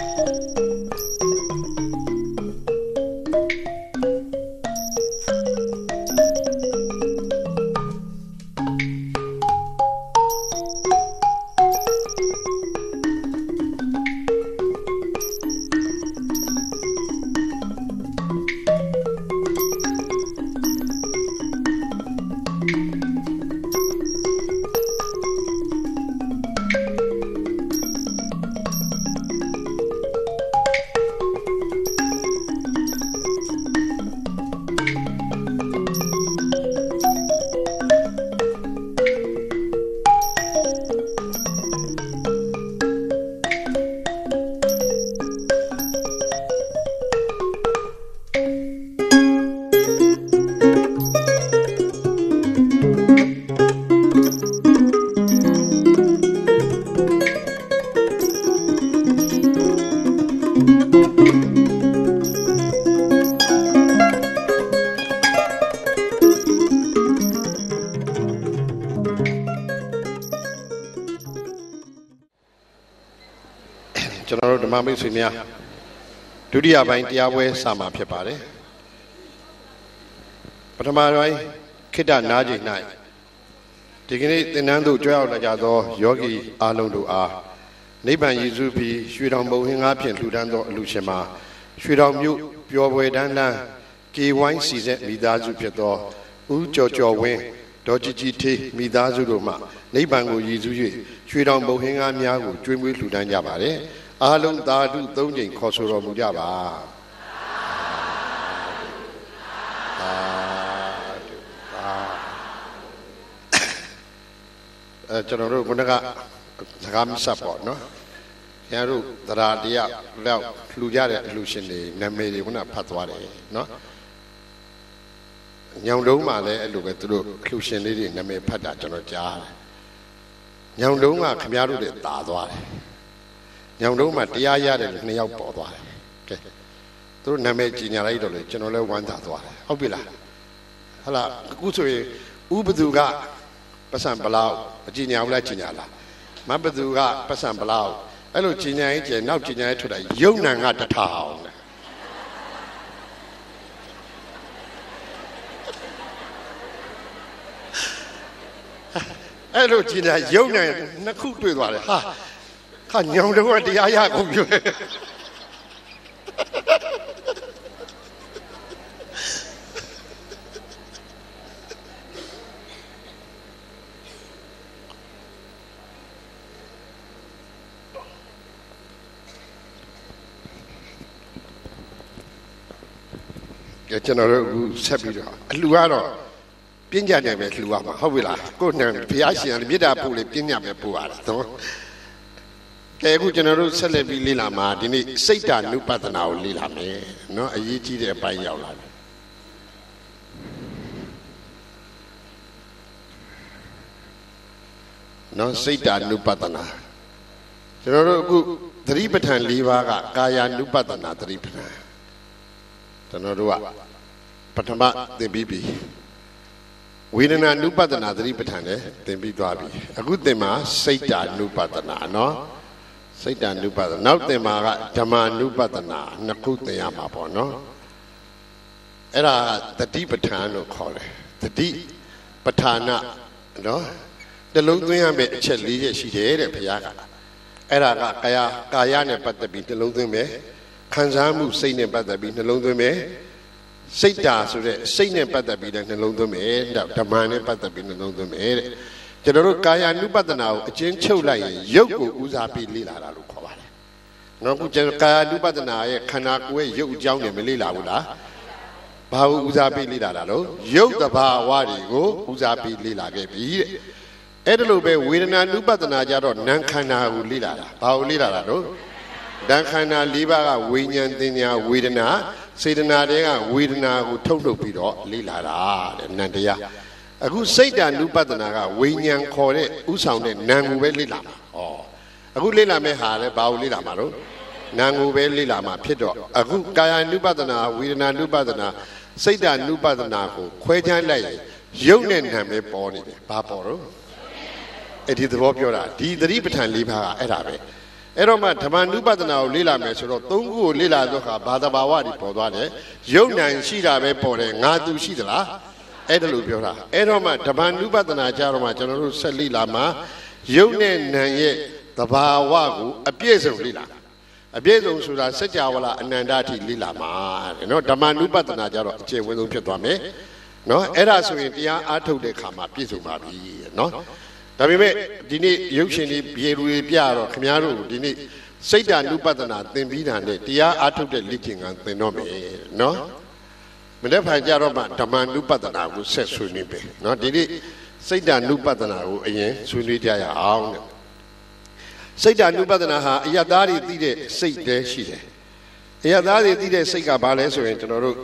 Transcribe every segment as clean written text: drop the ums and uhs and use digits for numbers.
ကျွန်တော်တို့ဓမ္မမိတ်ဆွေများဒုတိယပိုင်းတရားပွဲစာမှာဖြစ်ပါတယ်ပထမပိုင်းခိတ္တနာချိန်၌ဒီကနေ့သင်တန်းသို့ကြွရောက်လာကြသောယောဂီအားလုံးတို့အားနိဗ္ဗာန်ရည်စူးပြီးရွှေတောင်ဘုံဟင်းကားဖြင့်လှူဒန်းသောအလှူရှင်မှာရွှေတောင်မြို့ပျော်ပွဲတန်းတန်းကေဝိုင်းစီဆက်မိသားစုဖြစ်သောဦးကျော်ကျော်ဝင်းဒေါ်ကြည်ကြည်ထေးမိသားစုတို့မှနိဗ္ဗာန်ကိုရည်စူး၍ရွှေတောင်ဘုံဟင်းကားများကိုကျွေးမွေးလှူဒန်းကြပါတယ်အားလုံးသာဓု၃ကြိမ်ခေါ်ဆိုတော်မူကြပါကျွန်တော်တို့ခုနကစကားမဆက်ပေါ့နော်ကျန်တို့သရာတရားလောက်လှူကြတဲ့အလှူရှင်တွေနာမည်တွေခုနဖတ်သွားတယ်နော်ညောင်တုံးမှလည်းအဲ့လိုပဲသူတို့လှူရှင်လေးတွေနာမည်ဖတ်တာကျွန်တော်ကြားတယ်ညောင်တုံးကခမည်းတော်တွေတာသွားတယ်ညောင်တုံးမှာတရားရတယ်လို့နှစ်ယောက်ပေါ်သွားတယ်ကဲသူတို့နာမည်ကြီးညာလိုက်တော့လေကျွန်တော်လည်းဝမ်းသာသွားတယ်ဟုတ်ပြီလားဟုတ်လားအခုဆိုရင်ဥပသူကပတ်စံဘလောက်အကြီးညာဘူးလားကြီးညာလားမဘသူကပတ်စံဘလောက်အဲ့လိုကြီးညာရင်ကျနောက်ကြီးညာရင်ထွက်တာယုံနံကတထအောင်လေအဲ့လိုကြီးညာယုံနံနှစ်ခုတွေ့သွားတယ်ဟာခါညောင်တော့တရားရကုန်ပြီကျွန်တော်တို့အခုဆက်ပြီးတော့အလှကတော့ပြင်းကြတယ်ပဲလှူရမှာဟုတ်ပြီလားကိုယ်နဲ့ဘုရားရှင်ကမြေတာပို့လေပြင်းကြပဲပို့ရတာတော့ကဲအခုကျွန်တော်တို့ဆက်လက်ပြီးလေ့လာမှာဒီနေ့စိတ်ဓာနုပဒနာကိုလေ့လာမယ်เนาะအရေးကြီးတဲ့အပိုင်းရောက်လာတယ်เนาะစိတ်ဓာနုပဒနာကျွန်တော်တို့အခုသတိပဋ္ဌာန်၄ပါးကကာယ ानु ပဒနာသတိပဋ္ဌာန်ကျွန်တော်တို့ကပထမသင်ပြီးပြီဝေဒနာ ानु ပဒနာသတိပဋ္ဌာန်လည်းသင်ပြီးသွားပြီအခုသင်မှာစိတ်ဓာနုပဒနာเนาะစိတ်ဓာနုပဒနာနောက်သင်မှာကဓမ္မ ानु ပဒနာနှစ်ခုသင်ရမှာပေါ့เนาะအဲ့ဒါသတိပဋ္ဌာန်လို့ခေါ်တယ်သတိပဋ္ဌာနเนาะတလုံးသွင်းရမယ့်အချက်၄ချက်ရှိတယ်တဲ့ဘုရားကအဲ့ဒါကကာယနဲ့ပတ်သက်ပြီးနှလုံးသွင်းမယ်ခံစားမှုစိတ်နဲ့ပတ်သက်ပြီးနှလုံးသွင်းမယ်စိတ်ဓာဆိုတဲ့စိတ်နဲ့ပတ်သက်ပြီးလည်းနှလုံးသွင်းမယ်ဓမ္မနဲ့ပတ်သက်ပြီးနှလုံးသွင်းမယ်တဲ့ကျွန်တော်တို့ကာယ ानु ပဒနာကိုအချင်းချုပ်လိုက်ရင်ရုပ်ကိုဦးစားပေးလေ့လာတာလို့ခေါ်ပါတယ်။နောက်ခုကျွန်တော်ကာယ ानु ပဒနာရဲ့ခန္ဓာကိုယ်ရဲ့ရုပ်အကြောင်းတွေမလေ့လာဘူးလား။ဘာကိုဦးစားပေးလေ့လာတာလို့ရုပ်တဘာဝတွေကိုဦးစားပေးလေ့လာခဲ့ပြီတဲ့။အဲ့ဒါလိုပဲဝေဒနာ ानु ပဒနာကြတော့နာမ်ခန္ဓာကိုလေ့လာတာ။ဘာကိုလေ့လာတာလို့နာမ်ခန္ဓာ၄ပါးကဝိညာဉ်တင်ညာဝေဒနာစေတနာတွေကဝေဒနာကိုထုတ်လုပ်ပြီးတော့လေ့လာတာတဲ့နံတရားအခုစိတ်ဓာနုပဒနာကဝိညာဉ်ခေါ်တဲ့ဥဆောင်တဲ့နာမ်ကိုပဲလေ့လာမှာ။အခုလေ့လာမယ့်ဟာလည်းဘာကိုလေ့လာမှာတော့နာမ်ကိုပဲလေ့လာမှာဖြစ်တော့အခုကာယ ानु ပဒနာဝေဒနာ ानु ပဒနာစိတ်ဓာနုပဒနာကိုခွဲခြားလိုက်ရင်ရုပ်နဲ့နာမ်ပဲပေါ်နေတယ်။ဘာပေါ်တော့အဲ့ဒီသဘောပြောတာဒီသတိပဋ္ဌာန်၄ပါးကအဲ့ဒါပဲအဲ့တော့မှဓမ္မနုပဒနာကိုလေ့လာမယ်ဆိုတော့သုံးခုကိုလေ့လာတော့ခါဘာသာဘာဝတွေပေါ်သွားတယ်ယုံနံရှိတာပဲပေါ်တယ်ငါသူရှိသလားအဲ့ဒါလို့ပြောတာအဲ့တော့မှဓမ္မနုပဒနာကြတော့မှကျွန်တော်တို့ဆက်လေ့လာမှာယုံနဲ့နံရဲ့သဘာဝကိုအပြည့်စုံလေ့လာအပြည့်စုံဆိုတာစัจ java လာအနန္တထိလေ့လာမှာတဲ့နော်ဓမ္မနုပဒနာကြတော့အကျင့်ဝင်ဆုံးဖြစ်သွားမယ်နော်အဲ့ဒါဆိုရင်တရားအားထုတ်တဲ့ခါမှာပြည့်စုံပါပြီနော်ဒါပေမဲ့ဒီနေ့ရုပ်ရှင်တွေပြေလူတွေပြတော့ခင်ဗျားတို့ဒီနေ့စိတ်ဓာနုပဒနာသင်ပြီးတာနဲ့တရားအားထုတ်တဲ့လိကျင်ကသင်တော့မယ်နော်မနေ့ဖန်ကြတော့မှဓမ္မနုပဒနာကိုဆက်ဆွေးနွေးပဲနော်ဒီနေ့စိတ်ဓာနုပဒနာကိုအရင်ဆွေးနွေးကြရအောင်တဲ့စိတ်ဓာနုပဒနာဟာအယသားတွေသိတဲ့စိတ်တည်းရှိတယ်အယသားတွေသိတဲ့စိတ်ကဘာလဲဆိုရင်ကျွန်တော်တို့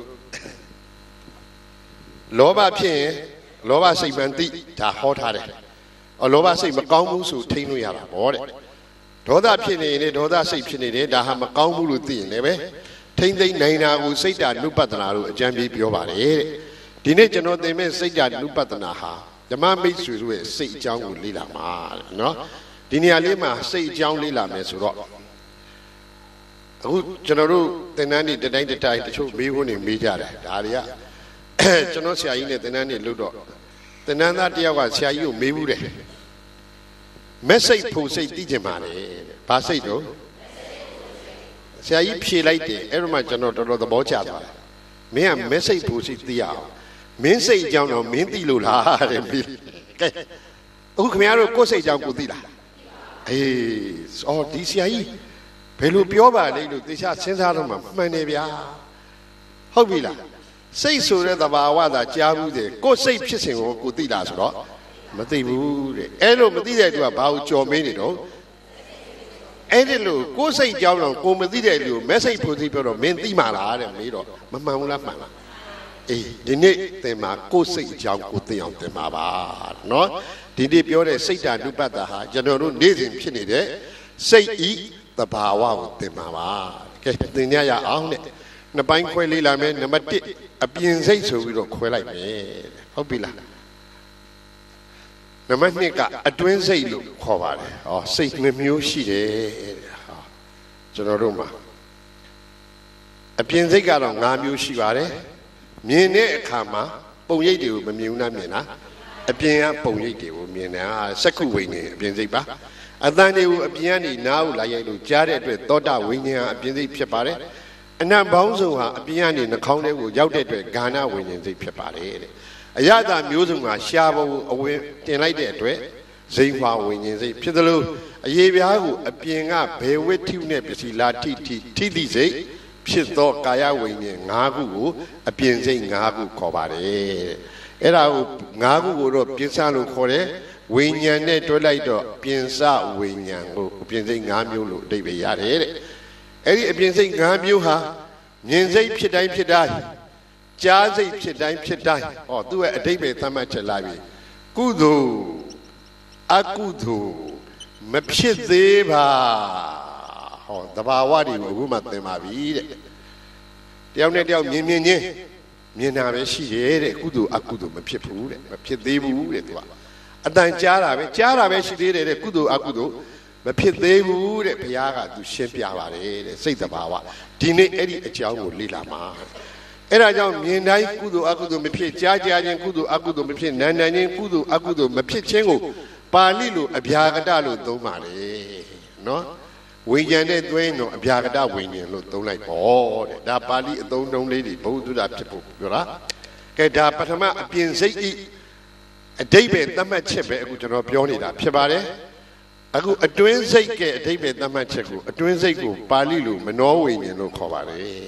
လောဘဖြစ်ရင်လောဘစိတ်မှန်သိဒါဟောထားတယ်လောဘစိတ်မကောင်းဘူးဆိုထိန်းလို့ရတာပေါ့တဲ့ဒေါသဖြစ်နေရင်ဒေါသစိတ်ဖြစ်နေတယ်ဒါဟာမကောင်းဘူးလို့သိရင်လည်းပဲထိန်းသိမ်းနိုင်တာကိုစိတ်ဓာနုပဒနာလို့အကြံပေးပြောပါတယ်တဲ့ဒီနေ့ကျွန်တော်သင်မဲ့စိတ်ဓာနုပဒနာဟာဓမ္မမိတ်ဆွေတို့ရဲ့စိတ်အကြောင်းကိုလေ့လာမှာတဲ့နော်ဒီနေရာလေးမှာစိတ်အကြောင်းလေ့လာမယ်ဆိုတော့အခုကျွန်တော်တို့သင်တန်းတွေတတိုင်းတချို့မေးခွန်းတွေမေးကြတယ်ဒါတွေကကျွန်တော်ဆရာကြီးနဲ့သင်တန်းတွေလုပ်တော့သင်တန်းသားတယောက်ကဆရာကြီးကိုမေးဘူးတယ်မက်စိတ်ဖို့စိတ်သိချင်ပါလေဘာစိတ်တော့ဆရာကြီးဖြေလိုက်တယ်အဲ့တော့မှကျွန်တော်တော်တော်သဘောကျသွားတယ်မင်းကမက်စိတ်ဖို့စိတ်သိရအောင်မင်းစိတ်အကြောင်းတော့မင်းသိလို့လားတဲ့မေးကဲအခုခင်ဗျားတို့ကိုယ်စိတ်အကြောင်းကိုသိလားအေးဒီဆရာကြီးဘယ်လိုပြောပါလဲလို့သေချာစဉ်းစားတော့မှမှန်တယ်ဗျာဟုတ်ပြီလားစိတ်ဆိုတဲ့သဘာဝသာကြားဘူးတယ်ကိုယ်စိတ်ဖြစ်စဉ်ကိုကိုသိလားဆိုတော့မသိဘူးတဲ့အဲ့လိုမသိတဲ့သူကဘာကိုကြော်မင်းနေတော့အဲ့ဒီလိုကိုယ်စိတ်ကြောင်းတော့ကိုမသိတဲ့လူမက်စိတ်ဖို့သိပြောတော့မင်းသိမှာလားတဲ့မေးတော့မမှန်ဘူးလားမှန်လားအေးဒီနေ့သင်မှာကိုယ်စိတ်ကြောင်းကိုသိအောင်သင်ပါပါနော်ဒီနေ့ပြောတဲ့စိတ်ဓာနုပဒဟာကျွန်တော်တို့နေ့စဉ်ဖြစ်နေတဲ့စိတ်ဤသဘာဝကိုသင်ပါပါကဲသင်ရအောင်တဲ့နှစ်ပိုင်းခွဲလေးလာမယ်နံပါတ်1အပြင်စိတ်ဆိုပြီးတော့ခွဲလိုက်မယ်ဟုတ်ပြီလားနံပါတ်2ကအတွင်းစိတ်လို့ခေါ်ပါတယ်စိတ်2မျိုးရှိတယ်ကျွန်တော်တို့မှာအပြင်စိတ်ကတော့5မျိုးရှိပါတယ်မြင်တဲ့အခါမှာပုံရိပ်တွေကိုမမြင်ဘူးလားမြင်လားအပြင်ကပုံရိပ်တွေကိုမြင်တာစက္ခုဝိညာဉ်အပြင်စိတ်ပါအတန်တွေကိုအပြင်ကနေနားကိုလာရိုက်လို့ကြားတဲ့အတွက်သောတာဝိညာဉ်အပြင်စိတ်ဖြစ်ပါတယ်အနံ့ပေါင်းစုံဟာအပြင်ကနေနှာခေါင်းထဲကိုရောက်တဲ့အတွက်ဂါဏဝိညာဉ်စိတ်ဖြစ်ပါတယ်တဲ့အရသာမျိုးစုံကရှားပုံအဝင်တင်လိုက်တဲ့အတွက်ဇိမ်ဖွာဝိညာဉ်စိတ်ဖြစ်သလိုအရေးပြားကိုအပြင်ကဘယ်ဝိထုနဲ့ပစ္စည်းလာထိတိစိတ်ဖြစ်သောကာယဝိညာဉ်5ခုကိုအပြင်စိတ်5ခုခေါ်ပါတယ်အဲ့ဒါကို5ခုကိုတော့ပြင်စလို့ခေါ်တယ်ဝိညာဉ်နဲ့တွဲလိုက်တော့ပြင်စဝိညာဉ်ကိုအပြင်စိတ်5မျိုးလို့အဓိပ္ပာယ်ရတယ်တဲ့အဲ့ဒီအပြင်စိတ်5မျိုးဟာမြင်စိတ်ဖြစ်တိုင်းကြားစိတ်ဖြစ်တိုင်းသူ့ရဲ့အဓိပ္ပာယ်သတ်မှတ်ချက်လာပြီကုသိုလ်အကုသိုလ်မဖြစ်သေးပါသဘာဝတွေကိုအခုမှသင်ပါပြီတဲ့တယောက်နဲ့တယောက်မြင်ချင်းမြင်တာပဲရှိတယ်တဲ့ကုသိုလ်အကုသိုလ်မဖြစ်ဘူးတဲ့မဖြစ်သေးဘူးတဲ့သူကအတန်ကြားတာပဲရှိသေးတယ်တဲ့ကုသိုလ်အကုသိုလ်မဖြစ်သေးဘူးတဲ့ဘုရားကသူရှင်းပြပါတယ်တဲ့စိတ်သဘာဝဒီနေ့အဲ့ဒီအကြောင်းကိုလေ့လာမှာအဲ့ဒါကြောင့်မြင်တိုင်းကုသိုလ်အကုသိုလ်မဖြစ်ကြားခြင်းကုသိုလ်အကုသိုလ်မဖြစ်နာခြင်းကုသိုလ်အကုသိုလ်မဖြစ်ခြင်းကိုပါဠိလိုအဗျာကတလို့သုံးပါတယ်နော်ဝိညာဉ်နဲ့တွဲတော့အဗျာကတဝိညာဉ်လို့သုံးလိုက်ပေါ့တဲ့ဒါပါဠိအသုံးနှုန်းလေးတွေဘုဒ္ဓတာဖြစ်ဖို့ပြောတာကဲဒါပထမအပြင်စိတ်ဤအဓိပ္ပာယ်သတ်မှတ်ချက်ပဲအခုကျွန်တော်ပြောနေတာဖြစ်ပါတယ်အခုအတွင်းစိတ်ကအဓိပ္ပာယ်သတ်မှတ်ချက်ကိုအတွင်းစိတ်ကိုပါဠိလိုမနောဝိညာဉ်လို့ခေါ်ပါတယ်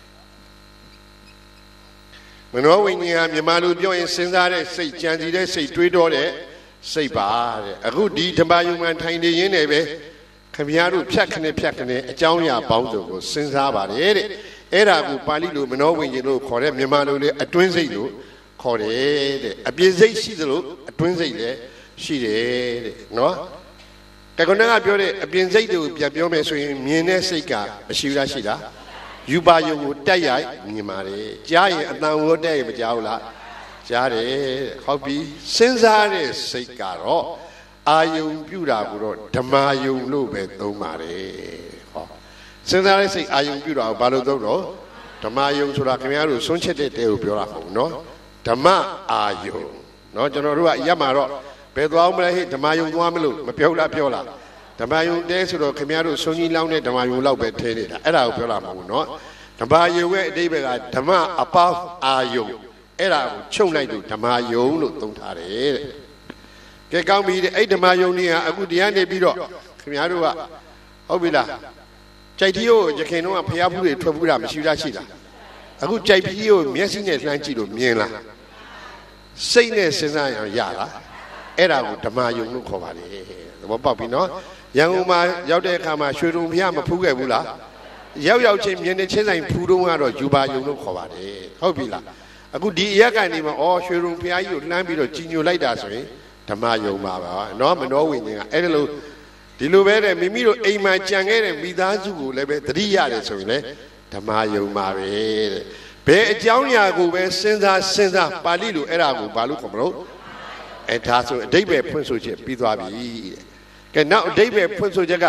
မနောဝိညာဉ်ဟာမြန်မာလိုပြောရင်စဉ်းစားတဲ့စိတ်ကြံစည်တဲ့စိတ်တွေးတောတဲ့စိတ်ပါတဲ့အခုဒီဓမ္မယုံမှန်ထိုင်နေရင်းနဲ့ပဲခင်ဗျားတို့ဖြတ်ခနဲ့အကြောင်းအရာပေါင်းစုံကိုစဉ်းစားပါတယ်တဲ့အဲ့ဒါကိုပါဠိလိုမနောဝိညာဉ်လို့ခေါ်တဲ့မြန်မာလိုလေအတွင်းစိတ်လို့ခေါ်တယ်တဲ့အပြင်စိတ်ရှိသလိုအတွင်းစိတ်လည်းရှိတယ်တဲ့နော်ကဲခုနကပြောတဲ့အပြင်စိတ်တွေကိုပြန်ပြောမယ်ဆိုရင်မြင်တဲ့စိတ်ကမရှိဘူးလားရှိလားယူပါယုံကိုတက်ရိုက်မြင်ပါတယ်ကြားရင်အတန်ကိုတက်ရိုက်မကြားဘူးလားကြားတယ်ဟုတ်ပြီစဉ်းစားတဲ့စိတ်ကတော့အာယုံပြုတာကိုတော့ဓမ္မယုံလို့ပဲသုံးပါတယ်ဟောစဉ်းစားတဲ့စိတ်အာယုံပြုတာကိုဘာလို့သုံးတော့ဓမ္မယုံဆိုတာခင်ဗျားတို့ဆွန့်ချက်တဲ့တဲကိုပြောတာမဟုတ်ဘူးနော်ဓမ္မအာယုံနော်ကျွန်တော်တို့ကရက်မှာတော့ဘယ်သွားအောင်မလဲဟဲ့ဓမ္မယုံသွားမလို့မပြောလားပြောလားဓမ္မယုံတဲဆိုတော့ခင်ဗျားတို့ဆွန်ကြီးလောင်းတဲ့ဓမ္မယုံလောက်ပဲထဲနေတာအဲ့ဒါကိုပြောတာမဟုတ်ဘူးနော်ဓမ္မယုံရဲ့အတိပ္ပယ်ကဓမ္မအပေါင်းအာယုံအဲ့ဒါကိုချုပ်လိုက်လို့ဓမ္မယုံလို့သုံးထားတယ်တဲ့ကဲကောင်းပြီတဲ့အဲ့ဓမ္မယုံကြီးကအခုတရားနေပြီးတော့ခင်ဗျားတို့ကဟုတ်ပြီလားကြိုက်တီးကိုရခင်တော့ဖျားဖူးတွေထွက်ဖူးတာမရှိလားရှိလားအခုကြိုက်ပြီးကိုမျက်စိနဲ့လှမ်းကြည့်လို့မြင်လားစိတ်နဲ့စဉ်းစားရအောင်ရလားအဲ့ဒါကိုဓမ္မယုံလို့ခေါ်ပါတယ်သဘောပေါက်ပြီနော်ရန်ကုန်မှာရောက်တဲ့အခါမှာရွှေတုံဖျားမဖူးခဲ့ဘူးလားရောက်ချင်းမြင်တဲ့ချင်းဆိုင်ဖူးတုံးကတော့ယူပါယုံလို့ခေါ်ပါတယ်ဟုတ်ပြီလားအခုဒီအရက်ကနေမှာအော်ရွှေတုံဖျားကြီးကိုလှမ်းပြီးတော့ကြီးညိုလိုက်တာဆိုရင်ဓမ္မယုံပါပါနော်မနောဝိညာဉ်ကအဲ့ဒါလို့ဒီလိုပဲတဲ့မိမိတို့အိမ်မှာကြံခဲ့တဲ့မိသားစုကိုလည်းပဲသတိရတယ်ဆိုရင်လေဓမ္မယုံပါပဲတဲ့ဘယ်အကြောင်းအရာကိုပဲစဉ်းစားပါဠိလိုအဲ့ဒါကိုဘာလို့ခေါ်မလို့အဲ့ဒါဆိုအဓိပ္ပာယ်ဖွင့်ဆိုချက်ပြီးသွားပြီတဲ့ကဲနောက်အဓိပ္ပာယ်ဖွင့်ဆိုချက်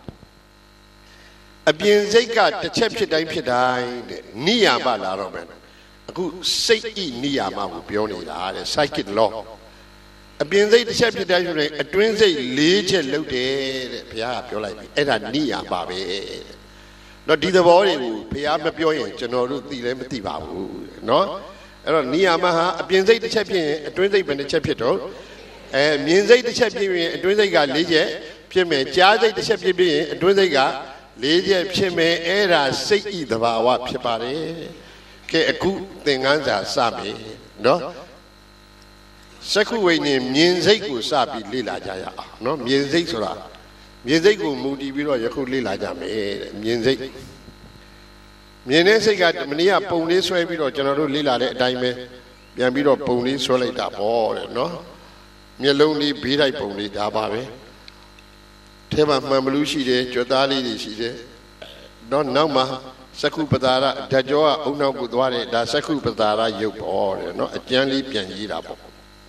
ကအပြင်စိတ်ကတစ်ချက်ဖြစ်တိုင်းတဲ့နိယာမလာတော့မယ်အခုစိတ်ဤနိယာမကိုပြောနေတာတဲ့ psychic law အပြင်စိတ်တစ်ချက်ဖြစ်တိုင်းဆိုရင်အတွင်းစိတ်၄ချက်လုပ်တယ်တဲ့ဘုရားကပြောလိုက်ပြီအဲ့ဒါနိယာမပဲတော့ဒီသဘောတွေကိုဘုရားမပြောရင်ကျွန်တော်တို့သိလည်းမသိပါဘူးเนาะအဲ့တော့နိယာမဟာအပြင်စိတ်တစ်ချက်ဖြစ်ရင်အတွင်းစိတ်ဘယ်နှချက်ဖြစ်တော့မြင်စိတ်တစ်ချက်ဖြစ်ရင်အတွင်းစိတ်က၄ချက်ဖြစ်မယ်ကြားစိတ်တစ်ချက်ဖြစ်ပြီးရင်အတွင်းစိတ်က၄ချက်ဖြစ်မယ်အဲ့ဒါစိတ်ဤသဘာဝဖြစ်ပါတယ်ကဲအခုသင်္ကန်းစာစမယ်เนาะစက္ခုဝိညာဉ်မြင်စိတ်ကိုစပြီးလေ့လာကြရအောင်เนาะမြင်စိတ်ဆိုတာမြင်စိတ်ကိုမူတည်ပြီးတော့ယခုလေ့လာကြမယ်တဲ့မြင်စိတ်မြင်တဲ့စိတ်ကမနေ့ကပုံလေးဆွဲပြီးတော့ကျွန်တော်တို့လေ့လာတဲ့အတိုင်းပဲပြန်ပြီးတော့ပုံလေးဆွဲလိုက်တာပေါ့တဲ့နော်မျက်လုံးလေးဘေးတိုက်ပုံလေးဒါပါပဲထဲမှာမှန်ဘလူးရှိတယ်ကြွသားလေးတွေရှိတယ်တော့နောက်မှာစက္ခုပတာရဓာတ်ကြောကအုံနောက်ကိုသွားတယ်ဒါစက္ခုပတာရရုပ်ပေါ့တဲ့နော်အကျမ်းလေးပြန်ရေးတာပေါ့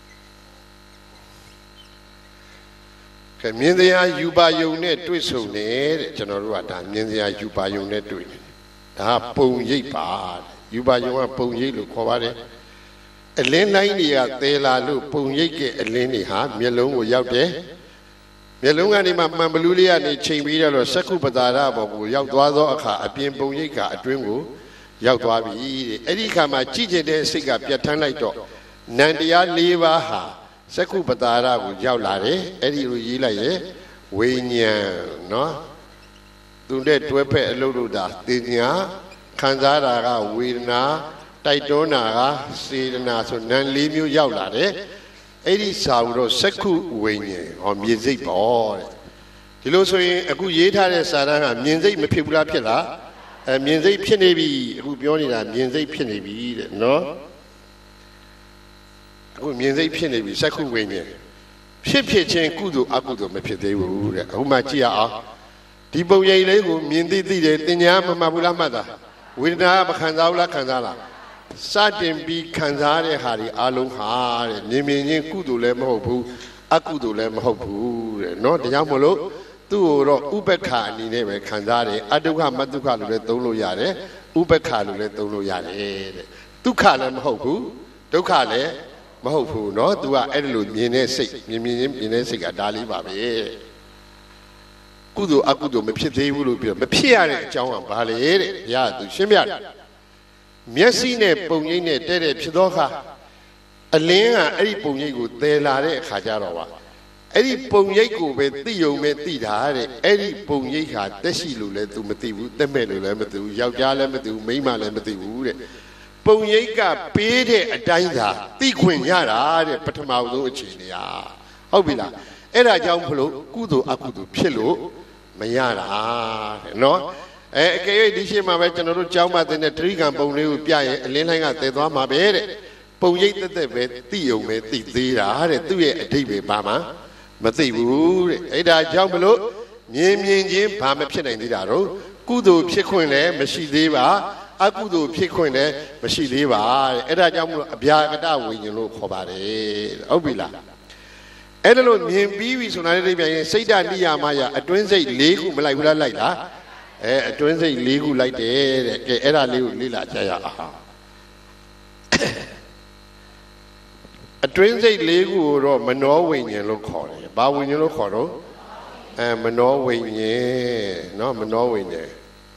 ကဲမြင်တရားယူပါယုံနဲ့တွေ့ဆုံတယ်တဲ့ကျွန်တော်တို့ကဒါမြင်တရားယူပါယုံနဲ့တွေ့တယ်ဒါပုံရိပ်ပါယူပါယုံကပုံရိပ်လို့ခေါ်ပါတယ်အလင်းတိုင်းတွေကသဲလာလို့ပုံရိပ်ကအလင်းတွေဟာမျက်လုံးကိုရောက်တယ်မျက်လုံးကနေမှမှန်ဘလူးလေးကနေချိန်ပြီးတော့စက္ခုပတာရဘောကိုရောက်သွားသောအခါအပြင်ပုံရိပ်ကအတွင်းကိုရောက်သွားပြီတဲ့အဲ့ဒီအခါမှာကြည့်ကျင်တဲ့စိတ်ကပြတ်ထန်းလိုက်တော့နံတရား၄ပါးဟာစက္ခုပတာရကိုရောက်လာတယ်အဲ့ဒီလိုရေးလိုက်ရဲ့ဝိညာဉ်နော်သူနဲ့တွဲဖက်အလုပ်လုပ်တာတင်ညာခံစားတာကဝေဒနာတိုက်တွန်းတာကစေတနာဆိုနံ၄မျိုးရောက်လာတယ်အဲ့ဒီစာကိုတော့စက္ခုဝိညာဉ်ဟောမြင်စိတ်ပေါ့တဲ့ဒီလိုဆိုရင်အခုရေးထားတဲ့စာတန်းကမြင်စိတ်မဖြစ်ဘူးလားဖြစ်လားမြင်စိတ်ဖြစ်နေပြီအခုပြောနေတာမြင်စိတ်ဖြစ်နေပြီတဲ့နော်အခုမြင်စိတ်ဖြစ်နေပြီစက္ခုဝိညာဉ်ဖြစ်ချင်းကုသိုလ်အကုသိုလ်မဖြစ်သေးဘူးတဲ့အခုမှကြည့်ရအောင်ဒီပုံရိပ်လေးကိုမြင်သိတယ်တင်ညာမမှတ်ဘူးလားမှတ်တာဝေဒနာမခံစားဘူးလားခံစားလားစတင်ပြီးခံစားတဲ့ဟာတွေအလုံးဟာတဲ့မြင်ချင်းကုသိုလ်လည်းမဟုတ်ဘူးအကုသိုလ်လည်းမဟုတ်ဘူးတဲ့နော်ဒါကြောင့်မလို့သူ့ကိုတော့ဥပ္ပခါအနေနဲ့ပဲခံစားတယ်အဒုက္ခမဒုက္ခလို့လည်းသုံးလို့ရတယ်ဥပ္ပခါလို့လည်းသုံးလို့ရတယ်တဲ့ဒုက္ခလည်းမဟုတ်ဘူးဒုက္ခလည်းမဟုတ်ဘူးเนาะ तू ကအဲ့လိုမြင်တဲ့စိတ်မြင်တဲ့စိတ်ကဒါလေးပါပဲကုသိုလ်အကုသိုလ်မဖြစ်သေးဘူးလို့ပြောမဖြစ်ရတဲ့အကြောင်းကဘာလဲတဲ့ဘုရားက तू ရှင်းပြတယ်မျက်စိနဲ့ပုံရိပ်နဲ့တဲ့ဖြစ်သောအခါအလင်းကအဲ့ဒီပုံရိပ်ကိုသယ်လာတဲ့အခါကျတော့ပါအဲ့ဒီပုံရိပ်ကိုပဲသိယုံပဲသိတာတဲ့အဲ့ဒီပုံရိပ်ဟာတက်ရှိလို့လည်း तू မသိဘူးတက်မဲ့လို့လည်းမသိဘူးယောက်ျားလည်းမသိဘူးမိန်းမလည်းမသိဘူးတဲ့ပုံရိပ်ကပေးတဲ့အတိုင်းသာသိခွင့်ရတာတဲ့ပထမဆုံးအခြေအနေဟာဟုတ်ပြီလားအဲ့ဒါကြောင့်မလို့ကုသိုလ်အကုသိုလ်ဖြစ်လို့မရတာတဲ့နော်အကယ်၍ဒီရှင်းမှာပဲကျွန်တော်တို့ကြောင်းမတဲ့တရိကံပုံလေးကိုပြရင်အလင်းလိုင်းကတည်သွားမှာပဲတဲ့ပုံရိပ်တက်ပဲသိယုံပဲသိသေးတာတဲ့သူ့ရဲ့အဓိပ္ပာယ်ဘာမှမသိဘူးတဲ့အဲ့ဒါကြောင့်မလို့မြင်ချင်းဘာမဖြစ်နိုင်သေးတာတော့ကုသိုလ်ဖြစ်ခွင့်လည်းမရှိသေးပါအကုသိုလ်ဖြစ်ခွင့်လည်းမရှိသေးပါတဲ့အဲ့ဒါကြောင့်မလို့အဗျာကတဝိညာဉ်လို့ခေါ်ပါတယ်ဟုတ်ပြီလားကအဲ့ဒါလို့မြင်ပြီးပြီဆိုတာလေးပြန်ရင်စိတ်ဓာတ်နိယာမယအတွင်းစိတ်၄ခုမလိုက်ဘူးလားလိုက်လားအတွင်းစိတ်၄ခုလိုက်တယ်တဲ့ကဲအဲ့ဒါလေးကိုလေ့လာကြရအောင်အတွင်းစိတ်၄ခုကိုတော့မနောဝိညာဉ်လို့ခေါ်တယ်ဘာဝိညာဉ်လို့ခေါ်တော့မနောဝိညာဉ်နော်မနောဝိညာဉ်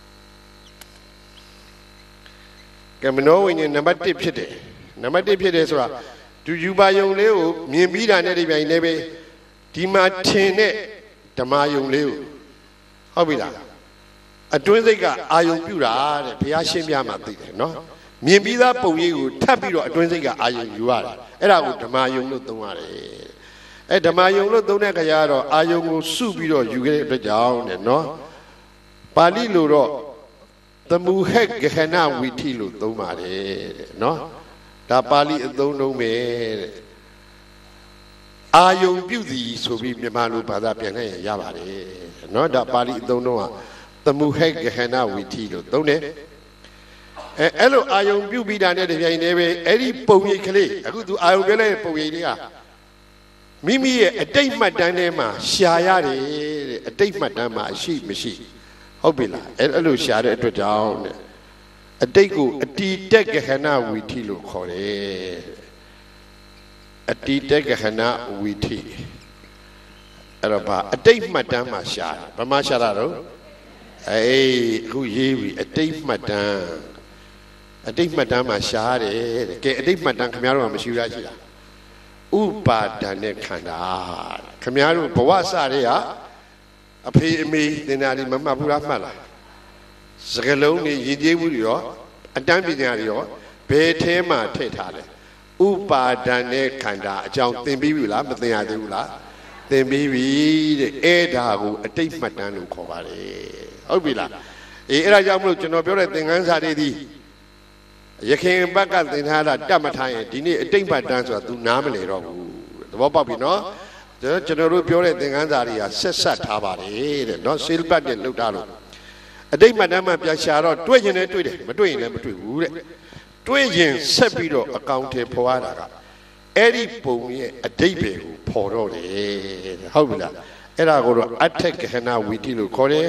ကဲမနောဝိညာဉ်နံပါတ်1ဖြစ်တယ်နံပါတ်1ဖြစ်တယ်ဆိုတာသူယူပါယုံလေးကိုမြင်ပြီးတာနဲ့ဒီပိုင်းလည်းပဲဒီမှာထင်တဲ့ဓမ္မယုံလေးကိုဟုတ်ပြီလားအတွင်းစိတ်ကအာယုံပြုတာတဲ့ဘုရားရှင်းပြမှသိတယ်နော်မြင်ပြီးသားပုံရိပ်ကိုထပ်ပြီးတော့အတွင်းစိတ်ကအာယုံယူရတယ်အဲ့ဒါကိုဓမ္မယုံလို့သုံးရတယ်ဓမ္မယုံလို့သုံးတဲ့ခါကျတော့အာယုံကိုစုပြီးတော့ယူခဲ့တဲ့အတွက်ကြောင့်တဲ့နော်ပါဠိလိုတော့သမုဟက်ဂဟနဝိထိလို့သုံးပါတယ်တဲ့နော်ဒါပါဠိအသုံးလုံးပဲတဲ့အာယုံပြုသည်ဆိုပြီးမြန်မာလိုဘာသာပြန်ခဲ့ရပါတယ်နော်ဒါပါဠိအသုံးလုံးကသမုဟက်ဂဟနဝိထိလို့သုံးတယ်အဲ့လိုအာယုံပြုပြီးတာနဲ့တပြိုင်တည်းပဲအဲ့ဒီပုံရိပ်ကလေးအခုသူအာယုံပြလိုက်တဲ့ပုံရိပ်လေးကမိမိရဲ့အတိတ်မှတ်တမ်းထဲမှာရှာရတယ်တဲ့အတိတ်မှတ်တမ်းမှာရှိမရှိဟုတ်ပြီလားအဲ့လိုရှာတဲ့အတွက်ကြောင့်တဲ့အတိတ်ကိုအတိတက်ကဟဏဝီထိလို့ခေါ်တယ်အတိတက်ကဟဏဝီထိအဲ့တော့ဘာအတိတ်မှတ်တမ်းမှာရှာတယ်ဘာမှရှာတာတော့အခုရေးပြီအတိတ်မှတ်တမ်းမှာရှားတယ်တဲ့ကဲအတိတ်မှတ်တမ်းခင်ဗျားတို့ကမရှိရရှိလားဥပါဒဏ်နဲ့ခန္ဓာခင်ဗျားတို့ဘဝစတဲ့ကအဖေအမေသင်္ဍာရီမမှတ်ဘူးလားမှတ်လားစကလုံးတွေရည်ကြည်မှုတွေရောအတန်းပညာတွေရောဘယ်ထဲမှာထည့်ထားလဲဥပါဒဏ်နဲ့ခန္ဓာအကြောင်းသင်ပြီးပြီလားမသင်ရသေးဘူးလားသင်ပြီးပြီတဲ့အဲ့ဒါကိုအတိတ်မှတ်တမ်းလို့ခေါ်ပါတယ်ဟုတ်ပြီလားအဲ့ဒါကြောင့်မလို့ကျွန်တော်ပြောတဲ့သင်္ကန်းစာတွေဒီရခင်ဘက်ကသင်ထားတာတတ်မထားရင်ဒီနေ့အတိတ်မှတ်တမ်းဆိုတာ तू နားမလဲတော့ဘူးသဘောပေါက်ပြီနော်ကျွန်တော်တို့ပြောတဲ့သင်္ကန်းစာတွေကဆက်ဆက်ထားပါတယ်တဲ့နော်ဆေးပတ်နဲ့လှုပ်ထားလို့အတိတ်မှတ်တမ်းမှပြန်ရှာတော့တွေ့ရင်လည်းတွေ့တယ်မတွေ့ရင်လည်းမတွေ့ဘူးတဲ့တွေ့ရင်ဆက်ပြီးတော့အကောင့်ထဲပေါ်ရတာကအဲ့ဒီပုံရဲ့အတိတ်ပဲကိုပေါ်တော့တယ်ဟုတ်ပြီလားအဲ့ဒါကိုတော့အထက်ကဟဏဝီတိလို့ခေါ်တယ်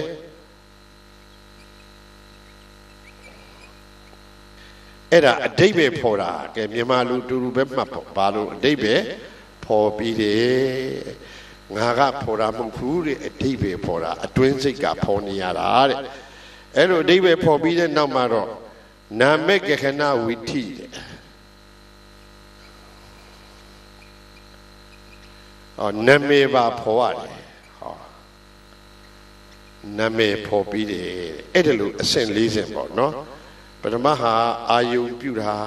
အဲ့ဒါအတိတ်ပဲပေါ်တာကဲမြန်မာလူတူတူပဲမှတ်ပေါ့ဘာလို့အတိတ်ပဲပေါ်ပြီးတယ်ငါကပေါ်တာမဟုတ်ဘူးတဲ့အတိတ်ပဲပေါ်တာအတွင်းစိတ်ကပေါ်နေရတာတဲ့အဲ့လိုအတိတ်ပဲပေါ်ပြီးတဲ့နောက်မှာတော့နာမကခဏဝိထိတဲ့နာမေပါပေါ်ရတယ်နာမေပေါ်ပြီးတယ်အဲ့ဒါလို့အဆင့်၄ဆင့်ပေါ့နော်ပထမဟာအာယုံပြုတာ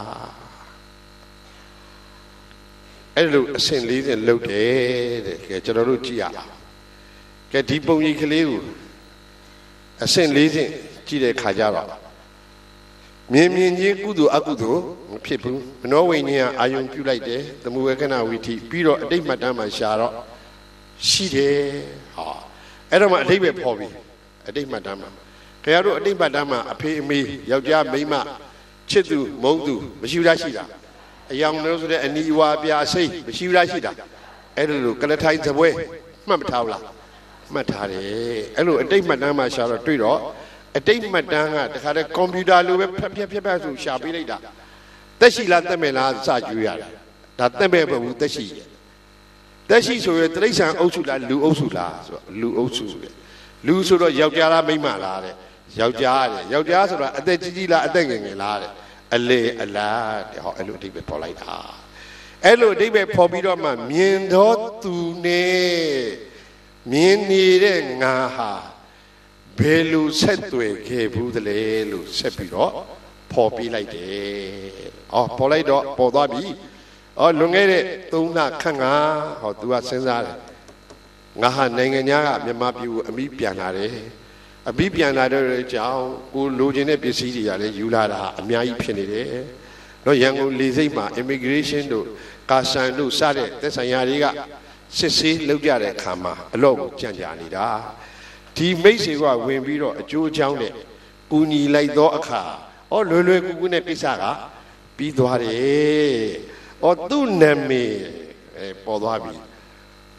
အဲ့လိုအဆင့်၄ဆင့်လုပ်တယ်တဲ့ကဲကျွန်တော်တို့ကြည့်ရအောင်ကဲဒီပုံရိပ်ကလေးကိုအဆင့်၄ဆင့်ကြည့်တဲ့ခါကျတော့မြင်ချင်းကုသိုလ်အကုသိုလ်မဖြစ်ဘူးမနောဝိညာဉ်ကအာယုံပြုလိုက်တယ်သမုဝေကနဝိထိပြီးတော့အတိတ်မှတ်တမ်းမှာရှာတော့ရှိတယ်အဲ့တော့မှအတိတ်ပဲပေါ်ပြီအတိတ်မှတ်တမ်းမှာခင်ဗျားတို့အတိတ်မှတ်တမ်းမှာအဖေအမေယောက်ျားမိန်းမချစ်သူမုန်းသူမရှိရရှိတာအယောင်လို့ဆိုတဲ့အနီဝါပြာစိတ်မရှိရရှိတာအဲ့လိုကလထိုင်းစပွဲမှတ်မထားဘူးလားမှတ်ထားတယ်အဲ့လိုအတိတ်မှတ်တမ်းမှာရှာတော့တွေ့တော့အတိတ်မှတ်တမ်းကတခါတည်းကွန်ပျူတာလိုပဲဖြတ်ဆိုရှာပေးလိုက်တာသက်ရှိလားသက်မဲ့လားစကြွေးရတယ်ဒါသက်မဲ့ဘူးသက်ရှိဆိုရင်တိရစ္ဆာန်အုပ်စုလားလူအုပ်စုလားဆိုတော့လူအုပ်စုလေလူဆိုတော့ယောက်ျားလားမိန်းမလားတဲ့ယောက်ျားဆိုတာအသက်ကြီးလားအသက်ငယ်လားတဲ့အလေအလားတဲ့ဟောအဲ့လိုအဓိပ္ပာယ်ပေါ်လိုက်တာအဲ့လိုအဓိပ္ပာယ်ပေါ်ပြီးတော့မှမြင်တော့သူနဲ့မြင်နေတဲ့ငါဟာဘယ်လိုဆက်သွယ်ခဲ့ဘူးသလဲလို့ဆက်ပြီးတော့ပေါ်ပြလိုက်တယ်ပေါ်လိုက်တော့ပေါ်သွားပြီလွန်ခဲ့တဲ့3လခန့်ကသူကစဉ်းစားတယ်ငါဟာနိုင်ငံသားကမြန်မာပြည်ကိုအမိပြန်လာတယ်အမိပြန်လာတဲ့အကြောင်းကိုလိုချင်တဲ့ပစ္စည်းတွေကလည်းယူလာတာအများကြီးဖြစ်နေတယ်တော့ရန်ကုန်လေဆိပ်မှာ immigration တို့ကာဆန်တို့စတဲ့သက်ဆိုင်ရာတွေကစစ်ဆေးလုပ်ကြတဲ့အခါမှာအလော့ကိုကြံ့ကြာနေတာဒီမိတ်ဆွေကဝင်ပြီးတော့အကျိုးအကြောင်းနဲ့ကူညီလိုက်သောအခါလွယ်ကူနဲ့ကိစ္စကပြီးသွားတယ်သူ့နာမည်ပေါ်သွားပြီ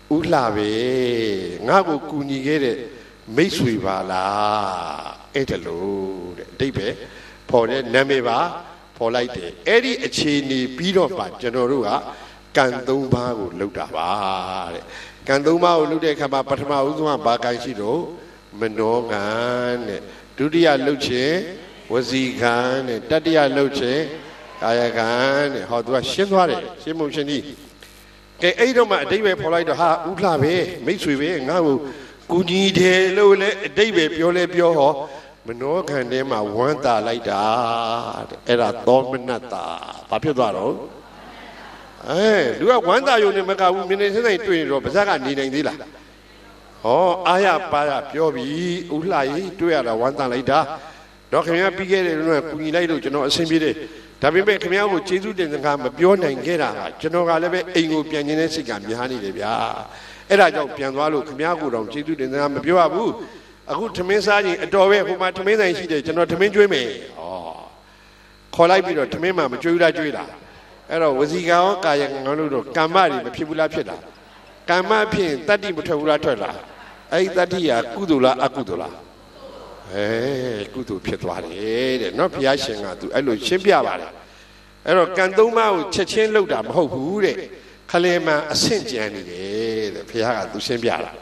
ဥလှပဲငါ့ကိုကူညီခဲ့တဲ့မိတ်ဆွေပါလားအဲ့ဒါလို့တဲ့အတိတ်ပဲပေါ်တဲ့နာမည်ပါပေါ်လိုက်တယ်အဲ့ဒီအခြေအနေပြီးတော့မှကျွန်တော်တို့ကကံ၃ပါးကိုလုပ်တာပါတဲ့ကံ၃ပါးကိုလုပ်တဲ့အခါမှာပထမဦးဆုံးကဘာကံရှိတော့မနောကံတဲ့ဒုတိယလုပ်ခြင်းဝစီကံတဲ့တတိယလုပ်ခြင်းကာယကံတဲ့ဟောသူကရှင်းသွားတယ်ရှင်းမရှင်းကြီးကဲအဲ့တော့မှအတိတ်ပဲပေါ်လိုက်တော့ဟာဥလှပဲမိတ်ဆွေပဲငါ့ကိုကူညီတယ်လို့လည်းအတိတ်ပဲပြောလဲပြောဟောမနောကံထဲမှာဝမ်းသာလိုက်တာတဲ့အဲ့ဒါသောမနတ္တာဘာဖြစ်သွားတော့လူကဝမ်းသာယုံနဲ့မကဘူးမင်းနေစတိုင်းတွေ့နေတော့ပါဇက်ကနေနိုင်သေးလားဟောအာရပါရပြောပြီးဥလှကြီးတွေ့ရတာဝမ်းသာလိုက်တာတော့ခင်ဗျားပြီးခဲ့တဲ့lúcကူညီလိုက်လို့ကျွန်တော်အဆင်ပြေတယ်ဒါပေမဲ့ခင်ဗျားကိုကျေးဇူးတင်စကားမပြောနိုင်ခဲ့တာကကျွန်တော်ကလည်းပဲအိမ်ကိုပြန်ခြင်းတဲ့စိတ်ကများနေတယ်ဗျာအဲ့ဒါကြောင့်ပြန်သွားလို့ခင်ဗျားကိုတော့ကျေးဇူးတင်စကားမပြောရဘူးအခုထမင်းစားခြင်းအတော်ပဲဟိုမှာထမင်းဆိုင်ရှိတယ်ကျွန်တော်ထမင်းကျွေးမယ်ဟောခေါ်လိုက်ပြီးတော့ထမင်းမှမကျွေးလားကျွေးလားအဲ့တော့ဝစီကံရောကာယကံရောလို့တော့ကမ္မတွေမဖြစ်ဘူးလားဖြစ်တာကမ္မဖြင့်တတ္တိမထွက်ဘူးလားထွက်လားအဲ့ဒီတတ္တိဟာကုသိုလ်လားအကုသိုလ်လားကုသိုလ်ဖြစ်သွားတယ်တဲ့နော်ဘုရားရှင်ကသူအဲ့လိုရှင်းပြပါတယ်အဲ့တော့ကံ၃ပါးကိုချက်ချင်းလုပ်တာမဟုတ်ဘူးတဲ့ခလေမှန်အဆင့်ကျန်နေတယ်တဲ့ဘုရားကသူရှင်းပြတာ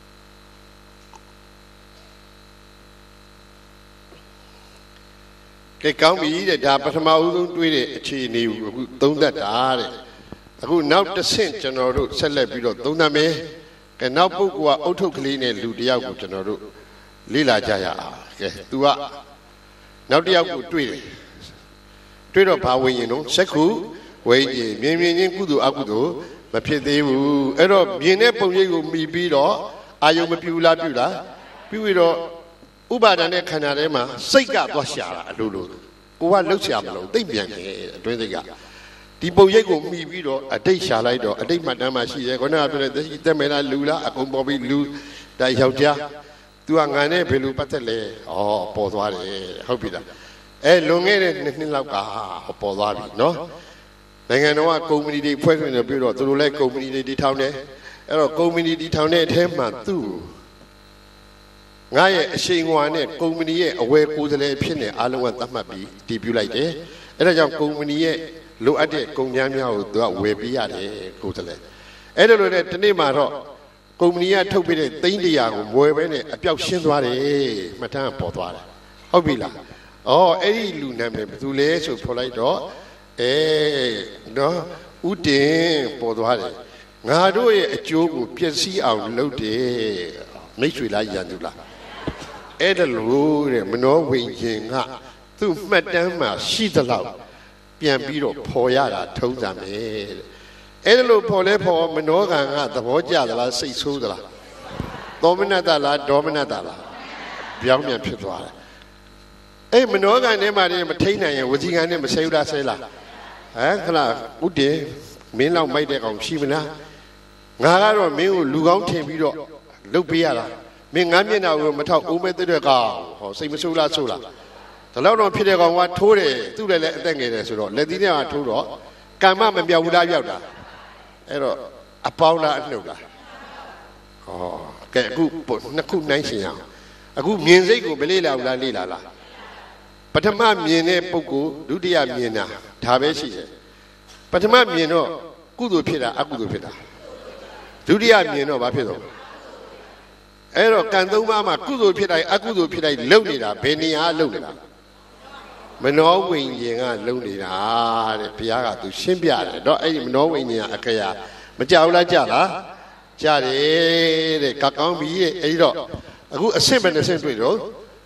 ကဲကောင်းပြီတဲ့ဒါပထမဦးဆုံးတွေးတဲ့အခြေအနေကိုအခုသုံးသပ်တာတဲ့အခုနောက်တစ်ဆင့်ကျွန်တော်တို့ဆက်လက်ပြီးတော့သုံးသပ်မယ်ကဲနောက်ပုဂ္ဂိုလ်ကအုတ်ထုတ်ကလေးနဲ့လူတယောက်ကိုကျွန်တော်တို့လေ့လာကြရအောင်ကဲ तू ကနောက်တစ်ယောက်ကိုတွေးတယ်တွေးတော့ဘာဝိညာဉ်တော့စက္ခုဝိညာဉ်မြင်မြင်ချင်းကုသိုလ်အကုသိုလ်မဖြစ်သေးဘူးအဲ့တော့မြင်တဲ့ပုံရိပ်ကိုမိပြီးတော့အာယုံမပြူလားပြုလားပြုပြီးတော့ဥပါဒဏ်နဲ့ခန္ဓာထဲမှာစိတ်ကသွားရှာတာအလိုလိုကိုကလှုပ်ရှားမလို့သိမ့်ပြန်တယ်အတွင်းစိတ်ကဒီပုံရိပ်ကိုမိပြီးတော့အတိတ်ရှာလိုက်တော့အတိတ်မှတ်တမ်းမှာရှိတယ်ခေါင်းကပြောတဲ့သက်မယ်လားလူလားအကုန်ပေါ်ပြီးလူဒါယောက်ျားသူကငါနဲ့ဘယ်လိုပတ်သက်လဲဩပေါ်သွားတယ်ဟုတ်ပြီလားလွန်ခဲ့တဲ့နှစ်လောက်ကပေါ်သွားပြီနော်နိုင်ငံတော်ကကုမ္ပဏီတွေဖွဲ့ခွင့်ပြုတော့သူတို့လည်းကုမ္ပဏီတွေတည်ထောင်တယ်အဲ့တော့ကုမ္ပဏီတည်ထောင်တဲ့အထဲမှာသူ့ငါရဲ့အရှိန်အဝါနဲ့ကုမ္ပဏီရဲ့အဝယ်ကိုယ်စားလှယ်ဖြစ်နေအားလုံးကသတ်မှတ်ပြီးတည်ပြုလိုက်တယ်အဲ့ဒါကြောင့်ကုမ္ပဏီရဲ့လိုအပ်တဲ့ကုန်ကြမ်းများကိုသူကဝယ်ပေးရတယ်ကိုယ်စားလှယ်အဲ့ဒါလိုနဲ့ဒီနေ့မှာတော့ကုမ္ပဏီကထုတ်ပေးတဲ့သိန်း100ကိုမဝယ်ပဲနဲ့အပြောက်ရှင်းသွားတယ်မှတ်တမ်းပေါ်သွားတယ်ဟုတ်ပြီလားအဲ့ဒီလူနာမည်ဘယ်သူလဲဆိုဖော်လိုက်တော့နော်ဥတင်ပေါ်သွားတယ်ငါတို့ရဲ့အကျိုးကိုပျက်စီးအောင်လုပ်တယ်မိတ်ဆွေလားရန်သူလားအဲ့ဒါလို့တဲ့မနောဝိညာဉ်ကသူ့မှတ်တမ်းမှာရှိသလောက်ပြန်ပြီးတော့ဖော်ရတာထုံးစံပဲတဲ့အဲ့ဒါလို့ဖော်လဲဖော်မနောကံကသဘောကျသလားစိတ်ဆိုးသလားသောမနတလားဒေါမနတလားပြောင်းပြန်ဖြစ်သွားတယ်အဲ့မနောကံထဲမှာတည်းမထိန်နိုင်ရင်ဝစီကံနဲ့မဆဲဘူးလားဆဲလားခလားဥတည်မင်းလောက်မိုက်တဲ့ကောင်ရှိမလားငါကတော့မင်းကိုလူကောင်းထင်ပြီးတော့လုတ်ပေးရတာမင်းငါမျက်နှာကိုမထောက်အောင်မဲ့တဲ့ကောင်ဟောစိတ်မဆိုးလားဆိုးလားဒါလောက်တော့ဖြစ်တဲ့ကောင်ကထိုးတယ်သူ့လည်းအသက်ငယ်တယ်ဆိုတော့လက်သီးနဲ့ကထိုးတော့ကံမမပြောက်ဘူးလားပြောက်တာအဲ့တော့အပေါင်းလားအနှုတ်လားကဲအခုနှစ်ခုနိုင်ရှင်အောင်အခုမြင်စိတ်ကိုမလေးလာဘူးလားလေးလာလားပထမမြင်တဲ့ပုဂ္ဂိုလ်ဒုတိယမြင်တာဒါပဲရှိတယ်ပထမမြင်တော့ကုသိုလ်ဖြစ်တာအကုသိုလ်ဖြစ်တာဒုတိယမြင်တော့ဘာဖြစ်တော့အဲ့တော့ကံသုံးပါးမှာကုသိုလ်ဖြစ်တိုင်းအကုသိုလ်ဖြစ်တိုင်းလုံနေတာဘယ်နေရာလုံနေတာမနောဝိညာဉ်ကလုံနေတာတဲ့ဘုရားကသူရှင်းပြတယ်တော့အဲ့ဒီမနောဝိညာဉ်အခရာမကြောက်လားကြလားကြတယ်တဲ့ကကောင်းပြီတဲ့အဲ့တော့အခုအဆင့်ပဲတစ်ဆင့်တွေ့တော့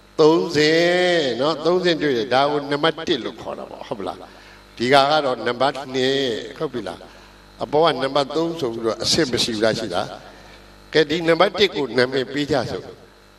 30နော်30တွေ့တယ်ဒါကိုနံပါတ်1လို့ခေါ်တာပေါ့ဟုတ်ပလားဒီကတော့နံပါတ်2ဟုတ်ပြီလားအပေါ်ကနံပါတ်3ဆိုပြီးတော့အဆင့်မရှိဘူးလားရှိလားကဲဒီနံပါတ်1ကိုနာမည်ပေးကြစို့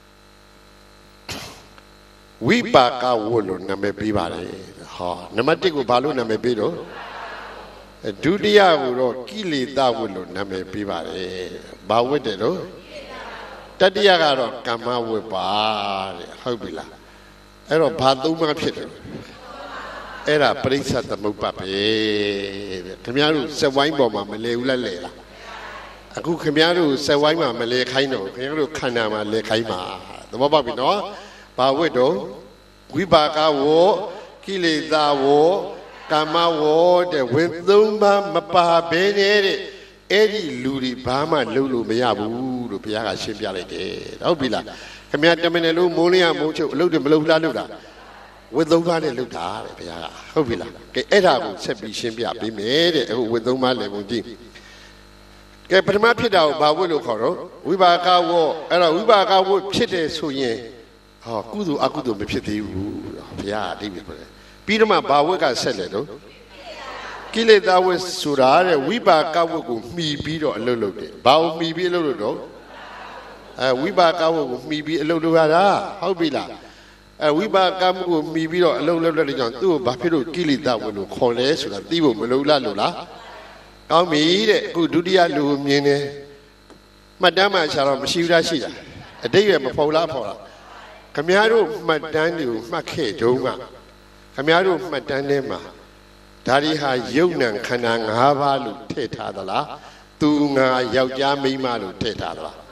ဝိပါကဝတ်လို့နာမည်ပေးပါတယ်ဟောနံပါတ်1ကိုဘာလို့နာမည်ပေးတော့ဒုတိယကိုတော့ကိလေသာဝတ်လို့နာမည်ပေးပါတယ်ဘာဝတ်တယ်တော့တတိယကတော့ကမ္မဝတ်ပါတဲ့ဟုတ်ပြီလားအဲ့တော့ဘာသုံးပါဖြစ်တယ်အဲ့ဒါပရိစ္ဆသမုပ္ပါပဲတဲ့ခင်ဗျားတို့စက်ဝိုင်းပေါ်မှာမလဲဘူးလားလဲလားအခုခင်ဗျားတို့ဆက်ဝိုင်းမှာမလဲခိုင်းတော့ခင်ဗျားတို့ခန္ဓာမှာလဲခိုင်းမှာသဘောပေါက်ပြီနော်ဘာဝိတ္တုဝိပါကဝေါကိလေသာဝေါကာမဝေါတဲ့ဝင်သုံးပါမပါဘဲနဲ့တဲ့အဲ့ဒီလူတွေဘာမှလုပ်လို့မရဘူးလို့ဘုရားကရှင်းပြလိုက်တယ်ဟုတ်ပြီလားခင်ဗျားတမန်တယ်လို့မိုးလင်းရမိုးချုပ်အလုပ်တွေမလုပ်လားလုပ်တာဝတ်သုံးပါးနဲ့လုပ်တာတဲ့ဘုရားကဟုတ်ပြီလားကဲအဲ့ဒါကိုဆက်ပြီးရှင်းပြပေးမယ်တဲ့အခုဝတ်သုံးပါးလည်းပုံကြည့်ကဲပထမဖြစ်တာကိုဘာဝတ်လို့ခေါ်တော့ဝိပါကဝေါအဲ့တော့ဝိပါကဝတ်ဖြစ်တယ်ဆိုရင်ဟောကုသိုလ်အကုသိုလ်မဖြစ်သေးဘူးဘုရားအတိတ်ပြောတယ်ပြီးတော့မှဘာဝတ်ကဆက်လဲတော့ကိလေသာဝတ်ဆိုတာတဲ့ဝိပါကဝတ်ကိုမှီပြီးတော့အလုပ်လုပ်တယ်ဘာကိုမှီပြီးအလုပ်လုပ်တော့ဝိပါကဝတ်ကိုမှီပြီးအလုပ်လုပ်ရတာဟုတ်ပြီလားဝိပါကမှုကိုမှီပြီးတော့အလုပ်လုပ်တဲ့ကြောင့်သူ့ကိုဘာဖြစ်လို့ကိလေသာဝတ်လို့ခေါ်လဲဆိုတာသိဖို့မလိုလားလို့လားကောင်းပြီတဲ့အခုဒုတိယလူမြင်တယ်မှတ်တမ်းမှရှာတော့မရှိဘူးလားရှိတာအတိတ်ရမဖော်လားဖော်လားခမည်းတော်မှတ်တမ်းတွေကိုမှတ်ခဲ့တုန်းကခမည်းတော်မှတ်တမ်းထဲမှာဒါရီဟာယုံ nant ခန္ဓာ၅ပါးလို့ထည့်ထားသလားသူငါယောက်ျားမိန်းမလို့ထည့်ထားသလား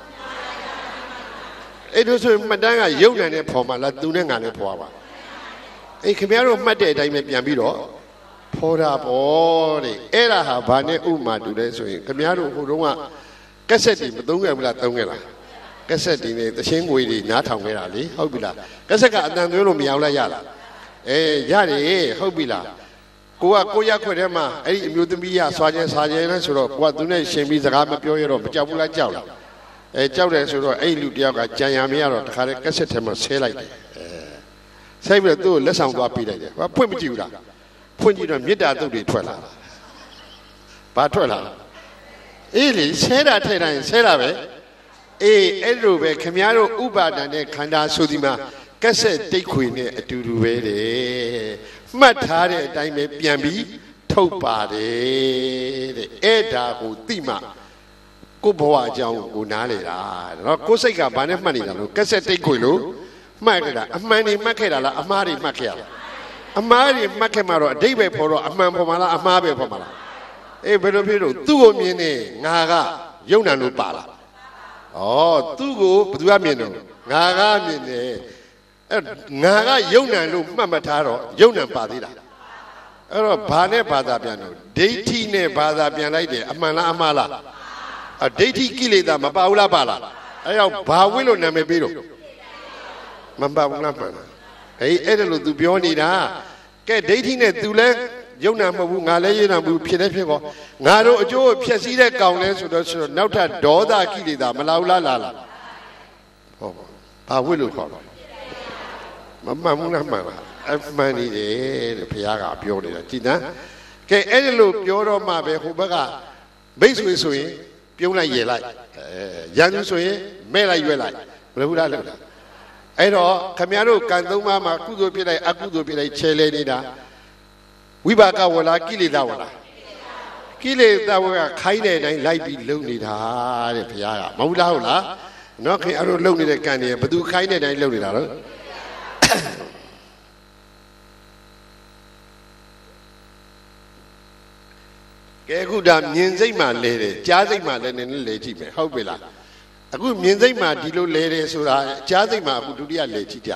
အဲ့ဒါဆိုမှတ်တမ်းကယုံ nant နဲ့ဖော်မှာလားသူနဲ့ငါနဲ့ဖော်ပါအဲ့ခမည်းတော်မှတ်တဲ့အတိုင်းပဲပြန်ပြီးတော့ဖော်တာပေါ့တဲ့အဲ့ဒါဟာဘာနဲ့ဥမာတူလဲဆိုရင်ခမည်းတော်ဟိုတုန်းကကက်ဆက်တွေမသုံးခဲ့ဘူးလားသုံးခဲ့လားကက်ဆက်တွေနဲ့သချင်းငွေတွေနားထောင်ခဲ့တာလေဟုတ်ပြီလားကက်ဆက်ကအတန်သွင်းလို့မရအောင်လားရလားရတယ်ဟုတ်ပြီလားကိုကကိုရက်ခွက်ထဲမှာအဲ့ဒီအမျိုးသမီးရဆွာခြင်းစားခြင်းလဲဆိုတော့ကိုကသူနဲ့ရှင်ပြီးစကားမပြောရတော့မကြောက်ဘူးလားကြောက်လားကြောက်တယ်ဆိုတော့အဲ့လူတယောက်ကကြံရမရတော့တခါတည်းကက်ဆက်ထဲမှာဆဲလိုက်တယ်ဆဲပြီးတော့သူ့ကိုလက်ဆောင်သွားပေးလိုက်တယ်ဖွင့်မကြည့်ဘူးလားဖွင့်ကြည့်တော့မေတ္တာတုတ်တွေထွက်လာဘာထွက်လာအေးလေဆဲတာထဲတိုင်းဆဲတာပဲအေးအဲ့လိုပဲခမည်းတော်ဥပါဒဏ်နဲ့ခန္ဓာဆိုဒီမှာကက်ဆက်တိတ်ခွေနဲ့အတူတူပဲတဲ့မှတ်ထားတဲ့အတိုင်းပဲပြန်ပြီးထုတ်ပါတယ်တဲ့အဲ့ဒါကိုသိမှကိုဘဝအကြောင်းကိုနားလေတာနော်ကိုစိတ်ကဘာနဲ့မှတ်နေတာလို့ကက်ဆက်တိတ်ခွေလို့မှတ်ခဲ့တာအမှန်တွေမှတ်ခဲ့တာလားအမှားတွေမှတ်ခဲ့ရလားအမှားတွေမှတ်ခဲ့မှတော့အတိတ်ပဲပေါ်တော့အမှန်ပေါ်မှာလားအမှားပဲပေါ်မှာလားအေးဘယ်လိုဖြစ်လို့သူ့ကိုမြင်နေငါကယုံ nant လို့ပါလားဩသူ့ကိုဘယ်သူကမြင်တော့ငါကမြင်တယ်ငါကယုံ nant လို့မှတ်မထားတော့ယုံ nant ပါသေးတာအဲ့တော့ဘာနဲ့ဘာသာပြန်တော့ဒိဋ္ဌိနဲ့ဘာသာပြန်လိုက်တယ်အမှန်လားအမှားလားဒိဋ္ဌိကိလေသာမပါဘူးလားပါလားအဲ့တော့ဘာဝိလို့နာမည်ပေးတော့မပါဘူးလားမှန်လားအဲ့ဒါလို့ तू ပြောနေတာကဲဒိဋ္ဌိနဲ့ तू လဲယုံ nant မဟုတ်ဘူးငါလည်းယုံ nant ဘူးဖြစ်နေဖြစ်ကောငါတို့အကျိုးဖြည့်စည်းတဲ့ကောင်လဲဆိုတော့နောက်ထပ်ဒေါသကိလေသာမလာဘူးလားလာလားဟုတ်ဘာဝိလို့ခေါ်တော့မမှန်ဘူးလားမှန်လားအမှန်နေတယ်တဲ့ဘုရားကပြောနေတာကြည်နော်ကဲအဲ့ဒီလိုပြောတော့မှပဲဟိုဘက်ကမိတ်ဆွေဆိုရင်ပြုံးလိုက်ရယ်လိုက်ရန်သူဆိုရင်မဲ့လိုက်ရွက်လိုက်ဘယ်လိုလားလို့အဲ့တော့ခမည်းတော်ကံသုံးပါးမှာကုသိုလ်ဖြစ်လိုက်အကုသိုလ်ဖြစ်လိုက်ချဲလဲနေတာဝိပါကဝလားကိလေသာဝလားကိလေသာဝကခိုင်းတဲ့အတိုင်းလိုက်ပြီးလုံနေတာတဲ့ဘုရားကမဟုတ်လားဟုတ်လားနော်ခင်အဲ့လိုလုံနေတဲ့ကံတွေဘယ်သူခိုင်းတဲ့အတိုင်းလုံနေတာတော့ကဲအခုဒါမြင်စိတ်မှလဲတယ်ကြားစိတ်မှလဲနေနဲ့လဲကြည့်မယ်ဟုတ်ပြီလားအခုမြင်စိတ်မှဒီလိုလဲတယ်ဆိုတာကြားစိတ်မှအခုဒုတိယလဲကြည့်ကြ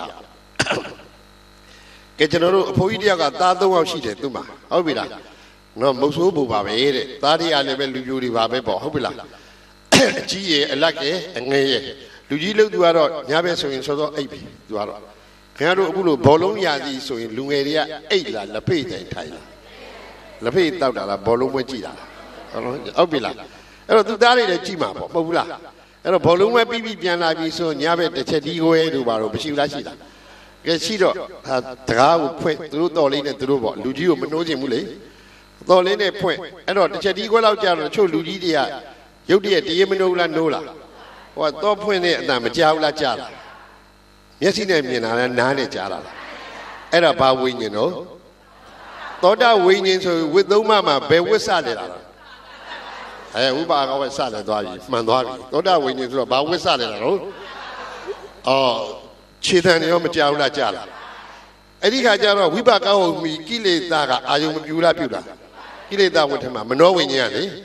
ကဲကျွန်တော်တို့အဖိုးကြီးတယောက်ကသား၃ယောက်ရှိတယ်သူ့မှာဟုတ်ပြီလားနော်မုတ်ဆိုးပူပါပဲတဲ့သားတွေကလည်းပဲလူပြိုတွေပါပဲပေါ့ဟုတ်ပြီလားအကြီးရယ်အလတ်ရယ်အငယ်ရယ်လူကြီးလို့သူကတော့ညဘက်ဆိုရင်စောစောအိပ်ပြီသူကတော့ခင်ဗျားတို့အခုလိုဘောလုံးရာစီဆိုရင်လူငယ်တွေကအိပ်လားလက်ဖိတ်တိုင်ထိုင်လားလက်ဖိတ်တောက်တာလားဘောလုံးပွဲကြည့်တာလားဟုတ်ပြီလားအဲ့တော့သူသားတွေလည်းကြည့်မှာပေါ့မဟုတ်ဘူးလားအဲ့တော့ဘောလုံးပွဲပြီးပြီးပြန်လာပြီဆိုညဘက်တစ်ချက်ဒီကိုရဲတို့ပါတော့မရှိဘူးလားရှိလားကဲရှိတော့ဟာတကားကိုဖွင့်သူတို့တော်လေးနဲ့သူတို့ပေါ့လူကြီးကိုမနှိုးချင်ဘူးလေတော်လေးနဲ့ဖွင့်အဲ့တော့တစ်ချက်ဒီခွဲလောက်ကြာတော့ချို့လူကြီးတွေကရုပ်တရက်တရေမနှိုးလားနှိုးလားဟိုကတော့ဖွင့်တဲ့အတန်မကြောက်လားကြာလားမျက်စိနဲ့မြင်တာလားနားနဲ့ကြားတာလားအဲ့ဒါဘာဝိညာဉ်တော့သောတာဝိညာဉ်ဆိုဝိသုံးမမှာဘယ်ဝိစလဲလားဝိပါကဝိစလဲသွားပြီမှန်သွားပြီသောတာဝိညာဉ်ဆိုတော့ဘာဝိစလဲလားတော့ခြေတံရောမကြောက်လားကြာလားအဲ့ဒီခါကျတော့ဝိပါကဟုတ်ပြီကိလေသာကအာယုံမပြူလားပြူလားကိလေသာဝတ္ထမှာမနောဝိညာဉ်ကလေ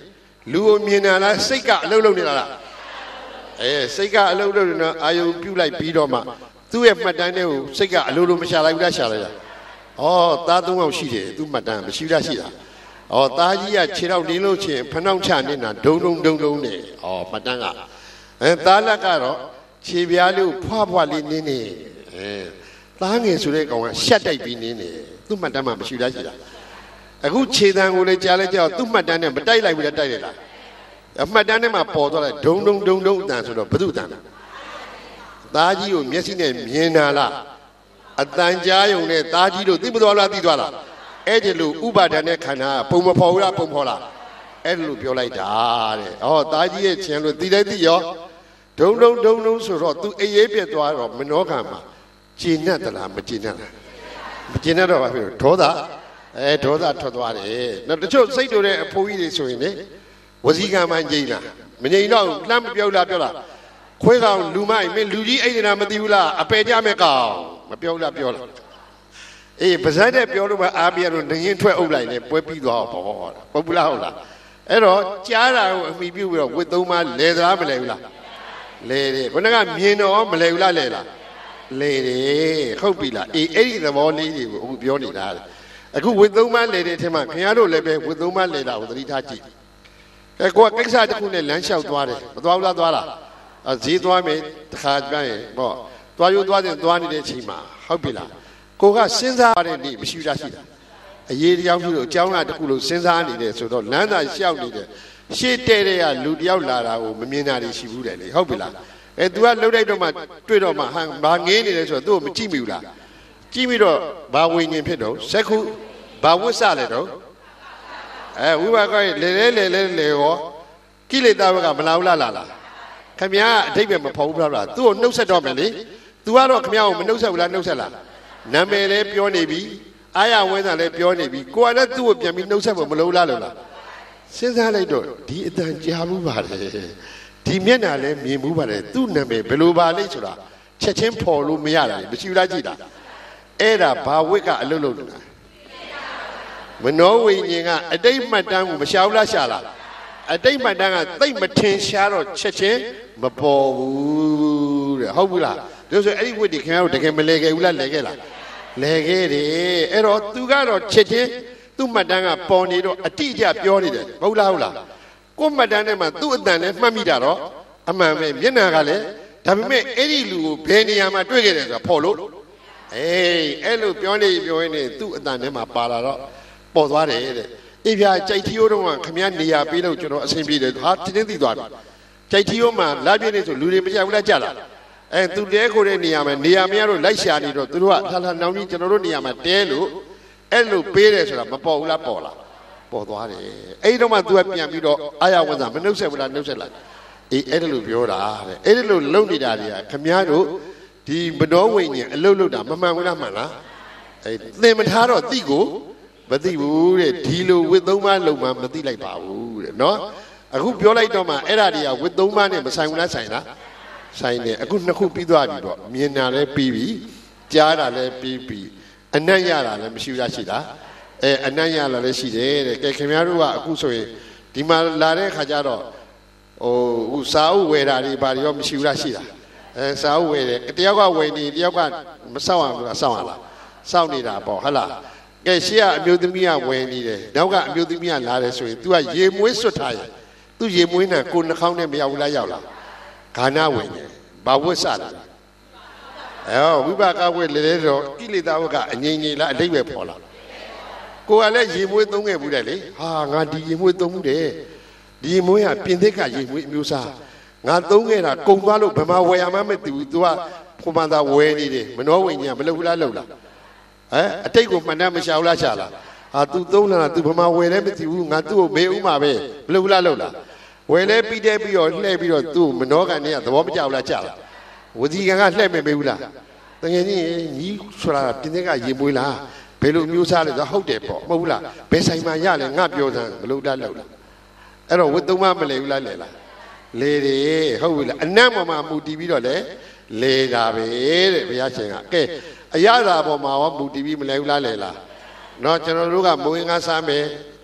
လူမြင်လာလားစိတ်ကအလုံးလုံးနေတာလားစိတ်ကအလုံးလုံးနေတာအာယုံပြုတ်လိုက်ပြီးတော့မှသူ့ရဲ့မှတ်တမ်းတွေကိုစိတ်ကအလုံးလုံးမရှာလိုက်ဘူးလားရှာလိုက်လားသားသုံးယောက်ရှိတယ်သူ့မှတ်တမ်းမရှိလားရှိတာသားကြီးကခြေတော့နင်းလို့ချင်းဖနှောင်းချနေတာဒုံနဲ့မှတ်တမ်းကသားလက်ကတော့ခြေပြားလေးကိုဖွာလေးနင်းနေသားငယ်ဆိုတဲ့ကောင်ကရှက်တိုက်ပြီးနင်းနေသူ့မှတ်တမ်းမှမရှိလားရှိတာအခုခြေတံကိုလည်းကြားလဲကြောက်သူ့မှတ်တမ်းနဲ့မတိုက်လိုက်ဘူးလားတိုက်လိုက်လားမှတ်တမ်းထဲမှာပေါ်သွားတယ်ဒုံအတန်ဆိုတော့ဘု து တန်သားကြီးကိုမျက်စိနဲ့မြင်တာလားအတန်ကြားယုံနဲ့သားကြီးတို့သိမသွားလားသိသွားလားအဲ့ဒီလိုဥပါဒဏ်နဲ့ခန္ဓာပုံမဖော်ဘူးလားပုံဖော်လားအဲ့လိုပြောလိုက်တာတဲ့သားကြီးရဲ့ခြင်းလို့သိလိုက်သိရောဒုံဆိုတော့ तू အေးရေးပြတ်သွားတော့မနောကံမှာကျဉ်တ်သလားမကျဉ်တ်လားမကျဉ်တ်တော့ဘာဖြစ်လို့ဒေါသထွက်သွားတယ်နောက်တချို့စိတ်တို့တဲ့အဖိုးကြီးတွေဆိုရင်လေဝစီကံမှငြိမ့်လားမငြိမ့်တော့လှမ်းမပြောလားခွဲကောင်လူမိုက်မင်းလူကြီးအဲ့ဒီနာမသိဘူးလားအပယ်ကြမဲ့ကောင်မပြောလားပြောလားပါဇက်တဲ့ပြောလို့မအားပြတော့ငရင်ထွက်အုပ်လိုက်လေပွဲပြီးသွားတော့ပုတ်ပလားဟုတ်လားအဲ့တော့ကြားတာကိုအမိပြုပြီးတော့ဝတ်သုံးပါလဲသလားမလဲဘူးလားလဲတယ်ခုနကမြင်တော့မလဲဘူးလားလဲလားလဲတယ်ဟုတ်ပြီလားအဲ့ဒီသဘောလေးတွေကိုအခုပြောနေတာအခုဝတ်သုံးပါလဲတဲ့အထက်မှာခင်ဗျားတို့လည်းပဲဝတ်သုံးပါလဲတာကိုသတိထားကြည့်ကိုကကိစ္စတစ်ခုနဲ့လမ်းလျှောက်သွားတယ်မသွားဘူးလားသွားလားဈေးသွားမယ်တခါပြန်ရင်သွားရိုးသွားတဲ့သွားနေတဲ့အချိန်မှာဟုတ်ပြီလားကိုကစဉ်းစားရတဲ့နေ့မရှိတာရှိတာအရေးတရားပြုလို့အကြောင်းလားတစ်ခုလို့စဉ်းစားနေတယ်ဆိုတော့လမ်းသာလျှောက်နေတယ်ရှေ့တဲ့တဲ့ကလူတယောက်လာတာကိုမမြင်တာတွေရှိဘူးတယ်လေဟုတ်ပြီလားतू ကလှုပ်လိုက်တော့မှတွေ့တော့မှဘာငေးနေလဲဆိုတော့သူ့ကိုမကြည့်မိဘူးလားကြည့်ပြီးတော့ဘာဝိညာဉ်ဖြစ်တော့စက္ခုဘာဝိဆလဲတော့ဝိပါကလေရောကိလေသာဘကမလာဘူးလားခမည်းအတိတ်ပဲမဖော်ဘူးလားသူ့ကိုနှုတ်ဆက်တော့မယ်လေ तू ကတော့ခမည်းကိုမနှုတ်ဆက်ဘူးလားနှုတ်ဆက်လားနာမည်လည်းပြောနေပြီအာရဝဲစာလည်းပြောနေပြီကိုကလည်းသူ့ကိုပြန်ပြီးနှုတ်ဆက်ဖို့မလုပ်လားလို့လားစဉ်းစားလိုက်တော့ဒီအတန်ကြားမှုပါတယ်ဒီမျက်နှာလည်းမြင်မှုပါတယ်သူ့နာမည်ဘယ်လိုပါလိမ့်ဆိုတာချက်ချင်းဖော်လို့မရတာမရှိဘူးလားကြည့်တာအဲ့ဒါဘာဝိတ်ကအလုပ်လုပ်နေတာမနောဝိညာဉ်ကအတိတ်မှတ်တမ်းကိုမရှာဘူးလားရှာလားအတိတ်မှတ်တမ်းကသိမထင်ရှားတော့ချက်ချင်းမပေါ်ဘူးတဲ့ဟုတ်ဘူးလားဒါဆိုအဲ့ဒီဝိတ်တွေခင်ဗျားတို့တကယ်မလဲခဲ့ဘူးလားလဲခဲ့လားလဲခဲ့တယ်အဲ့တော့သူကတော့ချက်ချင်းသူ့မှတ်တမ်းကပေါ်နေတော့အတိအကျပြောနေတယ်ဟုတ်လားကိုမှတ်တမ်းထဲမှာသူ့အတန်နဲ့မှတ်မိတာတော့အမှန်ပဲမျက်နှာကလည်းဒါပေမဲ့အဲ့ဒီလူကိုဘယ်နေရာမှာတွေ့ခဲ့တယ်ဆိုတာဖော်လို့အဲ့လိုပြောနေရင်သူ့အတန်ထဲမှာပါလာတော့ပေါ်သွားတယ်တဲ့အေးပြကြိုက်ထီယိုးတော့ခမည်းနေရာပေးလို့ကျွန်တော်အဆင်ပြေတယ်ဟာတင်းသိသွားပြီကြိုက်ထီယိုးမှာလာပြည့်နေဆိုလူတွေမကြဘူးလားကြလားသူတဲခိုတဲ့နေရာမှာနေရာမရတော့လိုက်ရှာနေတော့သူတို့ကလှနောင်ကြီးကျွန်တော်တို့နေရာမှာတဲလို့အဲ့လိုပေးတယ်ဆိုတာမပေါ်ဘူးလားပေါ်လားပေါ်သွားတယ်အဲ့တော့မှ तू ကပြန်ပြီးတော့အာရဝန်စာမနှုတ်ဆက်ဘူးလားနှုတ်ဆက်လိုက်အဲ့ဒါလို့ပြောတာတဲ့အဲ့ဒါလို့လုံနေတာတွေကခမည်းတော်ဒီမနောဝိညာဉ်အလုတ်လုတ်တာမမှန်ဘူးလားမှန်လားသင်မထားတော့သိကိုမသိဘူးတဲ့ဒီလိုဝတ်သုံးပါးလုံမှမသိလိုက်ပါဘူးတဲ့နော်အခုပြောလိုက်တော့မှအဲ့ဒါတွေကဝတ်သုံးပါးနဲ့မဆိုင်ဘူးလားဆိုင်လားဆိုင်တယ်အခုနှစ်ခုပြီးသွားပြီတော့မြင်တာလည်းပြီးပြီကြားတာလည်းပြီးပြီအနတ်ရတာလည်းမရှိဘူးလားရှိလားအနတ်ရလာလည်းရှိတယ်တဲ့ကဲခင်ဗျားတို့ကအခုဆိုရင်ဒီမှာလာတဲ့ခါကျတော့ဟိုစာအုပ်ဝယ်တာတွေဘာတွေရောမရှိဘူးလားရှိလားစာအုပ်ဝယ်တယ်တယောက်ကဝယ်နေတယောက်ကမစောင့်အောင်လားစောင့်ရလားစောင့်နေတာပေါ့ဟုတ်လားကဲရှေ့ကအမျိုးသမီးကဝယ်နေတယ်နောက်ကအမျိုးသမီးကလာတယ်ဆိုရင် तू ကရေမွေးစွတ်ထားရင် तू ရေမွေးနဲ့ကိုနှာခေါင်းနဲ့မရောက်ဘူးလားရောက်လားခါနာဝင်တယ်ဘာဝတ်စလားဝိပါကဝဲလေတော့ကိလေသာဝကအငြိမ့်ငြိမ့်လားအတိတ်ပဲပေါ်လာကိုကလည်းရေမွေးသုံးခဲ့ဘူးတဲ့လေဟာငါဒီရေမွေးသုံးမှုတယ်ဒီရေမွေးကပြင်သစ်ကရေမွေးအမျိုးစားငါသုံးခဲ့တာကုံသွားလို့ဘယ်မှာဝယ်ရမှမသိဘူး तू ကဖွန်ပန်သာဝယ်နေတယ်မနှောဝိညာဉ်မလုပ်ဘူးလားလုပ်လားအတိတ်ကိုမှန်တယ်မရှာဘူးလားရှာလားဟာ तू သုံးလာတာ तू ဘယ်မှာဝယ်လဲမသိဘူးငါသူ့ကိုမေးဦးမှာပဲမလုပ်ဘူးလားလုပ်လားဝယ်လဲပြီးတဲ့ပြီးတော့လှည့်ပြီးတော့သူ့မနှောကန်နဲ့သဘောမကျဘူးလားကြလားဝစီကံကလှည့်မဲ့မေးဘူးလားတကယ်ကြီးညီဆိုတာပြင်သစ်ကရေမွေးလားဘယ်လိုမျိုးစားလဲဆိုဟုတ်တယ်ပေါ့မဟုတ်ဘူးလားဘယ်ဆိုင်မှာရလဲငါပြောစမ်းမလုပ်တတ်လို့လားအဲ့တော့ဝတ်သုံးမမလဲဘူးလားလဲလားလေတယ်ဟုတ်ပြီလားအနတ်ပေါ်မှာမူတည်ပြီးတော့လေလေတာပဲတဲ့ဘုရားရှင်ကကဲအရသာပေါ်မှာရောမူတည်ပြီးမလဲဘူးလားလဲလားနော်ကျွန်တော်တို့ကမိုးငါစားမယ်ထ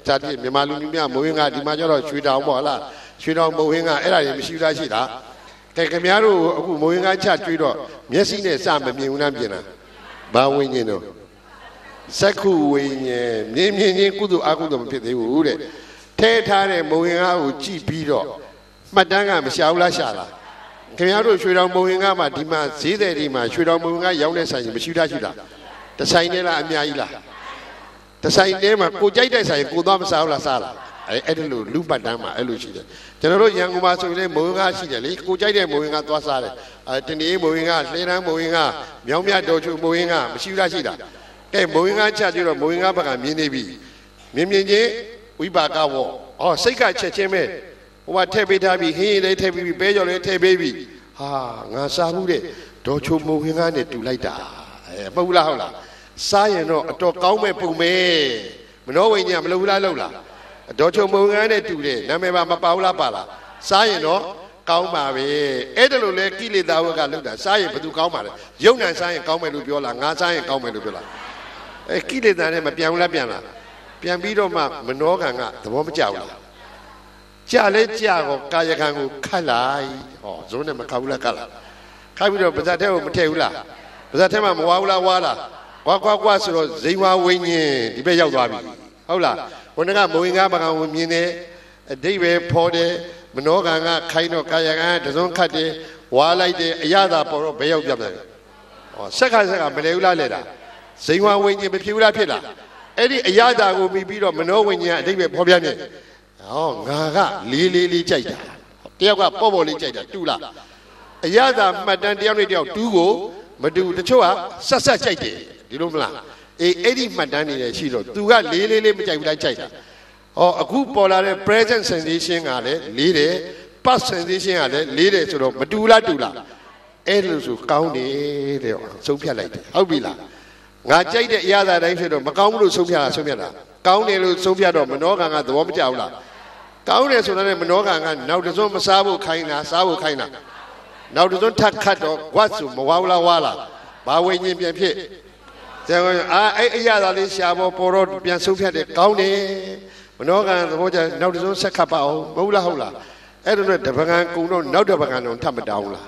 တိမြန်မာလူမျိုးများမိုးရင်းကဒီမှာကျတော့ရွှေတောင်ပေါ့လားရွှေတောင်မိုးရင်းကအဲ့ဒါတွေမရှိလားရှိတာကဲခင်ဗျားတို့အခုမိုးရင်းကချကျွေးတော့မျက်စိနဲ့စမမြင်ဘူးလားမြင်လားဘာဝိညာဉ်တော့စက္ခုဝိညာဉ်မြင်ချင်းကုသိုလ်အကုသိုလ်မဖြစ်သေးဘူးတဲ့ထဲထားတဲ့မိုးရင်းကားကိုကြည့်ပြီးတော့မှတ်တမ်းကမရှာဘူးလားရှာလားခင်ဗျားတို့ရွှေတောင်မိုးရင်းကားမှာဒီမှာဈေးတယ်ဒီမှာရွှေတောင်မိုးရင်းကားရောင်းတဲ့ဆိုင်ကြီးမရှိလားရှိလားတဆိုင်နဲ့လားအများကြီးလားတဆိုင်ထဲမှာကိုကြိုက်တဲ့ဆိုင်ကိုသွားမစားဘူးလားစားလားအဲ့ဒါလို့လူပတ်တန်းမှာအဲ့လိုရှိတယ်ကျွန်တော်တို့ရန်ကုန်မှာဆိုရင်မိုးရင်းကားရှိတယ်လေကိုကြိုက်တဲ့မိုးရင်းကားသွားစားတယ်တနေ့မိုးရင်းကားလှေတန်းမိုးရင်းကားမြောင်းမြတော်ချူမိုးရင်းကားမရှိလားရှိလားကဲမိုးရင်းကားချကြည့်တော့မိုးရင်းကားဘက်ကမြင်နေပြီမြင်ချင်းဝိပါကဝေါဟောစိတ်ကချက်ချင်းပဲဟိုကထည့်ပေးထားပြီဟင်းရည်လေးထည့်ပြီးပဲကြော်လေးထည့်ပေးပြီဟာငါစားဘူးတဲ့ဒေါ်ချိုမိုးရင်းကားနဲ့တူလိုက်တာမဟုတ်လားဟုတ်လားစားရင်တော့အတော်ကောင်းမဲ့ပုံပဲမနှောဝိညာဉ်မလုပ်ဘူးလားလုပ်လားဒေါ်ချုံမုံငန်းနဲ့တူတယ်နာမည်ပါမပါဘူးလားပါလားစားရင်တော့ကောင်းပါပဲအဲ့ဒါလို့လေကိလေသာဝကလောက်တာစားရင်ဘယ်သူကောင်းပါလဲယုံနာစားရင်ကောင်းမယ်လို့ပြောလားငါစားရင်ကောင်းမယ်လို့ပြောလားကိလေသာနဲ့မပြန်ဘူးလားပြန်လားပြန်ပြီးတော့မှမနှောကံကသဘောမကျဘူးလားကြာလဲကြာတော့ကာယကံကိုခတ်လိုက်ဟောဇုံးနဲ့မခတ်ဘူးလားကတ်လားခတ်ပြီးတော့ပါဇက်ထဲကိုမထည့်ဘူးလားပါဇက်ထဲမှာမဝါဘူးလားဝါလားကွာဆိုတော့ဇိဝဝိညာဉ်ဒီဘက်ရောက်သွားပြီဟုတ်လားဘုန်းကမိုးရင်ကားပကံဝင်မြင်တယ်အတိတ်ပဲဖော်တယ်မနောကံကခိုင်းတော့ကာယကံတစုံခတ်တယ်ဝါလိုက်တယ်အရသာပေါ်တော့ဘယ်ရောက်ပြတ်တယ်ဟောဆက်ကမလဲဘူးလားလဲတာဇိဝဝိညာဉ်မဖြစ်ဘူးလားဖြစ်လားအဲ့ဒီအရသာကိုပြီးပြီးတော့မနောဝိညာဉ်အတိတ်ပဲဖော်ပြနေဟောငါကလေးကြိုက်တာတယောက်ကပေါ့လေးကြိုက်တာတူလားအရသာမှတ်တမ်းတယောက်နဲ့တယောက်တူးကိုမတူတချို့ကဆက်ကြိုက်တယ်ဒီလိုမလားအဲ့ဒီမှတ်တမ်းနေတယ်ရှိတော့သူကလေးမကြိုက်ဘူးလားကြိုက်တာဟောအခုပေါ်လာတဲ့ present sensation ကလည်းလေးတယ် past sensation ကလည်းလေးတယ်ဆိုတော့မတူလားတူလားအဲ့လိုဆိုကောင်းတယ်တဲ့ဆုံးဖြတ်လိုက်တယ်ဟုတ်ပြီလားငါကြိုက်တဲ့အရာတိုင်းဖြစ်တော့မကောင်းဘူးလို့ဆုံးဖြတ်တာကောင်းတယ်လို့ဆုံးဖြတ်တော့မနောကံကသဘောမကျဘူးလားကောင်းတယ်ဆိုတော့မနောကံကနောက်တစ်စုံမစားဖို့ခိုင်းတာစားဖို့ခိုင်းတာနောက်တစ်စုံထပ်ခတ်တော့ဝတ်ဆိုမဝါဘူးလားဝါလားဘာဝိညာဉ်ပြန်ဖြစ်အဲ့အရာသာလေးရှာပေါ်တော့ပြန်ဆုံးဖြတ်တယ်ကောင်းတယ်မနောကံသဘောကျနောက်တစ်စုံဆက်ခတ်ပါအောင်မဟုတ်လားဟုတ်လားအဲ့ဒါနဲ့တပကံကုံတော့နောက်တပကံတော့ထပ်မတောင်းလား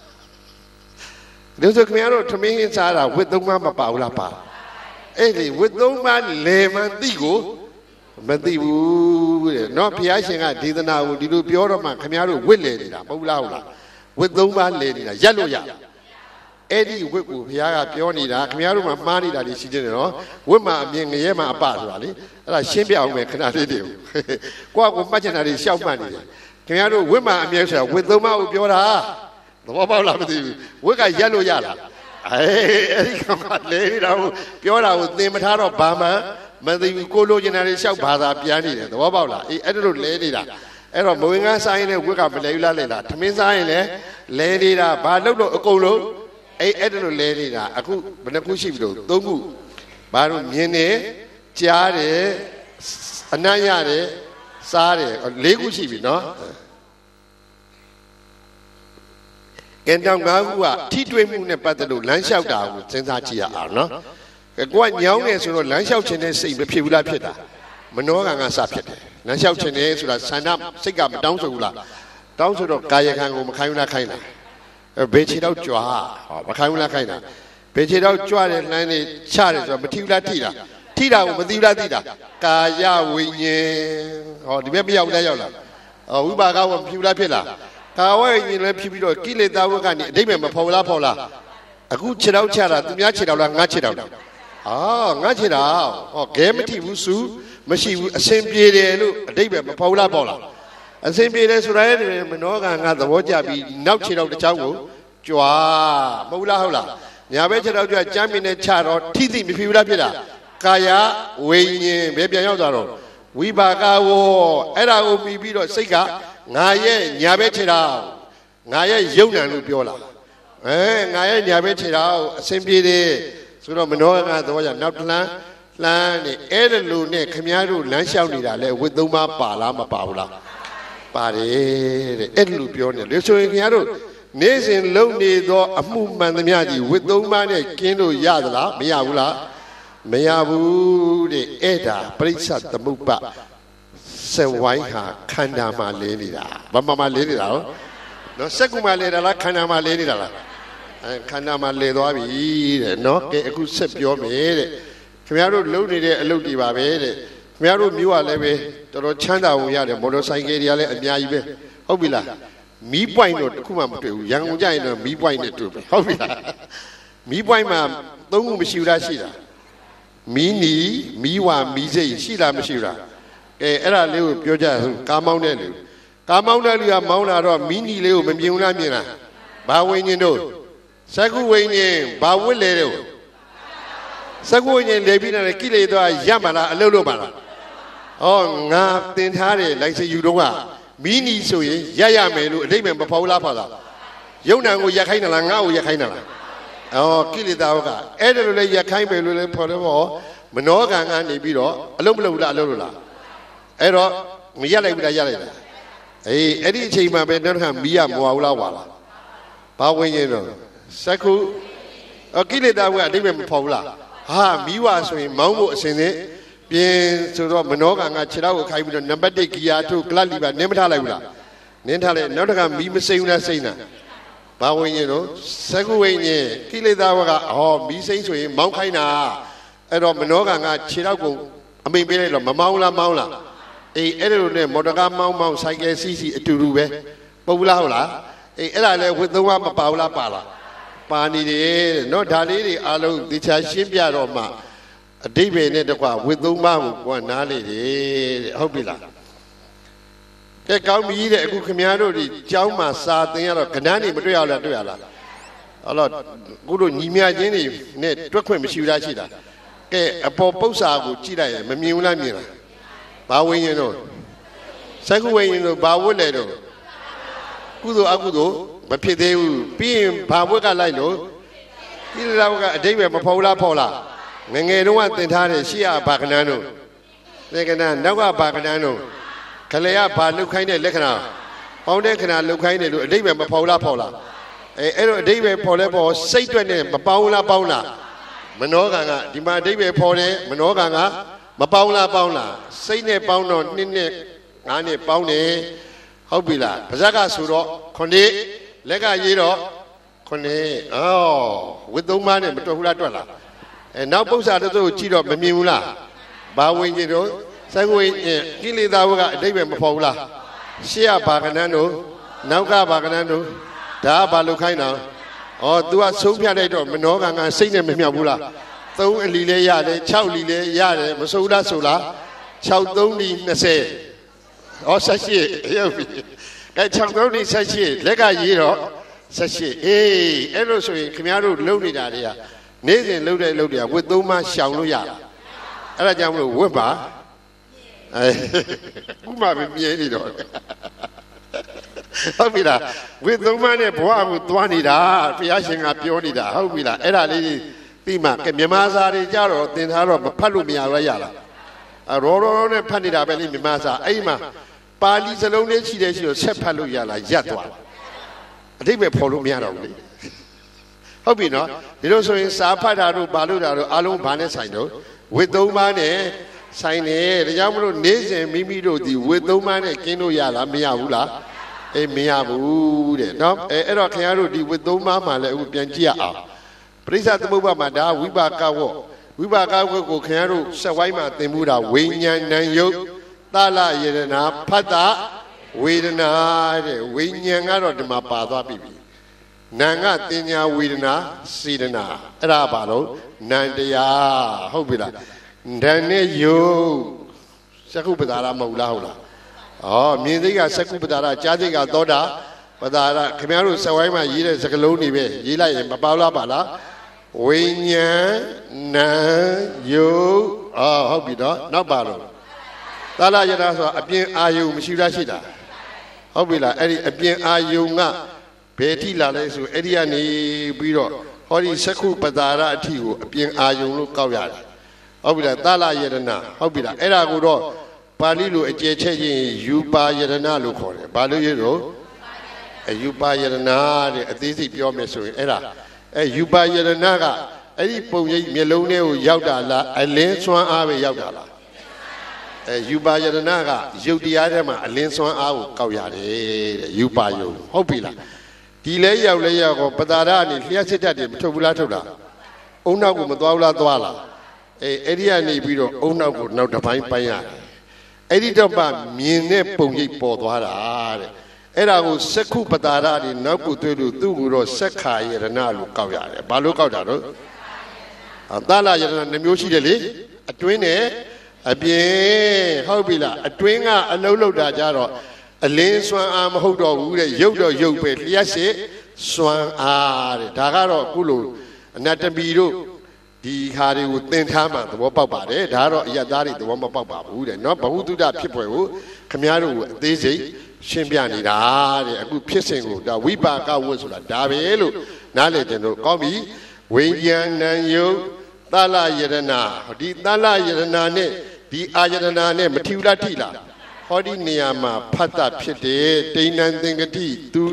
ဒီဆိုခင်ဗျားတို့ထမင်းစားတာဝစ်သုံးပါးမပါဘူးလားပါအဲ့ဒီဝစ်သုံးပါးလေမှန်သိကိုမသိဘူးတဲ့နော်ဘုရားရှင်ကဒေသနာကိုဒီလိုပြောတော့မှခင်ဗျားတို့ဝစ်လေနေတာမဟုတ်လားဟုတ်လားဝစ်သုံးပါးလေနေတာရက်လို့ရအဲ့ဒီဝစ်ကိုဘုရားကပြောနေတာခင်ဗျားတို့မှမှားနေတာတွေရှိနေတယ်နော်ဝစ်မှာအမြင်ငရဲမှာအပဆိုတာလေအဲ့ဒါရှင်းပြအောင်မယ်ခဏလေးတွေကိုကိုမှတ်ချင်တာတွေရှောက်မှတ်နေတယ်ခင်ဗျားတို့ဝစ်မှာအမြဲဆိုတာဝစ်သုံးပါးကိုပြောတာသဘောပေါက်လားမသိဘူးဝစ်ကရက်လို့ရလားအဲ့ဒီကောင်ကလေနေတာကိုပြောတာကိုသင်မထားတော့ဘာမှမသိဘူးကိုလိုချင်တာတွေရှောက်ဘာသာပြန်နေတယ်သဘောပေါက်လားအဲ့ဒါလို့လဲနေတာအဲ့တော့မဝင်ကားစားရင်လည်းဝစ်ကမလဲဘူးလားလဲလားထမင်းစားရင်လည်းလဲနေတာဘာလို့တော့အကုန်လုံးအဲ့ဒါလို့လဲနေတာအခုဘယ်နှခုရှိပြီလို့သုံးခုဘာလို့မြင်တယ်ကြားတယ်အနံ့ရတယ်စားတယ်လေးခုရှိပြီနော်ကဲတော့ငါးခုကထိတွေ့မှုနဲ့ပတ်သက်လို့လမ်းလျှောက်တာကိုစဉ်းစားကြည့်ရအောင်နော်ကိုကညောင်းနေဆိုတော့လမ်းလျှောက်ခြင်းနဲ့စိတ်မဖြစ်ဘူးလားဖြစ်တာမနှောကံကစဖြစ်တယ်လမ်းလျှောက်ခြင်းနဲ့ဆိုတာဆန္ဒစိတ်ကမတောင်းဆိုဘူးလားတောင်းဆိုတော့ကာယကံကိုမခိုင်းဘူးလားခိုင်းတာဘယ်ခြေတော့ကြွားဟောမခိုင်းဘူးလားခိုင်းတာဘယ်ခြေတော့ကြွားတယ်လှမ်းနေချတယ်ဆိုတော့မထီဘူးလားထိတာကိုမသိဘူးလားသိတာကာယဝိညာဉ်ဟောဒီဘက်မရောက်လားရောက်လားဝိပါကဝမဖြစ်ဘူးလားဖြစ်လားကာဝိညာဉ်လည်းဖြစ်ပြီးတော့ကိလေသာဝကကနေအတိတ်မဲ့မဖော်လားအခုခြေတော့ချတာသူများခြေတော့လားငါခြေတော့လားငါခြေတော့ဟောခဲမထိဘူးစုမရှိဘူးအစင်ပြေတယ်လို့အတိတ်မဲ့မဖော်လားပေါ့လားအစင်ပြေတယ်ဆိုရဲမနောကငါသဘောကျပြီးနောက်ခြေတော့တစ်ချောင်းကိုကြွားမဟုတ်လားဟုတ်လားညာဘက်ခြေတော့ကြွားကြမ်းမြင်နဲ့ချတော့ထိသိမဖြစ်ဘူးလားဖြစ်တာကာယဝိညာဉ်ပဲပြန်ရောက်သွားတော့ဝိပါကဝအဲ့ဒါကိုပြီးတော့စိတ်ကငါရဲ့ညာဘက်ခြေတော့ငါရဲ့ယုံနံလို့ပြောလာငါရဲ့ညာဘက်ခြေတော့အစင်ပြေတယ်ဆိုတော့မနောကသဘောကျနောက်တလန်းလှမ်းနေအဲ့ဒါလိုနဲ့ခမည်းတော်လမ်းလျှောက်နေတာလဲဝိသုံးပါပါလားမပါဘူးလားပါတယ်တဲ့အဲ့လိုပြောနေလေဆိုရင်ခင်ဗျားတို့နေ့စဉ်လုံနေသောအမှုမှန်သမျှကြီးဝိသုံးပါးနဲ့ကျင်းလို့ရသလားမရဘူးလားမရဘူးတဲ့အဲ့ဒါပရိစ္ဆသမုပ္ပါဆက်ဝိုင်းဟာခန္ဓာမှာလဲနေတာဘာမှလဲနေတာနော်စက်ကူမှာလဲတာလားခန္ဓာမှာလဲနေတာလားခန္ဓာမှာလဲသွားပြီတဲ့နော်ကဲအခုဆက်ပြောမယ်တဲ့ခင်ဗျားတို့လုံနေတဲ့အလုပ်တွေပါပဲတဲ့ခင်ဗျားတို့မျိုးကလည်းပဲတော်တော်ချမ်းသာဝင်ရတယ်မော်တော်ဆိုင်ကယ်တွေကလည်းအများကြီးပဲဟုတ်ပြီလားမီးပွိုင်းတော့တခုမှမတွေ့ဘူးရန်ကုန်ကြရင်တော့မီးပွိုင်းနဲ့တွေ့ပဲဟုတ်ပြီလားမီးပွိုင်းမှာသုံးခုမရှိဘူးလားရှိတာမီးနီမီးဝါမီးစိတ်ရှိလားမရှိဘူးလားကဲအဲ့ဒါလေးကိုပြောကြကားမောင်းတဲ့လူကားမောင်းတဲ့လူကမောင်းလာတော့မီးနီလေးကိုမမြင်ဘူးလားမြင်လားဘာဝိညာဉ်တို့စကုဝိညာဉ်ဘာဝတ်လေတို့စကုဝိညာဉ်လေပြီးတဲ့ကိလေသာရမှာလားအလုပ်လုပ်မှာလားဩငါသင်ထားတယ်လိုက်စယူတော့ကမီးနီဆိုရင်ရမယ်လို့အတိတ်မဲ့မဖော်လားဖော်လားယုံနာကိုရက်ခိုင်းတယ်လားငါ့ကိုရက်ခိုင်းတယ်လားဩကိလေသာကအဲ့ဒါလိုလေရက်ခိုင်းမယ်လို့လေဖော်တယ်ပေါ့မနောကံကနေပြီးတော့အလုံးမလုံးလားအလုံးလို့လားအဲ့တော့မရက်လိုက်ဘူးလားရက်လိုက်လားအေးအဲ့ဒီအချိန်မှာပဲနောက်တစ်ခါမီးရမွာဘူးလားဝါလားဘာဝင်ရင်တော့စက္ခုကိလေသာကအတိတ်မဲ့မဖော်ဘူးလားဟာမီးဝါဆိုရင်မောင်းဖို့အစဉ်စဉ်ပြင်းဆိုတော့မနောကံကခြေထောက်ကိုခိုင်းပြီးတော့နံပါတ်1ဂီယာထုတ်ကလတ်လီပါနင်းမထားလိုက်ဘူးလားနင်းထားလိုက်နောက်တစ်ခါမီးမစိမ့်ဘူးလားစိမ့်တာဘာဝင်ရင်တော့စက္ခုဝိညာဉ်ကိလေသာကမီးစိမ့်ဆိုရင်မောင်းခိုင်းတာအဲ့တော့မနောကံကခြေထောက်ကိုအမိန်ပေးလိုက်တော့မမောင်းလားမောင်းလားအေးအဲ့လိုနဲ့မော်တော်ကားမောင်းဆိုင်ကယ်စီးစီးအတူတူပဲပုတ်ဘူးလားဟုတ်လားအေးအဲ့ဒါလည်းဝိသုံးကမပါဘူးလားပါလားပါနေတယ်နော်ဒါလေးတွေအားလုံးသေချာရှင်းပြတော့မှအတိပ္ပယ်နဲ့တကွဝိသုံးပါးကိုကိုကနားလေတယ်တဲ့ဟုတ်ပြီလားကဲကောင်းပြီတဲ့အခုခင်ဗျားတို့ဒီကျောင်းမှာစာသင်ရတော့ကဏ္ဍနေမတွေ့ရလားတွေ့ရလားအဲ့တော့ကိုတို့ညီမချင်းတွေနဲ့တွက်ခွင့်မရှိဘူးလားရှိတာကဲအပေါ်ပု္ပ္ပစာကိုကြည့်လိုက်ရင်မမြင်ဘူးလားမြင်လားဘာဝိညာဉ်တို့စက္ခုဝိညာဉ်တို့ဘာဝတ်လဲတို့ကုသိုလ်အကုသိုလ်မဖြစ်သေးဘူးပြီးရင်ဘာဝတ်ကလိုက်လို့ကိလေသာကအတိတ်ပဲမဖော်လားဖော်လားငငယ်တုန်းကသင်ထားတဲ့ရှေ့ကဘာကဏ္ဍတို့လက္ခဏာနောက်ကဘာကဏ္ဍတို့ခလေကဘာလုတ်ခိုင်းတဲ့လက္ခဏာပေါင်းတဲ့ခဏလုတ်ခိုင်းတယ်လို့အတိတ်ပဲမဖော်လားဖော်လားအဲ့တော့အတိတ်ပဲဖော်လဲဖော်စိတ်တွက်နဲ့မပေါင်းလားပေါင်းလားမနောကံကဒီမှာအတိတ်ပဲဖော်တယ်မနောကံကမပေါင်းလားပေါင်းလားစိတ်နဲ့ပေါင်းတော့2နဲ့5နဲ့ပေါင်းတယ်ဟုတ်ပြီလားပါဇက်ကဆိုတော့9လက်ကရေးတော့9ဝိသုံးပါးနဲ့မတွက်ဘူးလားတွက်လားနောက်ပု္ပ္ပစာတို့ကြည့်တော့မမြင်ဘူးလားဘာဝင်ကြတော့စက္ခုဝိညာဉ်ကိလေသာကအတိတ်ပဲမဖော်ဘူးလားရှေ့ကဘာကဏ္ဍတို့နောက်ကဘာကဏ္ဍတို့ဒါကဘာလုတ်ခိုင်းတာतू ကဆုံးဖြတ်လိုက်တော့မနောကံကစိတ်နဲ့မမြောက်ဘူးလား3အလီလဲရတယ်6လီလဲရတယ်မစိုးလားဆိုလား6 3လီ2018ရုပ်ပြီကဲ6 3လီ18လက်ကရေးတော့18အေးအဲ့လိုဆိုရင်ခင်ဗျားတို့လုံနေတာတွေကနေ့စဉ်လုံတဲ့လုံတွေကဝတ်သုံးမှရှောင်လို့ရတာအဲ့ဒါကြောင့်မလို့ဝတ်ပါဥမာပဲမြဲနေတော့ဟုတ်ပြီလားဝတ်သုံးမှနဲ့ဘဝကိုသွားနေတာဘုရားရှင်ကပြောနေတာဟုတ်ပြီလားအဲ့ဒါလေးသိမှကဲမြမစာတွေကြတော့သင်ထားတော့မဖတ်လို့မရရလားရောနဲ့ဖတ်နေတာပဲလေမြမစာအဲ့မှာပါဠိစလုံးလေးရှိတယ်ရှိတော့ဆက်ဖတ်လို့ရလားရပ်သွားအတိတ်ပဲဖော်လို့မရတော့ဘူးလေဟုတ်ပြီနော်ဒီလိုဆိုရင်စာဖတ်တာတို့ဘာလို့တာတို့အားလုံးဘာနဲ့ဆိုင်တော့ဝတ်သုံးပါးနဲ့ဆိုင်တယ်ဒါကြောင့်မလို့နေ့စဉ်မိမိတို့ဒီဝတ်သုံးပါးနဲ့ကျင်းလို့ရလားမရဘူးလားအေးမရဘူးတဲ့နော်အဲ့တော့ခင်ဗျားတို့ဒီဝတ်သုံးပါးမှလည်းအခုပြန်ကြည့်ရအောင်ပရိစ္ဆသမုပ္ပါမှာဒါဝိပါကဝတ်ဝိပါကဝတ်ကိုခင်ဗျားတို့ဆက်ဝိုင်းမှာသင်မှုတာဝိညာဏံယုတ်သလယေရနာဖတ်တာဝေဒနာတဲ့ဝိညာဉ်ကတော့ဒီမှာပါသွားပြီနာငါတင်ညာဝေဒနာစေဒနာအဲ့ဒါဘာလို့နံတရားဟုတ်ပြီလားဓာတ်နဲ့ယုတ်စက္ခုပဒါရမဟုတ်လားဟုတ်လားမြင်သိကစက္ခုပဒါရကြားသိကသောတာပဒါရခင်ဗျားတို့ဆက်ဝိုင်းမှာရေးတဲ့စကလုံးတွေပဲရေးလိုက်ရင်မပေါလားပါလားဝိညာဉ်နာယုတ်ဟုတ်ပြီတော့နောက်ပါလို့သလယတာဆိုအပြင်အာယုမရှိလားရှိတာဟုတ်ပြီလားအဲ့ဒီအပြင်အာယုကဘယ်ထိလာလဲဆိုအဲ့ဒီကနေပြီးတော့ဟောဒီစက္ခုပဒါရအထိကိုအပြင်အာယုလို့ကောက်ရတယ်ဟုတ်ပြီလားသလယတနာဟုတ်ပြီလားအဲ့ဒါကိုတော့ပါဠိလိုအကျယ်ချက်ချင်းယူပါယတနာလို့ခေါ်တယ်ဘာလို့ရတော့ယူပါယတနာတဲ့အသေးစိတ်ပြောမယ်ဆိုရင်အဲ့ဒါယူပါယတနာကအဲ့ဒီပုံရိပ်မျက်လုံးထဲကိုရောက်တာလားအလင်းစွမ်းအားပဲရောက်တာလားယူပါယရဏကရုပ်တရားထဲမှာအလင်းစွမ်းအားကိုကောက်ရတယ်တဲ့ယူပါယုံဟုတ်ပြီလားဒီလဲရောက်လဲရောက်ကောပတာရအနေလျှက်စစ်တတ်တယ်မထုတ်ဘူးလားထုတ်တာအုံနောက်ကိုမသွားဘူးလားသွားလားအဲ့ဒီကနေပြီးတော့အုံနောက်ကိုနောက်တစ်ပိုင်းပိုင်းရတယ်အဲ့ဒီတော့မှမြင်တဲ့ပုံရိပ်ပေါ်သွားတာတဲ့အဲ့ဒါကိုစက္ခုပတာရတွေနောက်ကိုတွေ့လို့သူ့ကိုတော့စက္ခာယရဏလို့ကောက်ရတယ်ဘာလို့ကောက်တာတော့သာလယရဏနှမျိုးရှိတယ်လေအတွင်းနဲ့အပြင်ဟုတ်ပြီလားအတွင်းကအလုံးလောက်တာကြတော့အလင်းစွမ်းအားမဟုတ်တော့ဘူးတဲ့ရုပ်တော့ရုပ်ပဲလျှက်စစ်စွမ်းအားတဲ့ဒါကတော့အခုလိုအနတ္တမီတို့ဒီဟာတွေကိုသင်ထားမှသဘောပေါက်ပါတယ်ဒါကတော့အယက်သားတွေသဘောမပေါက်ပါဘူးတဲ့เนาะဘဝတုဒ္ဒဖြစ်ပွဲကိုခမည်းတော်ကိုအသေးစိတ်ရှင်းပြနေတာတဲ့အခုဖြစ်စဉ်ကိုဒါဝိပါကဝတ်ဆိုတာဒါပဲလို့နားလည်ကြတို့ကောင်းပြီဝိညာဏံယုတ်သလယရဏဒီသလယရဏနဲ့ဒီအာယရဏနဲ့မထီဘူးလားထိလားဟောဒီနေရာမှာဖတ်တာဖြစ်တယ်တိဏ္ဏသင်္ကတိသူ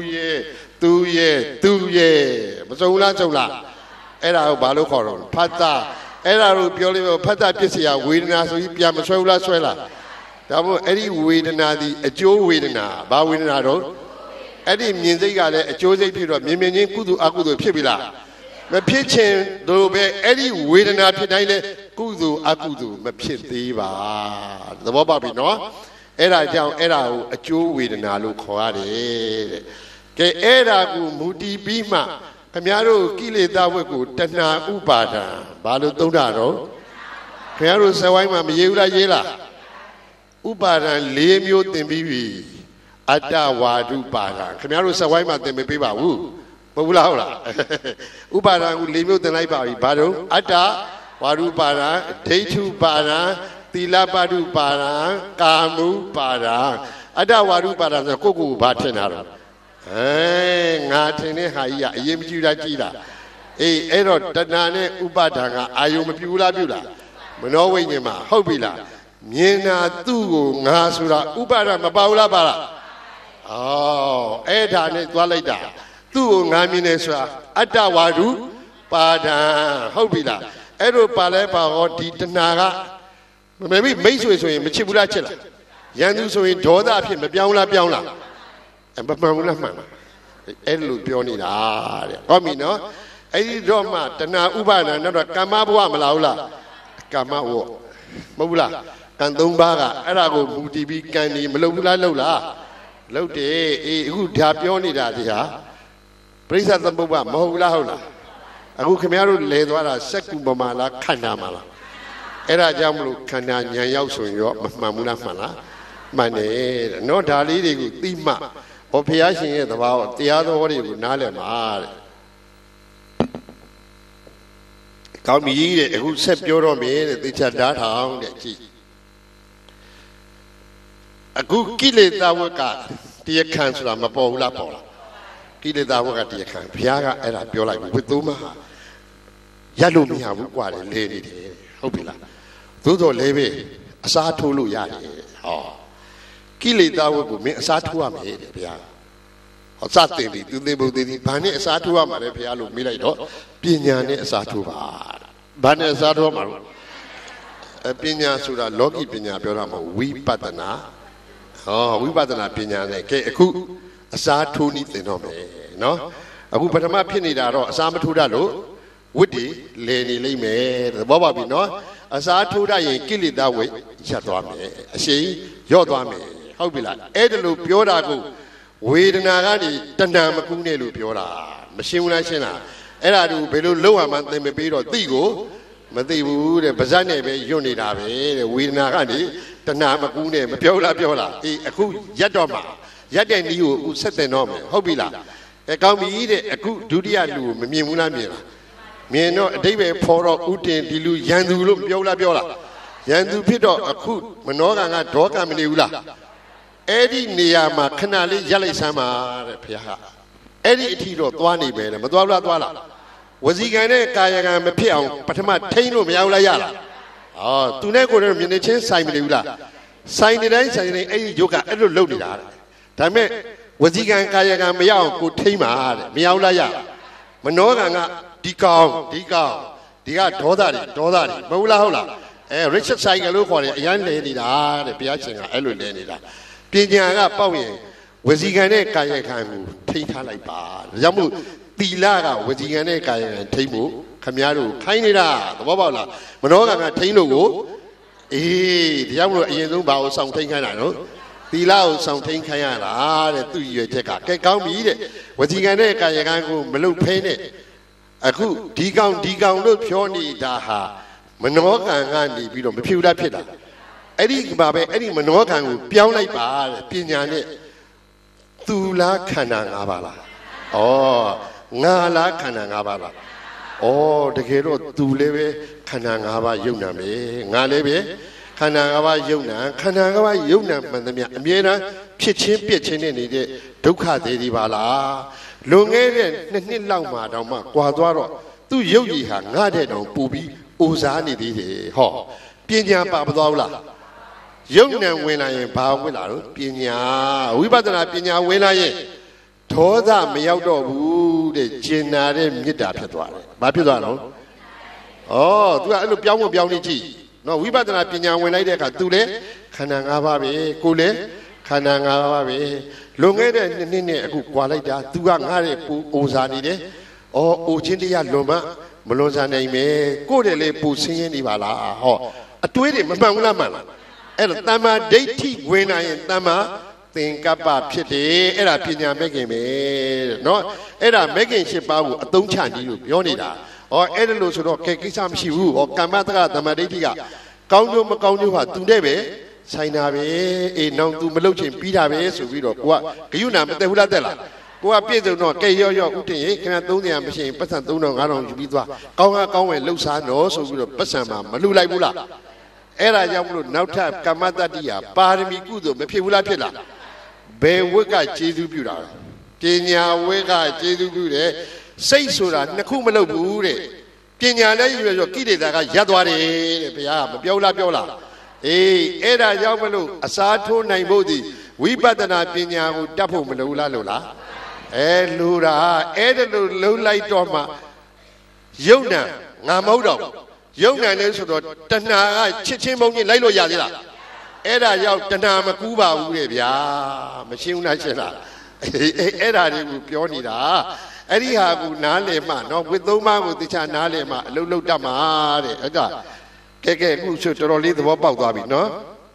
ရဲ့မစုံလားစုံလားအဲ့ဒါကိုဘာလို့ခေါ်တော့ဖတ်တာအဲ့ဒါကိုပြောလို့ဖတ်တာပစ္စည်းဝေဒနာဆိုပြီးပြန်မဆွဲဘူးလားဆွဲလားဒါမို့အဲ့ဒီဝေဒနာဒီအကျိုးဝေဒနာဘာဝေဒနာတော့အဲ့ဒီမြင်စိတ်ကလည်းအကျိုးစိတ်ဖြစ်တော့မြင်မြင်ချင်းကုသိုလ်အကုသိုလ်ဖြစ်ပြီလားမဖြစ်ချင်တို့ပဲအဲ့ဒီဝေဒနာဖြစ်တိုင်းလဲကုသိုလ်အကုသိုလ်မဖြစ်သေးပါသဘောပေါက်ပြီနော်အဲ့ဒါကြောင့်အဲ့ဒါကိုအကျိုးဝေဒနာလို့ခေါ်ရတယ်တဲ့ကဲအဲ့ဒါကိုမူတည်ပြီးမှခင်ဗျားတို့ကိလေသာဝတ်ကိုတဏှာဥပါဒံဘာလို့သုံးတာတော့ခင်ဗျားတို့ဇဝိုင်းမှာမရေးဘူးလားရေးလားဥပါဒံ၄မျိုးသင်ပြီးပြီအတ္တဝါဒုပါဒံခင်ဗျားတို့ဇဝိုင်းမှာသင်မပေးပါဘူးမဟုတ်လားဟုတ်လားဥပါဒံကို၄မျိုးသင်လိုက်ပါပြီဘာလို့အတ္တဝါဒုပါဒံဒိဋ္ဌုပါဒံသီလပါဒုပါဒံကာမုပါဒံအတ္တဝါဒုပါဒံဆိုကိုယ့်ကိုယ်ဘာထင်တာတော့ငါထင်တဲ့ဟာကြီးကအရင်မကြည့်တာကြည့်တာအဲ့တော့တဏှာနဲ့ဥပါဒံကအာယုံမပြူလားပြူလားမနောဝိညာဉ်မှာဟုတ်ပြီလားမြင်တာသူ့ကိုငါဆိုတာဥပါဒံမပါဘူးလားပါလားအဲ့ဒါနဲ့သွားလိုက်တာသူ့ကိုငါမြင်နေဆိုတာအတ္တဝါဒုပါဒံဟုတ်ပြီလားအဲ့လိုပါလဲပါဟောဒီတဏှာကမမေမိတ်ဆွေဆိုရင်မချစ်ဘူးလားချစ်လားရန်သူဆိုရင်ဒေါသအဖြစ်မပြောင်းလားပြောင်းလားမမှန်ဘူးလားမှန်လားအဲ့လိုပြောနေတာတဲ့ဟုတ်ပြီနော်အဲ့ဒီတော့မှတဏှာဥပါဒံနောက်တော့ကာမဘဝမလာဘူးလားကာမဝမဟုတ်ဘူးလားကံ၃ပါးကအဲ့ဒါကိုမူတည်ပြီးကံဒီမလုပ်ဘူးလားလုပ်လားလုပ်တယ်အခုဒါပြောနေတာဒီဟာပရိစ္ဆေသမုပ္ပါမဟုတ်လားဟုတ်လားအခုခင်ဗျားတို့လဲသွားတာစက္ကူပမာလားခန္ဓာမှာလားအဲ့ဒါကြောင့်မလို့ခန္ဓာဉာဏ်ရောက်ဆိုရင်ရောမမှန်ဘူးလားမှန်လားမှန်တယ်တဲ့နော်ဒါလေးတွေကိုသိမှဟောဘုရားရှင်ရဲ့သဘာဝတရားတော်တွေကိုနားလည်မှာတဲ့ကောင်းပြီတဲ့အခုဆက်ပြောတော့မယ်တဲ့သိချဓာတ်ထောင်တဲ့ကြည့်အခုကိလေသာဝကတရားခံဆိုတာမပေါ်ဘူးလားပေါ်လားကိလေသာဝကတရားခံဘုရားကအဲ့ဒါပြောလိုက်ပြီဝိသုမဟာရလို့မရဘူးกว่าလေလဲနေတယ်ဟုတ်ပြီလားသို့တော်လည်းပဲအစားထိုးလို့ရတယ်ဟောကိလေသာဝတ်ကိုမင်းအစားထိုးရမယ်တဲ့ဗျာဟောစတင်ပြီသူသိဖို့သိသည်ဘာနဲ့အစားထိုးရမှာလဲဗျာလို့မေးလိုက်တော့ပညာနဲ့အစားထိုးပါဘာနဲ့အစားထိုးမှာလို့ပညာဆိုတာလောကီပညာပြောတာမဟုတ်ဝိပဿနာဟောဝိပဿနာပညာနဲ့ကဲအခုအစားထိုးနည်းသင်တော့မယ်နော်အခုပထမဖြစ်နေတာတော့အစားမထိုးတတ်လို့ဝိတ္တိလေနေလိမ့်မယ်သဘောပါပြီနော်အစားထိုးတတ်ရင်ကိလေသာဝိရပ်သွားမယ်အရှိန်ရော့သွားမယ်ဟုတ်ပြီလားအဲ့ဒါလို့ပြောတာကိုဝေဒနာကနေတဏှာမကူးနဲ့လို့ပြောတာမရှင်းဘူးလားရှင်းလားအဲ့ဒါတို့ဘယ်လိုလုပ်ရမှန်းသင်မပေးတော့သိကိုမသိဘူးတဲ့ဗဇတ်နဲ့ပဲယွတ်နေတာပဲတဲ့ဝေဒနာကနေတဏှာမကူးနဲ့မပြောလားပြောလားအခုရက်တော့မှာရက်တဲ့နည်းကိုအခုဆက်တင်တော့မယ်ဟုတ်ပြီလားကောင်းပြီတဲ့အခုဒုတိယလူကိုမမြင်ဘူးလားမြင်လားမြင်တော့အတိတ်ပဲဖော်တော့ဥတင်ဒီလူရန်သူလို့ပြောလားပြောလားရန်သူဖြစ်တော့အခုမနောကံကဒေါကံမနေဘူးလားအဲ့ဒီနေရာမှာခဏလေးရက်လိုက်စမ်းပါတဲ့ဘုရားကအဲ့ဒီအထီတော့သွားနေပဲလေမသွားဘူးလားသွားလားဝစီကံနဲ့ကာယကံမဖြစ်အောင်ပထမထိန်းလို့မရဘူးလားရလားသူနဲ့ကိုယ်နဲ့မြင်နေချင်းဆိုင်မနေဘူးလားဆိုင်နေတိုင်းဆိုင်နေအဲ့ဒီယုတ်ကအဲ့လိုလုပ်နေတာတဲ့ဒါပေမဲ့ဝစီကံကာယကံမရအောင်ကိုထိန်းပါတဲ့မရဘူးလားရမနောကံကဒီကောင်ဒီကဒေါသတွေမဟုတ်လားဟုတ်လား Richard ဆိုင်ကလို့ခေါ်တယ်အရန်လဲနေတာတဲ့ဘုရားရှင်ကအဲ့လိုလဲနေတာပညာကပေါက်ရင်ဝစီကံနဲ့ကာယကံကိုထိန်းထားလိုက်ပါဒါကြောင့်မို့သီလကဝစီကံနဲ့ကာယကံထိန်းဖို့ခမည်းတော်ခိုင်းနေတာသဘောပေါက်လားမနောကံကထိန်းလို့ကိုအေးဒါကြောင့်မို့အရင်ဆုံးဘာကိုဆောင်ထိန်းခိုင်းတာနော်သီလကိုဆောင်ထိန်းခိုင်းရတာတဲ့သူ့ရွယ်ချက်ကကဲကောင်းပြီတဲ့ဝစီကံနဲ့ကာယကံကိုမလုပ်ဖဲနဲ့အခုဒီကောင်လို့ပြောနေတာဟာမနောကံကနေပြီးတော့မဖြစ်ဘူးလားဖြစ်တာအဲ့ဒီမှာပဲအဲ့ဒီမနောကံကိုပြောင်းလိုက်ပါတဲ့ပညာနဲ့သူလားခန္ဓာ၅ပါးလားဩငါလားခန္ဓာ၅ပါးလားဩတကယ်တော့သူလည်းပဲခန္ဓာ၅ပါးယုံနာမယ်ငါလည်းပဲခန္ဓာ၅ပါးယုံနာခန္ဓာ၅ပါးယုံနာမှန်သမျှအမြဲတမ်းဖြစ်ချင်းပြည့်ချင်းနဲ့နေတဲ့ဒုက္ခသေးဒီပါလားလွန်ခဲ့တဲ့2 နှစ်လောက်မှတောင်မှကွာသွားတော့သူ့ရုပ်ရည်ဟာငါတဲ့တောင်ပူပြီးအိုစားနေသေးတယ်ဟောပညာပါမသွားဘူးလားယုံနံဝင်လာရင်ဘာဝင်လာတော့ပညာဝိပဿနာပညာဝင်လာရင်ဒေါသမရောက်တော့ဘူးတဲ့ကျင်နာတဲ့မေတ္တာဖြစ်သွားတယ်ဘာဖြစ်သွားတော့သူကအဲ့လိုပြောင်းနေကြည့်နော်ဝိပဿနာပညာဝင်လိုက်တဲ့အခါသူလည်းခန္ဓာ၅ပါးပဲကိုယ်လည်းခန္ဓာ၅ပါးပဲလွန်ခဲ့တဲ့2 နှစ်နဲ့အခုကွာလိုက်တာသူကငါတဲ့ပူအိုစားနေတယ်အိုချင်းတရားလွန်မှမလွန်စားနိုင်မယ်ကိုယ်တည်းလေးပူဆင်းရဲနေပါလားဟောအတွေးတွေမမှန်ဘူးလားမှန်လားအဲ့တော့တမ္မာဒိဋ္ဌိဝင်လာရင်တမ္မာသင်္ကပ္ပဖြစ်တယ်အဲ့ဒါပညာမဲ့ခင်ပဲတဲ့နော်အဲ့ဒါမဲ့ခင်7ပါးကိုအသုံးချနည်းလို့ပြောနေတာအဲ့ဒါလို့ဆိုတော့ကဲကိစ္စမရှိဘူးကမ္မတက္ကတမ္မာဒိဋ္ဌိကကောင်းကျိုးမကောင်းကျိုးဟာသူနဲ့ပဲဆိုင်တာပဲအေးနောင်သူမလုပ်ချင်ပြီးတာပဲဆိုပြီးတော့ကိုကဂယုဏမတက်ဘူးလားတက်လားကိုကပြည့်စုံတော့ကဲရော့ဥတင်ရေခင်ဗျာ300မရှိရင်ပတ်စံ3000 5000ယူပြီးသွားကောင်းဝယ်လှုပ်ရှားတော့ဆိုပြီးတော့ပတ်စံမှာမလှူလိုက်ဘူးလားအဲ့ဒါကြောင့်မလို့နောက်ထပ်ကမ္မတတ္တိယပါရမီကုသိုလ်မဖြစ်ဘူးလားဖြစ်လားဘယ်ဝိကကျေးဇူးပြုတာလဲပညာဝိကကျေးဇူးပြုတယ်စိတ်ဆိုတာ2 ခုမလုပ်ဘူးတဲ့ပညာလည်းယူရဆိုကိလေသာကရပ်သွားတယ်တဲ့ဘုရားကမပြောလားအေးအဲ့ဒါကြောင့်မလို့အစားထိုးနိုင်ဖို့ဒီဝိပဿနာပညာကိုတတ်ဖို့မလိုလားလို့လားလူတာအဲ့ဒါလို့လှုပ်လိုက်တော့မှယုံနာငါမဟုတ်တော့ယုံနာလဲဆိုတော့တဏှာကချစ်ချင်းမုန်းချင်းလိုက်လို့ရသေးလားအဲ့ဒါရောက်တဏှာမကူးပါဘူးတဲ့ဗျာမရှင်းဘူးလားရှင်းလားအဲ့ဒါတွေကိုပြောနေတာအဲ့ဒီဟာကူနားလည်မှနော်ဝိသုံးပါးကိုတခြားနားလည်မှအလုံးလုံးတတ်မှာတဲ့အဲ့ဒါကဲအခုဆိုတော်တော်လေးသဘောပေါက်သွားပြီနော်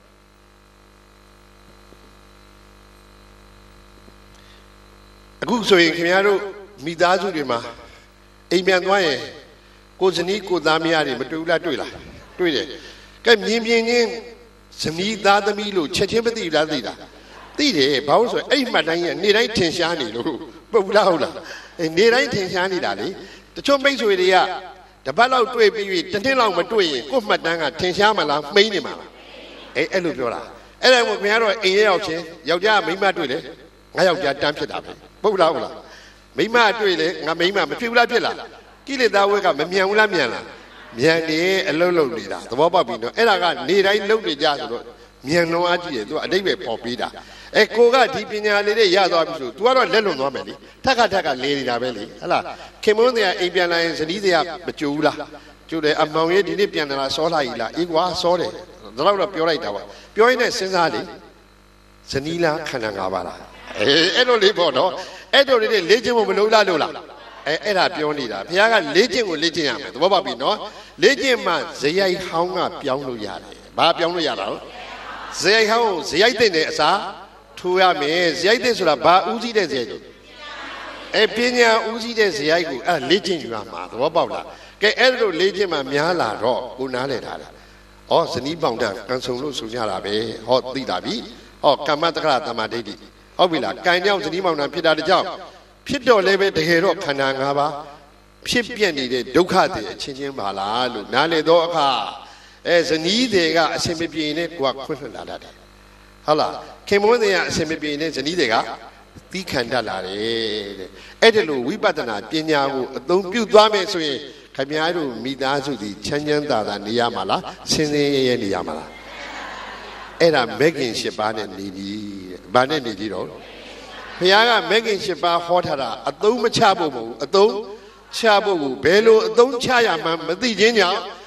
အခုဆိုရင်ခင်ဗျားတို့မိသားစုတွေမှာအိမ်ပြန်သွားရင်ကိုဇနီးကိုသားမယားတွေမတွေ့ဘူးလားတွေ့လားတွေ့တယ်ကဲမြင်ချင်းဇနီးသားသမီးလို့ချက်ချင်းမသိလားသိလားသိတယ်ဘာလို့ဆိုအဲ့မှတ်တိုင်းနေတိုင်းထင်ရှားနေလို့ပုတ်လားဟုတ်လားနေတိုင်းထင်ရှားနေတာလေတချို့မိတ်ဆွေတွေကတပတ်လောက်တွေ့ပြီး1 နှစ်လောက်မတွေ့ရင်ကို့မှတ်တမ်းကထင်ရှားမလားမှိန်းနေမှာလားအဲ့လိုပြောတာအဲ့ဒါကိုခင်ဗျားတို့အိမ်ရောက်ချင်းယောက်ျားမိန်းမတွေ့လေငါယောက်ျားတန်းဖြစ်တာပဲပုတ်လားဟုတ်လားမိန်းမတွေ့လေငါမိန်းမမဖြစ်ဘူးလားဖြစ်လားကိလေသာဝဲကမမြန်ဘူးလားမြန်လားမြန်နေအလုံးလုံးနေတာသဘောပေါက်ပြီနော်အဲ့ဒါကနေတိုင်းလုံးနေကြဆိုတော့မြန်လွန်အားကြီးတယ်သူကအတိတ်ပဲပေါ်ပေးတာကိုကဒီပညာလေးတွေရသွားပြီဆို तू ကတော့လက်လွန်သွားမယ်လေထက်ကလေးနေတာပဲလေဟဟလားခင်မွန်းတွေကအိမ်ပြန်လာရင်ဇနီးတွေကမကြိုဘူးလားကြိုတယ်အမောင်ရဲ့ဒီနေ့ပြန်လာစောလာကြီးလားအေးကွာစောတယ်ဒါတော့ပြောလိုက်တာပါပြောရင်းနဲ့စဉ်းစားလေဇနီးလားခန္ဓာ၅ပါးလားအဲ့လိုလေးပေါ့နော်အဲ့တို့လေးလေ့ကျင့်ဖို့မလိုလားလို့လားအဲ့ဒါပြောနေတာဘုရားကလေ့ကျင့်ကိုလေ့ကျင့်ရမယ်သဘောပေါက်ပြီနော်လေ့ကျင့်မှဇယိုက်ဟောင်းကပြောင်းလို့ရတယ်ဘာပြောင်းလို့ရတာလဲဇယိုက်ဟောင်းကိုဇယိုက်တဲ့အစားထိုးရမယ်ဇယိုက်တဲ့ဆိုတာဘာဥစည်းတဲ့ဇယိုက်ပညာဥစည်းတဲ့ဇယိုက်ကိုအဲ့လေ့ကျင့်ယူရမှာသဘောပေါက်လားကဲအဲ့လိုလေ့ကျင့်မှများလာတော့ကိုနားလဲထားတာဇနီးပေါင်တန်ကန်ဆုံလို့ဆိုကြတာပဲသိတာပြီကမ္မတက္ကရာတမ္မာဒိဋ္ဌိဟုတ်ပြီလားကံကြောင့်ဇနီးပေါင်တန်ဖြစ်တာတကြောင်ဖြစ်တော့လည်းပဲတကယ်တော့ခန္ဓာ၅ပါးဖြစ်ပြနေတဲ့ဒုက္ခတွေအချင်းချင်းပါလားလို့နားလေတော့အခါဇနီးတွေကအစင်မပြေနဲ့ကိုကခွင့်လွှတ်လာတတ်တယ်ဟုတ်လားခင်မွန်းတွေကအစင်မပြေနဲ့ဇနီးတွေကသီးခံတတ်လာတယ်တဲ့အဲ့ဒါလို့ဝိပဿနာပညာကိုအသုံးပြုသွားမယ်ဆိုရင်ခင်ဗျားတို့မိသားစုဒီချမ်းချမ်းသာသာနေရမှာလားဆင်းဆင်းရဲရဲနေရမှာလားအဲ့ဒါမဂ်ကင်၈ပါးနဲ့နေပြီဘာနဲ့နေကြည့်တော့ဘုရားကမဂ်ကင်၈ပါးဟောထားတာအသုံးမချဖို့မဟုတ်ဘူးအသုံးချဖို့ကိုဘယ်လိုအသုံးချရမှန်းမသိခြင်းကြောင့်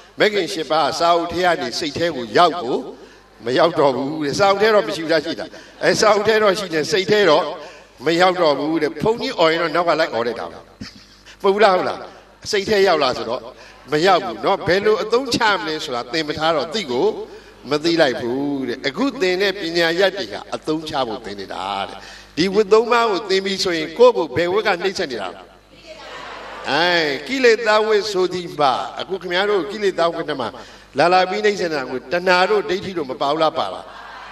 မဂ္ဂင်၈ပါးစာအုပ်ထဲကနေစိတ်ထဲကိုရောက်ကိုမရောက်တော့ဘူးတဲ့စာအုပ်ထဲတော့မရှိတာရှိတာစာအုပ်ထဲတော့ရှိတယ်စိတ်ထဲတော့မရောက်တော့ဘူးတဲ့ဘုန်းကြီးអော်ရင်တော့နောက်ကလိုက်អော်လိုက်တာပုတ်လားဟုတ်လားစိတ်ထဲရောက်လာဆိုတော့မရောက်ဘူးเนาะဘယ်လိုအသုံးချမလဲဆိုတာသင်မထားတော့သိကိုမသိလိုက်ဘူးတဲ့အခုသင်တဲ့ပညာရက်တွေကအသုံးချဖို့သင်နေတာတဲ့ဒီဝတ်သုံးပါးကိုသင်ပြီးဆိုရင်ကိုယ့်ကိုဘယ်ဝတ်ကနှိမ့်ဆက်နေတာကိလေသာဝတ်ဆိုသည်ပါအခုခင်ဗျားတို့ကိလေသာဝတ်မှာလာလာပြီးနှိမ့်ဆက်တာကိုတဏှာတို့ဒိဋ္ဌိတို့မပါဘူးလားပါလား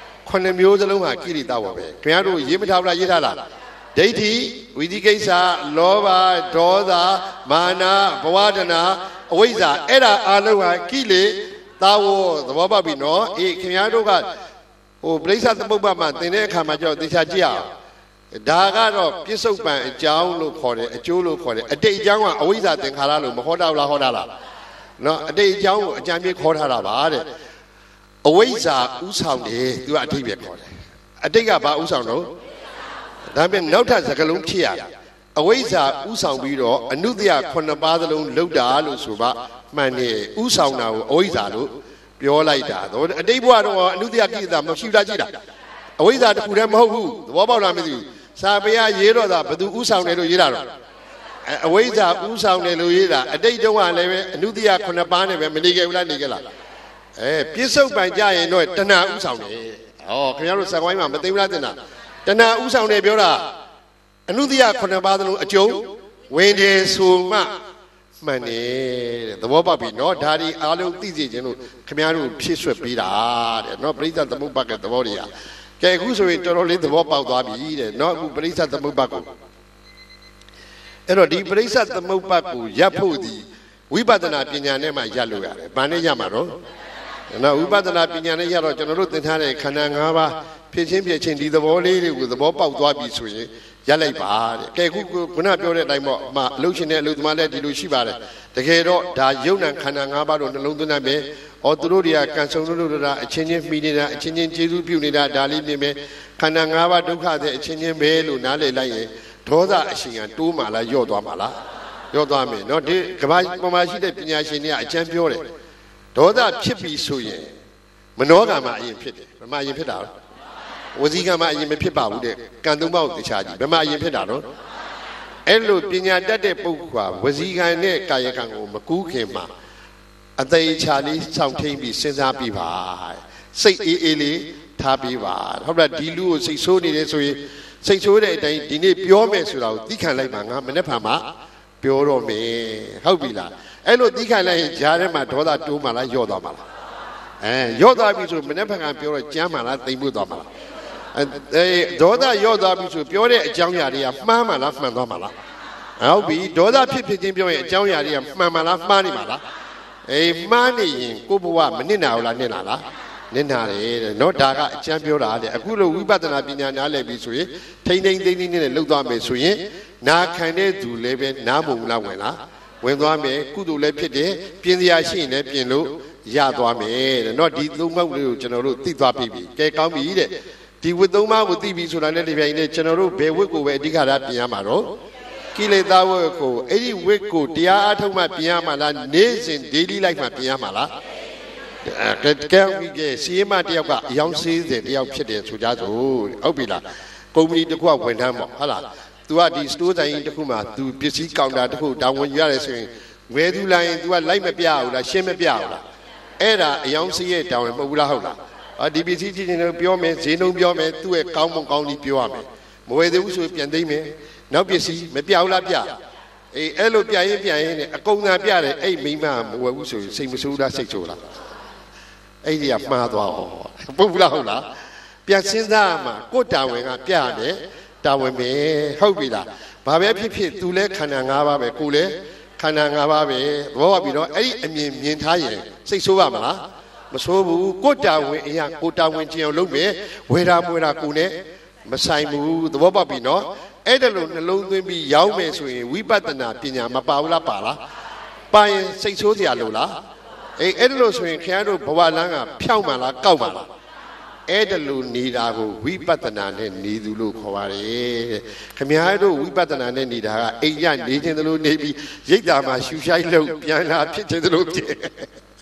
9မျိုးစလုံးဟာကိလေသာဝတ်ပဲခင်ဗျားတို့ရေးမထားဘူးလားရေးထားလားဒိဋ္ဌိဝိသိကိစ္စလောဘဒေါသမာနဘဝတဏအဝိဇ္ဇာအဲ့ဒါအလုံးဟာကိလေသာဝသဘောပေါက်ပြီနော်ခင်ဗျားတို့ကပရိစ္ဆသမုပ္ပါမှာသင်တဲ့အခါမှာကြောက်သေချာကြည့်အောင်ဒါကတော့ပြစ္ဆုတ်ပံအကြောင်းလို့ခေါ်တယ်အကျိုးလို့ခေါ်တယ်အတိတ်အကြောင်းကအဝိဇ္ဇာသင်္ခါရလို့မဟောတာလားဟောတာလားနော်အတိတ်အကြောင်းကိုအကြံပေးခေါ်ထားတာပါတဲ့အဝိဇ္ဇာဥဆောင်တယ်သူကအတိတ်ပဲခေါ်တယ်အတိတ်ကဘာဥဆောင်တော့ဒါပေမဲ့နောက်ထပ်စကားလုံးဖြစ်ရတယ်အဝိဇ္ဇာဥဆောင်ပြီးတော့အနုတ္တယ9ပါးသလုံးလောက်တာလို့ဆိုပါမှန်တယ်ဥဆောင်တာကိုအဝိဇ္ဇာလို့ပြောလိုက်တာတော့အတိတ်ဘဝတော့အနုတ္တယကိစ္စမရှိတာကြည့်တာအဝိဇ္ဇာတခုတည်းမဟုတ်ဘူးသဘောပေါက်လားမသိဘူးစာပေရရေးတော့တာဘသူဥဆောင်တယ်လို့ရေးတာတော့အဝိဇ္ဇာဥဆောင်တယ်လို့ရေးတာအတိတ်တုန်းကလည်းပဲအနုတ္တယ9ပါးနဲ့ပဲမနေခဲ့ဘူးလားနေခဲ့လားပြစ္ဆုတ်ပံကြရင်တော့တဏှာဥဆောင်တယ်ခင်ဗျားတို့စကွိုင်းမှာမသိဘူးလားတင်တာတဏှာဥဆောင်တယ်ပြောတာအနုတ္တယ9ပါးသလုံးအကျုံးဝင်တယ်ဆိုမှမှန်တယ်တဲ့သဘောပေါက်ပြီနော်ဒါဒီအားလုံးသိစေခြင်းလို့ခင်ဗျားတို့ဖြည့်ဆွတ်ပေးတာတဲ့နော်ပရိစ္ဆသမုပ္ပါကသဘောတွေကကဲအခုဆိုရင်တော်တော်လေးသဘောပေါက်သွားပြီတဲ့နော်အခုပရိစ္ဆသမုပ္ပါကိုအဲ့တော့ဒီပရိစ္ဆသမုပ္ပါကိုရပ်ဖို့ဒီဝိပဿနာပညာနဲ့မှရပ်လို့ရတယ်ဘာနဲ့ရမှာတော့နော်ဝိပဿနာပညာနဲ့ရတော့ကျွန်တော်တို့သင်ထားတဲ့ခန္ဓာ၅ပါးဖြစ်ချင်းဒီသဘောလေးတွေကိုသဘောပေါက်သွားပြီဆိုရင်ရက်လိုက်ပါတဲ့ကဲခုနပြောတဲ့အတိုင်းပေါ့အလုပ်ရှင်နဲ့အလုပ်သမားလည်းဒီလိုရှိပါတယ်တကယ်တော့ဒါယုံနာခန္ဓာ၅ပါးတို့နှလုံးသွင်းနိုင်မယ်သူတို့တွေကကံဆုံးလို့တာအချင်းချင်းမှီနေတာအချင်းချင်းကျေးဇူးပြုနေတာဒါလေးမြင်မယ်ခန္ဓာ၅ပါးဒုက္ခတဲ့အချင်းချင်းပဲလို့နားလည်လိုက်ရင်ဒေါသအရှင်ကတိုးမှလားယော့သွားမှလားယော့သွားမယ်နော်ဒီကဘာပေါ်မှာရှိတဲ့ပညာရှင်တွေကအကျမ်းပြောတယ်ဒေါသဖြစ်ပြီဆိုရင်မနောကမှာအရင်ဖြစ်တယ်ဘယ်မှာအရင်ဖြစ်တာလဲဝစီကံမှာအရင်မဖြစ်ပါဘူးတဲ့ကံသုံးပါးကိုတခြားကြည့်ဘယ်မှာအရင်ဖြစ်တာတော့အဲ့လိုပညာတတ်တဲ့ပုဂ္ဂိုလ်ဟာဝစီကံနဲ့ကာယကံကိုမကူးခင်မှာအသေးချာလေးစောင့်ထိန်ပြီးစဉ်းစားပြီးပါစိတ်အေးလေးထားပြီးပါဟုတ်လားဒီလူကိုစိတ်ဆိုးနေတယ်ဆိုရင်စိတ်ဆိုးတဲ့အတိုင်းဒီနေ့ပြောမယ်ဆိုတာကိုသိခံလိုက်ပါငါမနေ့ဖန်မှာပြောတော့မယ်ဟုတ်ပြီလားအဲ့လိုသိခံလိုက်ရင်ဂျားထဲမှာဒေါသတိုးမှလားယော့သွားမှလားယော့သွားပြီဆိုမနေ့ဖန်ကပြောတော့ကြမ်းမှလားသိမ့်မှုသွားမှလားဒေါသယော့သွားပြီဆိုပြောတဲ့အကြောင်းအရာတွေကမှားမှလားမှန်သွားမှလားဟုတ်ပြီဒေါသဖြစ်ချင်းပြောရင်အကြောင်းအရာတွေကမှန်မှလားမှားနေမှလားမှားနေရင်ကိုယ့်ဘဝမနစ်နာဘူးလားနစ်နာလားနစ်နာတယ်တဲ့နော်ဒါကအကျမ်းပြောတာတဲ့အခုလိုဝိပဿနာပညာနားလည်ပြီဆိုရင်ထိမ့်သိမ့်နဲ့လှုပ်သွားမယ်ဆိုရင်နာခံတဲ့သူလည်းပဲနားမုံလားဝင်လားဝင်သွားမယ်ကုသိုလ်လည်းဖြစ်တယ်ပြင်စရာရှိရင်လည်းပြင်လို့ရသွားမယ်တဲ့နော်ဒီသုံးခုလေးကိုကျွန်တော်တို့သိသွားပြီကဲကောင်းပြီတဲ့ဒီဝတ်သုံးပါးကိုသိပြီဆိုတာနဲ့ဒီပြိုင်နဲ့ကျွန်တော်တို့ဘယ်ဝတ်ကိုပဲအဓိကထားပြင်ရမှာတော့ကိလေသာဝတ်ကိုအဲ့ဒီဝတ်ကိုတရားအထုတ်မှပြင်ရမှာလားနေ့စဉ် daily life မှာပြင်ရမှာလားကဲစီးမတယောက်ကအယောင်40တယောက်ဖြစ်တယ်ဆိုကြစို့ဟုတ်ပြီလားကုမ္ပဏီတစ်ခုကဝန်ထမ်းပေါ့ဟုတ်လား तू ကဒီ store ဆိုင်တစ်ခုမှာ तू ပစ္စည်းကောင်တာတစ်ခုတာဝန်ယူရတယ်ဆိုရင်ဝယ်သူလာရင် तू ကလိုက်မပြဘူးလားရှင်းမပြဘူးလားအဲ့ဒါအယောင်စီးရဲ့တာဝန်မဟုတ်ဘူးလားဟုတ်လားဒီပစ္စည်းချင်းချင်းပြောမယ်ဈေးနှုန်းပြောမယ်သူ့ရဲ့ကောင်းမွန်ကောင်းကြီးပြောရမယ်မဝယ်သေးဘူးဆိုပြန်သိမ်းမယ်နောက်ပစ္စည်းမပြဘူးလားပြအဲ့လိုပြရင်နဲ့အကုန်သာပြတယ်အဲ့မိမမဝယ်ဘူးဆိုရင်စိတ်မဆိုးလားစိတ်ဆိုးလားအဲ့ဒီကမှားသွားအောင်ပုတ်ဘူးလားဟုတ်လားပြန်စဉ်းစားမှာကိုတာဝန်ကပြတယ်တာဝန်ပဲဟုတ်ပြီလားဘာပဲဖြစ်သူလဲခန္ဓာ၅ပါးပဲကိုလဲခန္ဓာ၅ပါးပဲဘောပါပြီတော့အဲ့ဒီအမြင်ထားရင်စိတ်ဆိုးပါမလားမဆိုးဘူးကိုတာဝန်အရာကိုတာဝန်ကျင်အောင်လုပ်မယ်ဝေရာမွေရာကိုနဲ့မဆိုင်ဘူးသဘောပေါက်ပြီနော်အဲ့ဒါလို့နှလုံးသွင်းပြီးရောက်မယ်ဆိုရင်ဝိပဿနာပညာမပါဘူးလားပါလားပါရင်စိတ်ဆိုးစရာလို့လားအဲ့ဒါလို့ဆိုရင်ခင်ဗျားတို့ဘဝလမ်းကဖြောင်းမှလားကောက်မှလားအဲ့ဒါလို့နေတာကိုဝိပဿနာနဲ့နေသူလို့ခေါ်ပါတယ်ခင်ဗျားတို့ဝိပဿနာနဲ့နေတာကအိမ်ရနေခြင်းသလိုနေပြီးရိတ်တာမှာရှူရှိုက်လို့ပြန်လာဖြစ်ခြင်းသလိုဖြစ်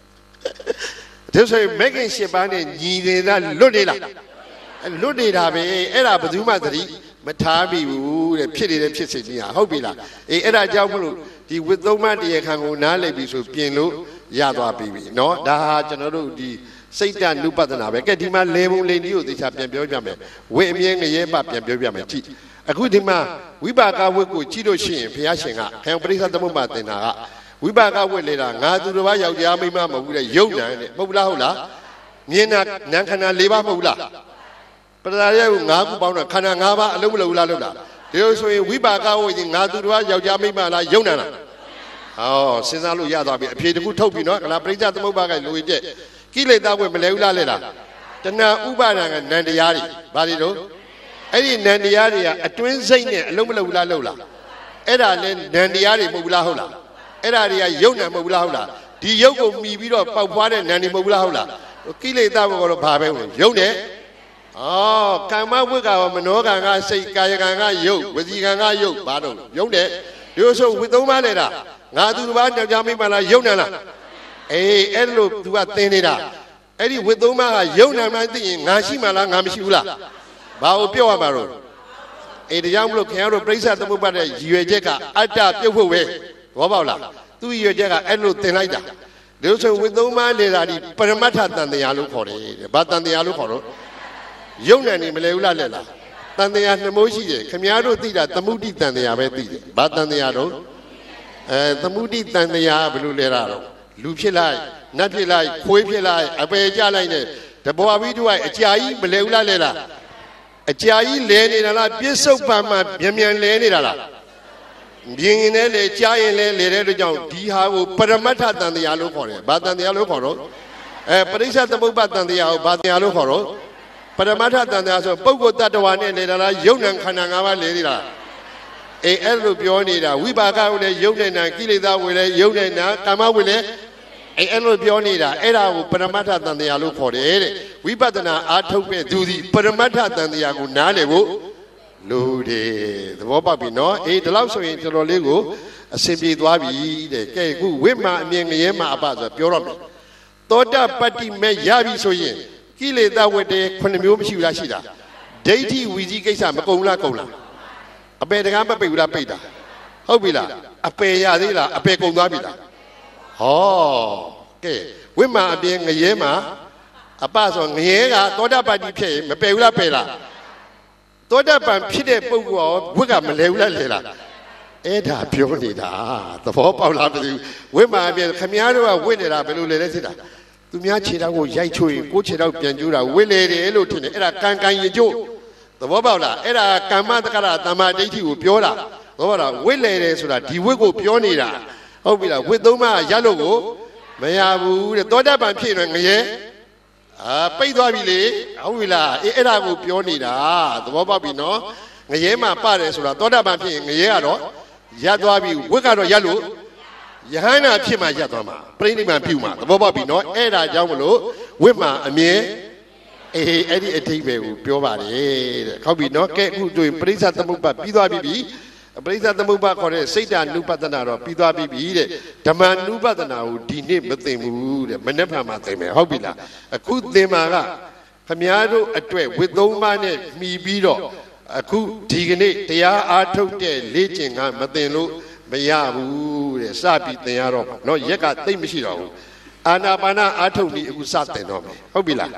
ဒါဆိုရင်မဂ္ဂင်၈ပါးနဲ့ညီနေတာလွတ်နေလားလွတ်နေတာပဲအဲ့ဒါဘယ်သူမှသတိမထားမိဘူးတဲ့ဖြစ်နေတဲ့ဖြစ်စဉ်ကြီးဟာဟုတ်ပြီလားအေးအဲ့ဒါကြောင့်မလို့ဒီဝိသုံးမတရားခံကိုနားလည်ပြီဆိုပြင်လို့ရသွားပြီเนาะဒါဟာကျွန်တော်တို့ဒီစိတ်တနုပဒနာပဲကဲဒီမှာလေပုံလေနည်းကိုသေချာပြန်ပြောပြမယ်ဝိအမြဲငရဲပပြန်ပြောပြမယ်ကြည့်အခုဒီမှာဝိပါကဝိကိုကြည့်လို့ရှိရင်ဘုရားရှင်ကဟံပရိသသမုပ္ပါသင်္တာကဝိပါကဝိလေတာငါသူတစ်ပါးယောက်ျားမိန်းမမဟုတ်ဘူးတဲ့ယုံနံတဲ့မဟုတ်လားဟုတ်လားမြင်တာနံခန္ဓာ၄ပါးမဟုတ်လားပရဒါရဲ့၅ခုပေါင်းတော့ခန္ဓာ၅ပါးအလုံးမလုံးလားလို့လားဒီလိုဆိုရင်ဝိပါကဝိငါသူတစ်ပါးယောက်ျားမိန်းမလားယုံနံလားဟောစဉ်းစားလို့ရသွားပြီအဖြေတစ်ခုထုတ်ပြီနော်ကလားပရိစ္ဆသမုပ္ပါကလူဝင်ပြက်ကိလေသာဝိမလဲဘူးလားလဲလားတဏှာဥပါဒံကနံတရားတွေဘာတွေတော့အဲ့ဒီနံတရားတွေကအတွင်းစိတ်နဲ့အလုံးမလုံးလားလို့လားအဲ့ဒါလဲနံတရားတွေမဟုတ်ဘူးလားဟုတ်လားအဲ့ဒါတွေကယုံနံမဟုတ်ဘူးလားဟုတ်လားဒီယုတ်ကိုမှီပြီးတော့ပေါက်ဖွားတဲ့နံတွေမဟုတ်ဘူးလားဟုတ်လားကိလေသာဘောကတော့ဘာပဲဝင်ယုံတယ်အော်ကာမဝိကရောမနောကံကစိတ်ကာယကံကယုတ်ဝစီကံကယုတ်ဘာတော့ယုံတယ်ဒီလိုဆိုဝိသုံးပါလေတာငါသူတစ်ပါးယောက်ျားမိန်းမလားယုံနံလားအေးအဲ့လို तू ကသင်နေတာအဲ့ဒီဝိသုံးပါးကယုံနံမှသိရင်ငါရှိမှလားငါမရှိဘူးလားဘာကိုပြောရမှာတော့အေးဒါကြောင့်မလို့ခင်ဗျားတို့ပြိဿသမုပ္ပါဒ်ရဲ့ရည်ရွယ်ချက်ကအတ္တပြုတ်ဖို့ပဲဘောပေါက်လားသူ့ရည်ရွယ်ချက်ကအဲ့လိုသင်လိုက်တာဒီလိုဆိုဝိသုံးပါးနေတာဒီပရမတ္ထတန်တရားလို့ခေါ်တယ်ဘာတန်တရားလို့ခေါ်တော့ယုံနံနေမလဲဘူးလားလက်လားတန်တရားနှမိုးရှိတယ်ခင်ဗျားတို့သိတာသမုဒိတန်တရားပဲသိတယ်ဘာတန်တရားတော့သမုဒိတန်တရားဘယ်လိုလဲတာတော့လူဖြစ်လိုက်နတ်ဖြစ်လိုက်ခွေးဖြစ်လိုက်အပေကြလိုက်နဲ့တဘွားပြီးတော့အကြာကြီးမလဲဘူးလားလဲလားအကြာကြီးလဲနေတာလားပြစ္ဆုတ်ပံမှာမြန်မြန်လဲနေတာလားမြင်ရင်လည်းလေကြားရင်လည်းလေတဲ့အတွက်ကြောင့်ဒီဟာကိုပရမတ္ထတန်တရားလို့ခေါ်တယ်ဘာတန်တရားလို့ခေါ်တော့ပရိစ္ဆသမုပ္ပါတန်တရားကိုဘာတရားလို့ခေါ်တော့ပရမတ္ထတန်တရားဆိုပုဂ္ဂိုလ်တ attva နဲ့လေတာလားယုံနံခန္ဓာ၅ပါးလေနေတာအေးအဲ့လိုပြောနေတာဝိပါကကိုလည်းယုံနေနာကိလေသာဝင်လည်းယုံနေနာကာမဝင်လည်းအဲ့လိုပြောနေတာအဲ့ဒါကိုပရမတ္ထတန်တရားလို့ခေါ်တယ်တဲ့ဝိပဿနာအားထုတ်တဲ့သူသည်ပရမတ္ထတန်တရားကိုနားလည်ဖို့လိုတယ်သဘောပေါက်ပြီနော်အေးဒီလောက်ဆိုရင်တော်တော်လေးကိုအဆင်ပြေသွားပြီတဲ့ကဲခုဝိမာအမြင်ငရဲမှာအပဆိုပြောတော့မယ်သောတပတ္တိမဲ့ရပြီဆိုရင်ကိလေသာဝတ္တေ9မျိုးမရှိဘူးလားရှိတာဒိဋ္ဌိဝီကြီးကိစ္စမကုန်လားကုန်လားအပေတကားမပိတ်ဘူးလားပိတ်တာဟုတ်ပြီလားအပေရသေးလားအပေကုန်သွားပြီလားဟောကဲဝိမာအပြင်ငရဲမှာအပဆိုငရဲကသောတပတ္တိဖြစ်ရင်မပယ်ဘူးလားပယ်လားသောတပန်ဖြစ်တဲ့ပုဂ္ဂိုလ်ရောဝိကမလဲဘူးလားလဲလားအဲ့ဒါပြောနေတာသဘောပေါက်လားမသိဘူးဝိမာအပြင်ခမည်းတော်ကဝိနေတာဘယ်လိုလဲလဲစစ်တာသူများခြေထောက်ကိုရိုက်ချိုးရင်ကိုယ်ခြေထောက်ပြန်ကျိုးတာဝိလေတယ်လို့ထင်တယ်အဲ့ဒါကံရင်ကျိုးသဘောပေါက်လားအဲ့ဒါကမ္မတက္ကရာတမ္မာဒိဋ္ဌိကိုပြောတာသဘောပေါက်လားဝိလေတယ်ဆိုတာဒီဝိကိုပြောနေတာဟုတ်ပြီလားဝိသုံးပါးရလို့ကိုမရဘူးတဲ့သောတပန်ဖြစ်ရင်ငရဲပိတ်သွားပြီလေဟုတ်ပြီလားအေးအဲ့ဒါကိုပြောနေတာသဘောပေါက်ပြီနော်ငရဲမှာပါတယ်ဆိုတာသောတာပန်ဖြစ်ရင်ငရဲကတော့ရပ်သွားပြီဝိကတော့ရပ်လို့ယဟန္တာဖြစ်မှရပ်သွားမှာပြိဋိဘံပြုမှာသဘောပေါက်ပြီနော်အဲ့ဒါကြောင့်မလို့ဝိမှာအမြဲအေးအဲ့ဒီအဓိပ္ပာယ်ကိုပြောပါတယ်တဲ့ဟုတ်ပြီနော်ကဲအခုတွေ့ပရိစ္ဆသမုပ္ပါပြီးသွားပြီပရိစ္ဆသမုပ္ပါခေါ်တဲ့စိတ်တ ानु ပဒနာတော့ပြီးသွားပြီတဲ့ဓမ္မ ानु ပဒနာကိုဒီနေ့မသိဘူးတဲ့မနေ့ဖန်မှာသိမယ်ဟုတ်ပြီလားအခုသင်မှာကခမည်းတော်အတွက်ဝိသုံးပါးနဲ့မှီပြီးတော့အခုဒီကနေ့တရားအားထုတ်တဲ့လေ့ကျင့်ကမသိလို့မရဘူးတဲ့စပြီးသင်ရတော့မှာเนาะရက်ကသိမ့်မရှိတော့ဘူးအာနာပါနအားထုတ်ပြီးအခုစသင်တော့မယ်ဟုတ်ပြီလား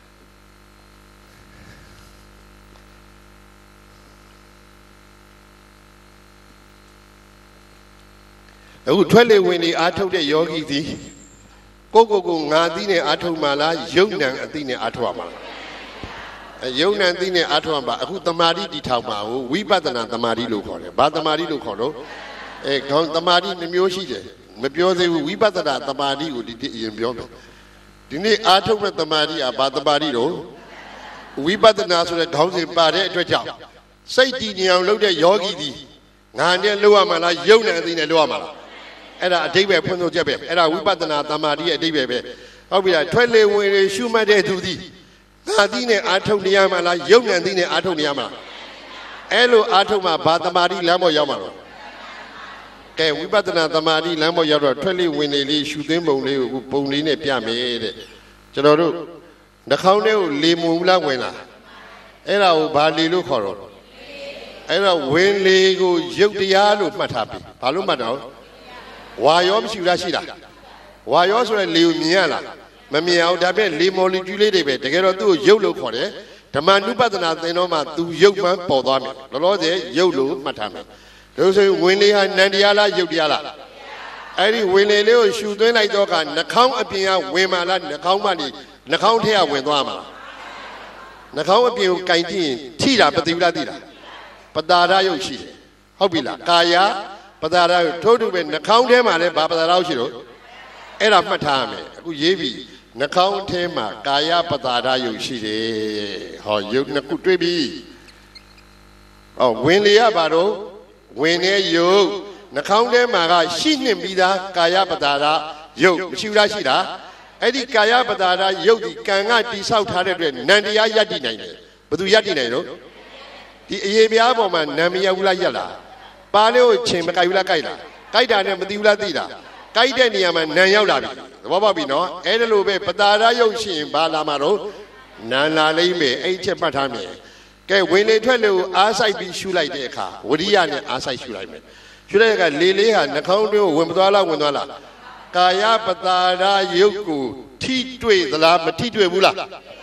အခုထွက်လေဝင်လေအားထုတ်တဲ့ယောဂီသည်ကိုငါသိနဲ့အားထုတ်မှလားယုံနံအသိနဲ့အားထုတ်ရမှာလားယုံနံသိနဲ့အားထုတ်ရမှာအခုတမာတိတည်ထောင်ပါကိုဝိပဿနာတမာတိလို့ခေါ်တယ်ဘာတမာတိလို့ခေါ်တော့ခေါင်းတမာတိနှမျိုးရှိတယ်မပြောသေးဘူးဝိပဿနာတမာတိကိုဒီအရင်ပြောမယ်ဒီနေ့အားထုတ်တဲ့တမာတိကဘာတမာတိတော့ဝိပဿနာဆိုတဲ့ခေါင်းစဉ်ပါတဲ့အတွက်ကြောင့်စိတ်တည်ငြိမ်အောင်လုပ်တဲ့ယောဂီသည်ငါနဲ့လုပ်ရမှာလားယုံနံအသိနဲ့လုပ်ရမှာလားအဲ့ဒါအဓိပ္ပာယ်ဖွင့်ဆိုချက်ပဲအဲ့ဒါဝိပဿနာတမာတိရဲ့အဓိပ္ပာယ်ပဲဟုတ်ပြီလားထွက်လေဝင်လေရှုမှတ်တဲ့သူသည်ငါသိနဲ့အာထုတ်နေရမှာလားယုံနံသိနဲ့အာထုတ်နေရမှာလားအဲ့လိုအာထုတ်မှဘာတမာတိလမ်းပေါ်ရောက်မှာလို့ကဲဝိပဿနာသမာဓိလမ်းပေါ်ရောက်တော့ထွက်လေဝင်လေလေးရှုသွင်းပုံလေးကိုပုံလေးနဲ့ပြမယ်တဲ့ကျွန်တော်တို့နှာခေါင်းထဲကိုလေမဝင်လားဝင်လားအဲ့ဒါကိုဘာလေလို့ခေါ်တော့အဲ့တော့ဝင်လေကိုရုပ်တရားလို့မှတ်ထားပြီဘာလို့မှတ်တော့ဝါရောမရှိလားရှိလားဝါရောဆိုတဲ့လေကိုမြင်ရလားမမြင်အောင်ဒါပေမဲ့လေမော်လီကျူးလေးတွေပဲတကယ်တော့သူ့ကိုရုပ်လို့ခေါ်တယ်ဓမ္မနုပဒနာသင်တော့မှသူရုပ်မှန်းပေါ်သွားမယ်လောလောဆယ်ရုပ်လို့မှတ်ထားမယ်ဒါဆိုရင်ဝင်လေဟာနန္တရားလားရုပ်တရားလားအဲ့ဒီဝင်လေလေးကိုရှူသွင်းလိုက်တော့ကနှာခေါင်းအပြင်ကဝင်มาလားနှာခေါင်းမှနေနှာခေါင်းထဲကဝင်သွားမှာနှာခေါင်းအပြင်ကိုကင်ကြည့်ရင်ထိတာပတိဝလားသိလားပတာရရုပ်ရှိတယ်ဟုတ်ပြီလားကာယပတာရရုပ်ထို့တူပဲနှာခေါင်းထဲမှာလည်းဘာပတာရရုပ်ရှိတော့အဲ့ဒါမှတ်ထားရမယ်အခုရေးပြီနှာခေါင်းထဲမှာကာယပတာရရုပ်ရှိတယ်ဟောရုပ်နှစ်ခုတွေ့ပြီဟောဝင်လေရပါတော့ဝင်နေရုပ်နှာခေါင်းထဲမှာကရှိနှင့်ပြီးသားကာယပတာရရုပ်မရှိဘူးလားရှိတာအဲ့ဒီကာယပတာရရုပ်ဒီကံကတိဆောက်ထားတဲ့အတွက်နန္တရားယတ္တိနိုင်တယ်ဘယ်သူယတ္တိနိုင်တော့ဒီအရေးပြားပေါ်မှာနာမည်ရောက်လားရက်လားပါလေးကိုချိန်မကြိုက်ဘူးလားကြိုက်လားကြိုက်တာနဲ့မသိဘူးလားသိတာကြိုက်တဲ့နေရာမှာနာရောက်လာပြီသဘောပေါက်ပြီနော်အဲ့ဒါလိုပဲပတာရရုပ်ရှိရင်ဘာလာမှာတော့နာလာလိမ့်မယ်အဲ့ချက်မှတ်ထားမယ်ကဲဝင်လေထွက်လေကိုအားဆိုင်ပြီးရှုလိုက်တဲ့အခါဝရိယနဲ့အားဆိုင်ရှုလိုက်မယ်ရှုလိုက်တဲ့အခါလေလေးဟာနှာခေါင်းတွင်းကိုဝင်မသွားလားဝင်သွားလားကာယပတာရရုပ်ကိုထိတွေ့သလားမထိတွေ့ဘူးလား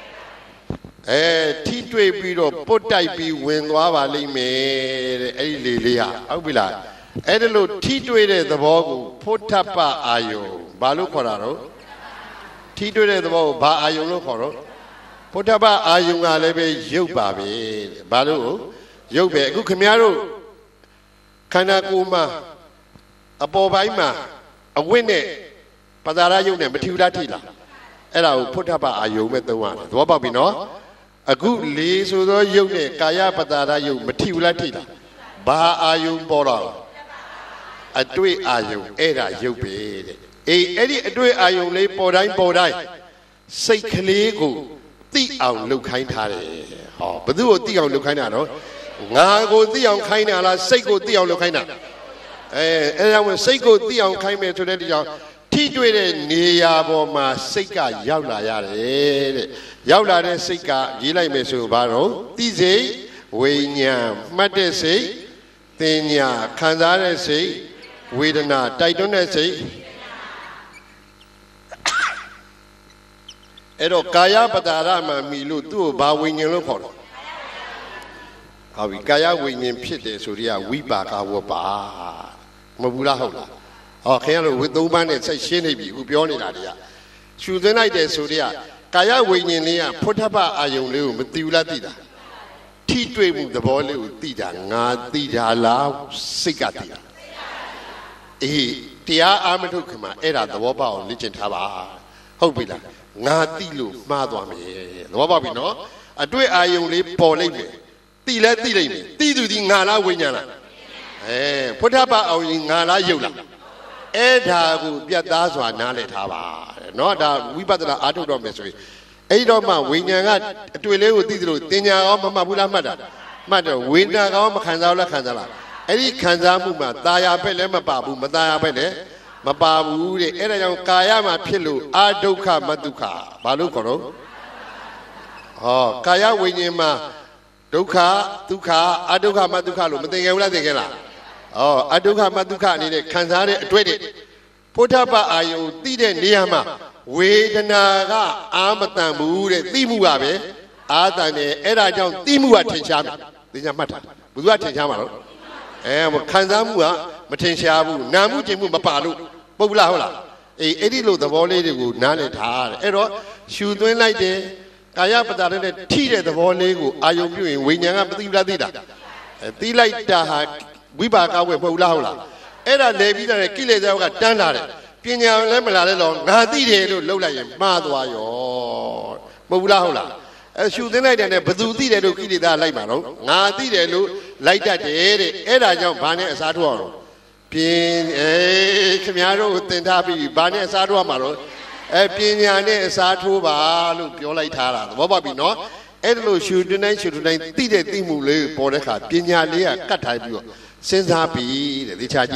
ထိတွေ့ပြီးတော့ပုတ်တိုက်ပြီးဝင်သွားပါလိမ့်မယ်တဲ့အဲ့ဒီလေလေးဟာဟုတ်ပြီလားအဲ့ဒါလို့ထိတွေ့တဲ့သဘောကိုဖုထပအာယုံဘာလို့ခေါ်တာတော့ထိတွေ့တဲ့သဘောကိုဘာအာယုံလို့ခေါ်တော့ဖုထပအာယုံကလည်းပဲရုပ်ပါပဲတဲ့ဘာလို့ရုပ်ပဲအခုခင်ဗျားတို့ခန္ဓာကိုယ်မှာအပေါ်ပိုင်းမှာအဝိနဲ့ပတာရရုပ်နဲ့မထီဘူးလားထိလားအဲ့ဒါကိုဖုထပအာယုံပဲသုံးရတယ်သဘောပေါက်ပြီနော်အခုလေဆိုသောရုပ်နဲ့ကာယပတာရရုပ်မထီဘူးလားထိလားဘာအာယုံပေါ်တော့အတွေ့အာယုံအဲ့ဒါရုပ်ပဲတဲ့အဲ့ဒီအတွေ့အာယုံလေးပေါ်တိုင်းစိတ်ကလေးကိုသိအောင်လှုပ်ခိုင်းထားတယ်ဟောဘယ်သူကိုသိအောင်လှုပ်ခိုင်းတာတော့ငါကိုသိအောင်ခိုင်းတာလားစိတ်ကိုသိအောင်လှုပ်ခိုင်းတာအဲ့ဒါဝင်စိတ်ကိုသိအောင်ခိုင်းမယ်ဆိုတဲ့ဒီကြောင့်ထိတွေ့တဲ့နေရာပေါ်မှာစိတ်ကရောက်လာရတယ်တဲ့ရောက်လာတဲ့စိတ်ကရေးလိုက်မယ်ဆိုဘာတော့သိစိတ်ဝိညာဉ်မှတ်တဲ့စိတ်သင်ညာခံစားတဲ့စိတ်ဝေဒနာတိုက်တွန်းတဲ့စိတ်အဲ့တော့ကာယပတာရမှာမီလို့သူ့ကိုဘာဝိညာဉ်လို့ခေါ်တော့ဟုတ်ပြီကာယဝိညာဉ်ဖြစ်တယ်ဆိုတော့ဝိပါကဝပါမဟုတ်ဘူးလားဟုတ်လားဟောခင်ဗျားတို့ဝိသုံးပန်းနဲ့ဆက်ရှင်းနေပြီအခုပြောနေတာတွေကရှူသွင်းလိုက်တယ်ဆိုတော့ကာယဝိညာဉ်လေးကဖုထပအာယုံလေးကိုမသိဘူးလားသိတာထိတွေ့မှုသဘောလေးကိုသိတာငါသိတာလားစိတ်ကသိတာတရားအာမထုတ်ခင်မှာအဲ့ဒါသဘောပေါက်အောင်လေ့ကျင့်ထားပါဟုတ်ပြီလားငါသိလို့မှားသွားမယ်သဘောပေါက်ပြီနော်အတွေ့အာယုံလေးပေါ်လိုက်မယ်သိလဲသိလိုက်မယ်သိသူဒီငါလားဝိညာဉ်လားဖုထပအောင်ရင်ငါလားယုတ်လားအဲ့ဒါကိုပြတ်သားစွာနားလည်ထားပါเนาะဒါဝိပဿနာအားထုတ်တော့မယ်ဆိုရင်အဲ့တော့မှဝိညာဉ်ကအတွေ့လေးကိုသိသလိုတင်ညာကောမမှတ်ဘူးလားမှတ်တာမှတ်တော့ဝိညာဉ်ကောမခံစားလားခံစားလားအဲ့ဒီခံစားမှုမှာตาရဘက်လည်းမပါဘူးမตาရဘက်လည်းမပါဘူးတဲ့အဲ့ဒါကြောင့်ကာယမှာဖြစ်လို့အာဒုက္ခမဒုက္ခဘာလို့ခေါ်တော့ဟောကာယဝိညာဉ်မှာဒုက္ခဒုက္ခအာဒုက္ခမဒုက္ခလို့မသိခဲ့ဘူးလားသိခဲ့လားအဒုက္ခမဒုက္ခအနေနဲ့ခံစားတဲ့အတွေ့အကြုံဖုထပအာယုံသိတဲ့နေရာမှာဝေဒနာကအာမတန်ဘူးတဲ့သိမှုကပဲအာတန်တယ်အဲ့ဒါကြောင့်သိမှုကထင်ရှားတယ်သိကြမှတ်ထားဘယ်သူကထင်ရှားမှာလို့ခံစားမှုကမထင်ရှားဘူးနာမှုကျင်မှုမပါလို့ပုတ်လားဟုတ်လားအဲ့ဒီလိုသဘောလေးတွေကိုနားလည်ထားတယ်အဲ့တော့ရှူသွင်းလိုက်တယ်ကာယပတာရနဲ့ထိတဲ့သဘောလေးကိုအာယုံပြုရင်ဝိညာဉ်ကမသိဘူးလားသိတာသိလိုက်တာဟာဝိပါကဝဲမဟုတ်လားဟုတ်လားအဲ့ဒါလဲပြီးတဲ့ကိလေသာကတန်းလာတယ်ပညာလည်းမလာလဲတော့ငါသိတယ်လို့လှုပ်လိုက်ရင်မှားသွားရောမဟုတ်ဘူးလားဟုတ်လားရှူသိလိုက်တယ်နဲ့ဘသူသိတယ်လို့ကိလေသာလိုက်မှာတော့ငါသိတယ်လို့လိုက်တတ်တယ်တဲ့အဲ့ဒါကြောင့်ဘာနဲ့အစားထိုးအောင်ပြင်းခင်ဗျားတို့သင်ထားပြီးဘာနဲ့အစားထိုးရမှာတော့ပညာနဲ့အစားထိုးပါလို့ပြောလိုက်ထားတာသဘောပေါက်ပြီနော်အဲ့ဒါလို့ရှူတိုင်းသိတဲ့သိမှုလေးပေါ်တဲ့အခါပညာလေးကကတ်ထားပြီးတော့စဉ်းစားပြီးတဲ့ဒီချာကြည့်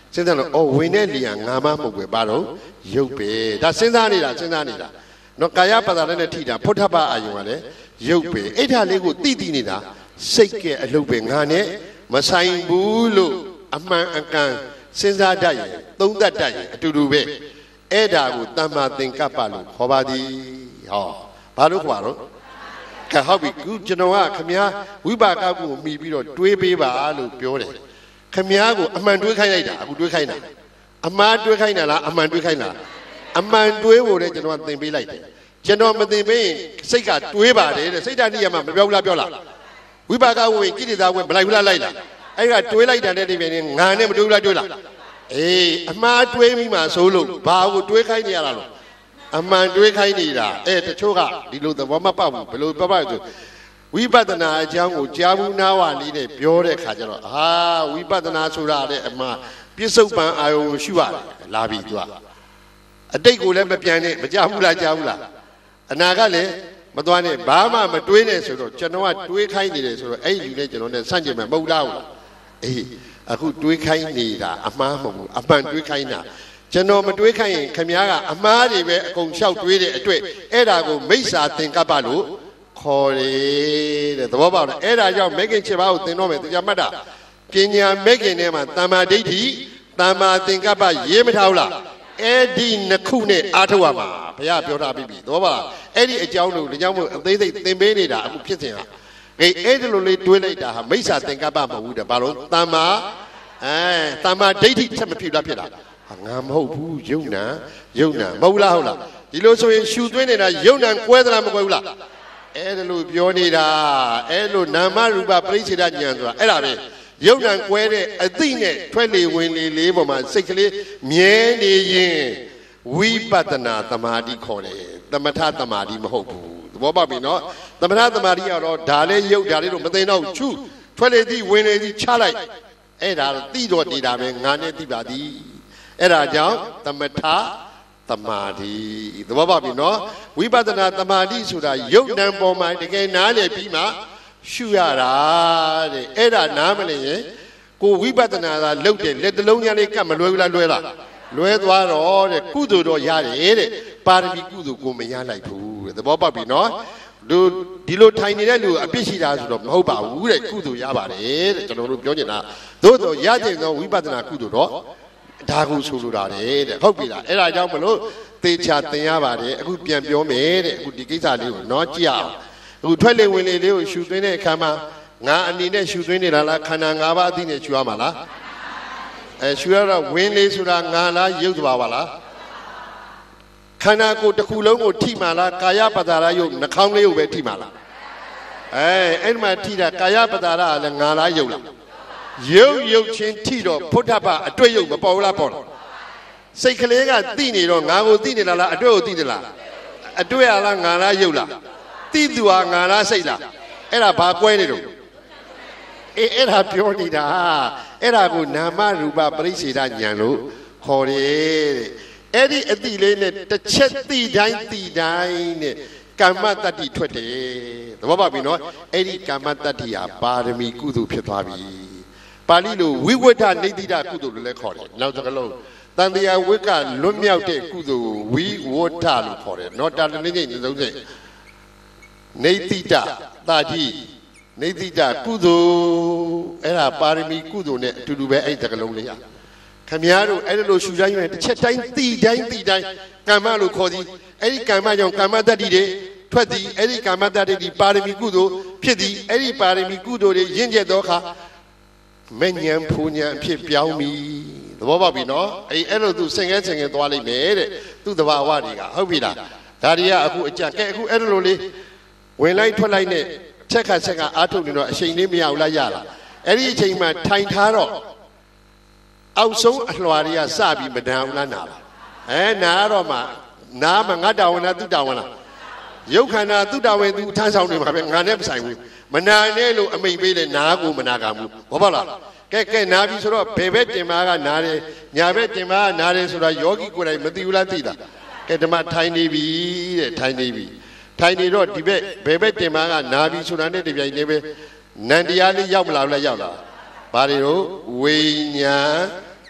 စဉ်းစားလို့ဝင်တဲ့လျာငါမမဟုတ်ပဲဘာတော့ရုပ်ပဲဒါစဉ်းစားနေတာနော်ကာယပဒါနဲ့ထိတာဖုထပအာယုံကလည်းရုပ်ပဲအဲ့ဒါလေးကိုတိနေတာစိတ်ကအလုပ်ပဲငါနဲ့မဆိုင်ဘူးလို့အမှန်အကန်စဉ်းစားတတ်ရင်သုံးသပ်တတ်ရင်အတူတူပဲအဲ့ဒါကိုတမ္မာသင်္ကပ္ပလို့ခေါ်ပါသည်ဟောဘာလို့ခေါ်တော့ကဲဟုတ်ပြီခုကျွန်တော်ကခမည်းဝိပါကကိုမှီပြီးတော့တွေးပေးပါလို့ပြောတယ်ခမည်းကိုအမှန်တွေးခိုင်းလိုက်တာအခုတွေးခိုင်းတာအမှားတွေးခိုင်းတာလားအမှန်တွေးခိုင်းတာအမှန်တွေးဖို့လည်းကျွန်တော်သင်ပေးလိုက်တယ်ကျွန်တော်မသင်ပေးရင်စိတ်ကတွေးပါတယ်တဲ့စိတ်ဓာတ်နိယမမပြောဘူးလားပြောလားဝိပါကဝင်ကိလေသာဝင်မလိုက်ဘူးလားလိုက်လားအဲ့ကတွေးလိုက်တဲ့တည်းပြင်ငါနဲ့မတွေးဘူးလားတွေးလားအေးအမှားတွေးပြီးမှဆိုလို့ဘာကိုတွေးခိုင်းနေရတာလို့အမှန်တွေးခိုင်းနေတာတချို့ကဒီလိုသဘောမပေါက်ဘူးဘယ်လိုပေါက်ဆိုဝိပဿနာအကြောင်းကိုကြားဘူးနားဝလေးနဲ့ပြောတဲ့ခါကျတော့ဝိပဿနာဆိုတာတဲ့အမှပြစ္ဆုတ်ပံအာယုံကိုရှုရတယ်လာပြီသူကအတိတ်ကိုလည်းမပြန်နဲ့မကြားဘူးလားကြားဘူးလားအနာကလည်းမသွားနဲ့ဘာမှမတွေးနဲ့ဆိုတော့ကျွန်တော်ကတွေးခိုင်းနေတယ်ဆိုတော့အဲ့ဒီလူနဲ့ကျွန်တော်နဲ့ဆန့်ကျင်မှာမဟုတ်လားဟုတ်လားအေးအခုတွေးခိုင်းနေတာအမှားမဟုတ်ဘူးအမှန်တွေးခိုင်းတာကျွန်တော်မတွေးခိုင်းရင်ခမည်းကအမှားတွေပဲအကုန်လျှောက်တွေးတဲ့အတွက်အဲ့ဒါကိုမိစ္ဆာသင်္ကပ္ပလို့ခေါ်တယ်တဲ့သဘောပေါက်လားအဲ့ဒါကြောင့်မေခင်7ပါးကိုသင်တော့မယ်တရားမှတ်တာပညာမေခင်ထဲမှာတမ္မာဒိဋ္ဌိတမ္မာသင်္ကပ္ပရေးမထားဘူးလားအဲ့ဒီနှစ်ခုနဲ့အားထုတ်ရမှာဘုရားပြောထားပြီသဘောပေါက်လားအဲ့ဒီအကြောင်းတို့ဒါကြောင့်မို့အသေးစိတ်သင်ပေးနေတာအခုဖြစ်စဉ်ဟာအဲ့ဒီလိုလေးတွေးလိုက်တာဟာမိစ္ဆာသင်္ကပ္ပမဟုတ်ဘူးတဲ့ဘာလို့တမ္မာဒိဋ္ဌိချက်မဖြစ်လားဖြစ်တာငါမဟုတ်ဘူးယုံနာမဟုတ်လားဒီလိုဆိုရင်ရှူသွင်းနေတာယုံနာကွဲသလားမကွဲဘူးလားအဲ့ဒါလို့ပြောနေတာအဲ့လိုနာမရူပပရိစ္ဆေဒဉာဏ်ဆိုတာအဲ့ဒါပဲယုံနာကွဲတဲ့အသိနဲ့ထွက်လေဝင်လေလေးပေါ်မှာစိတ်ကလေးမြဲနေရင်ဝိပဿနာသမာဓိခေါ်တယ်သမထသမာဓိမဟုတ်ဘူးသဘောပေါက်ပြီနော်သမထသမာဓိကတော့ဒါလည်းယုတ်ဒါလေးတော့မသိတော့ချူထွက်လေသည်ဝင်လေသည်ချလိုက်အဲ့ဒါသိတော့နေတာပဲငါနဲ့သိပါသည်အဲ့ဒါကြောင့်သမထသမာဓိသဘောပေါက်ပြီနော်ဝိပဿနာသမာဓိဆိုတာယုတ်နံပေါ်မှာတကယ်နားလည်ပြီးမှရှုရတာတဲ့အဲ့ဒါနားမလည်ရင်ကိုဝိပဿနာသာလုပ်တယ်လက်တလုံးညာလေးကတ်မလွယ်ဘူးလားလွယ်လားလွယ်သွားတော့တဲ့ကုသိုလ်တော့ရတယ်တဲ့ပါရမီကုသိုလ်ကိုမရလိုက်ဘူးတဲ့သဘောပေါက်ပြီနော်ဒီလိုထိုင်နေတဲ့လူအပြစ်ရှိတာဆိုတော့မဟုတ်ပါဘူးတဲ့ကုသိုလ်ရပါတယ်တဲ့ကျွန်တော်တို့ပြောနေတာသို့တော့ရကျင်သောဝိပဿနာကုသိုလ်တော့ဒါကိုဆိုလိုတာတဲ့ဟုတ်ပြီလားအဲ့ဒါကြောင့်မလို့သေချာသင်ရပါတယ်အခုပြန်ပြောမယ်တဲ့အခုဒီကိစ္စလေးကိုနော်ကြည့်အောင်အခုထွက်လေဝင်လေလေးကိုရှူသွင်းတဲ့အခါမှာငါအနေနဲ့ရှူသွင်းနေတာလားခန္ဓာ၅ပါးအသိနဲ့ရှူရမှာလားရှူရတော့ဝင်လေဆိုတာငါလားရုပ်တဘာဝလားခန္ဓာကိုယ်တစ်ခုလုံးကိုထိမှာလားကာယပဒါရယုတ်နှာခေါင်းလေးကိုပဲထိမှာလားအဲ့ဒီမှာထိတာကာယပဒါရကလည်းငါလားယုတ်လားရုပ်ချင်းထိတော့ဖုဒ္ဓဘာအတွေ့ရုပ်မပေါ်ဘူးလားပေါ်လားစိတ်ကလေးကသိနေတော့ငါကိုသိနေတာလားအတွေ့ကိုသိနေလားအတွေ့ရလားငါလားရုပ်လားသိသူဟာငါလားစိတ်လားအဲ့ဒါဘာကွဲနေတော့အဲ့ဒါပြောနေတာအဲ့ဒါကိုနာမရူပပရိစ္ဆေဒဉာဏ်လို့ခေါ်တယ်တဲ့အဲ့ဒီအတိလေးနဲ့တစ်ချက်သိတိုင်းနဲ့ကမ္မတတ္တိထွက်တယ်သဘောပေါက်ပြီနော်အဲ့ဒီကမ္မတတ္တိဟာပါရမီကုသိုလ်ဖြစ်သွားပြီပါဠိလိုဝိဝဋ္ဌနေတိတကုသိုလ်လို့လည်းခေါ်တယ်နောက်စကားလုံးတန်တရားဝိကလွတ်မြောက်တဲ့ကုသိုလ်ဝိဝဋ္ဌလို့ခေါ်တယ်နော်တာတနည်းနဲ့သုံးတဲ့နေတိတတာကြီးနေတိတကုသိုလ်အဲ့ဒါပါရမီကုသိုလ်နဲ့အတူတူပဲအဲ့ဒီစကားလုံးလေးရခမည်းတော်အဲ့လိုရှူတိုင်းရင်တစ်ချက်တိုင်းသိတိုင်းကမ္မလို့ခေါ်သည်အဲ့ဒီကမ္မကြောင့်ကမ္မတတ္တိတွေထွက်သည်အဲ့ဒီကမ္မတတ္တိပါရမီကုသိုလ်ဖြစ်သည်အဲ့ဒီပါရမီကုသိုလ်တွေရင့်ကျက်သောအခါမဉ္ဇဉ်ဖူဉ္ဇဉ်အဖြစ်ပြောင်းပြီသဘောပေါက်ပြီနော်အဲ့လိုသူဆင်ငဲသွားလိုက်မယ်တဲ့သူ့တဘာဝတွေကဟုတ်ပြီလားဒါတွေကအခုအကြကဲအခုအဲ့လိုလေးဝင်လိုက်ထွက်လိုက်နဲ့ချက်ခါအားထုတ်နေတော့အချိန်လေးမရဘူးလားရလားအဲ့ဒီအချိန်မှာထိုင်ထားတော့အောက်ဆုံးအလွှာတွေကစပြီးမဒဏ်ဘူးလားနာလားနာတော့မှနားမှာငါတာဝန်လားသူတာဝန်လားရုပ်ခန္ဓာသူတာဝန်သူထမ်းဆောင်နေမှာပဲငါနဲ့မဆိုင်ဘူးမနာနဲ့လို့အမိန်ပေးတယ်နားကိုမနာကဘူးဘောပါလားကဲနားပြီဆိုတော့ဘယ်ဘက်တင်မာကနားတယ်ညာဘက်တင်မာကနားတယ်ဆိုတာယောဂီကိုယ်တိုင်မသိဘူးလားသိလားကဲဓမ္မထိုင်နေပြီတဲ့ထိုင်နေတော့ဒီဘက်ဘယ်ဘက်တင်မာကနားပြီဆိုတာနဲ့တပြိုင်တည်းပဲနန္တရားလေးရောက်မလာဘူးလားရောက်လာဘာတွေတော့ဝိညာဉ်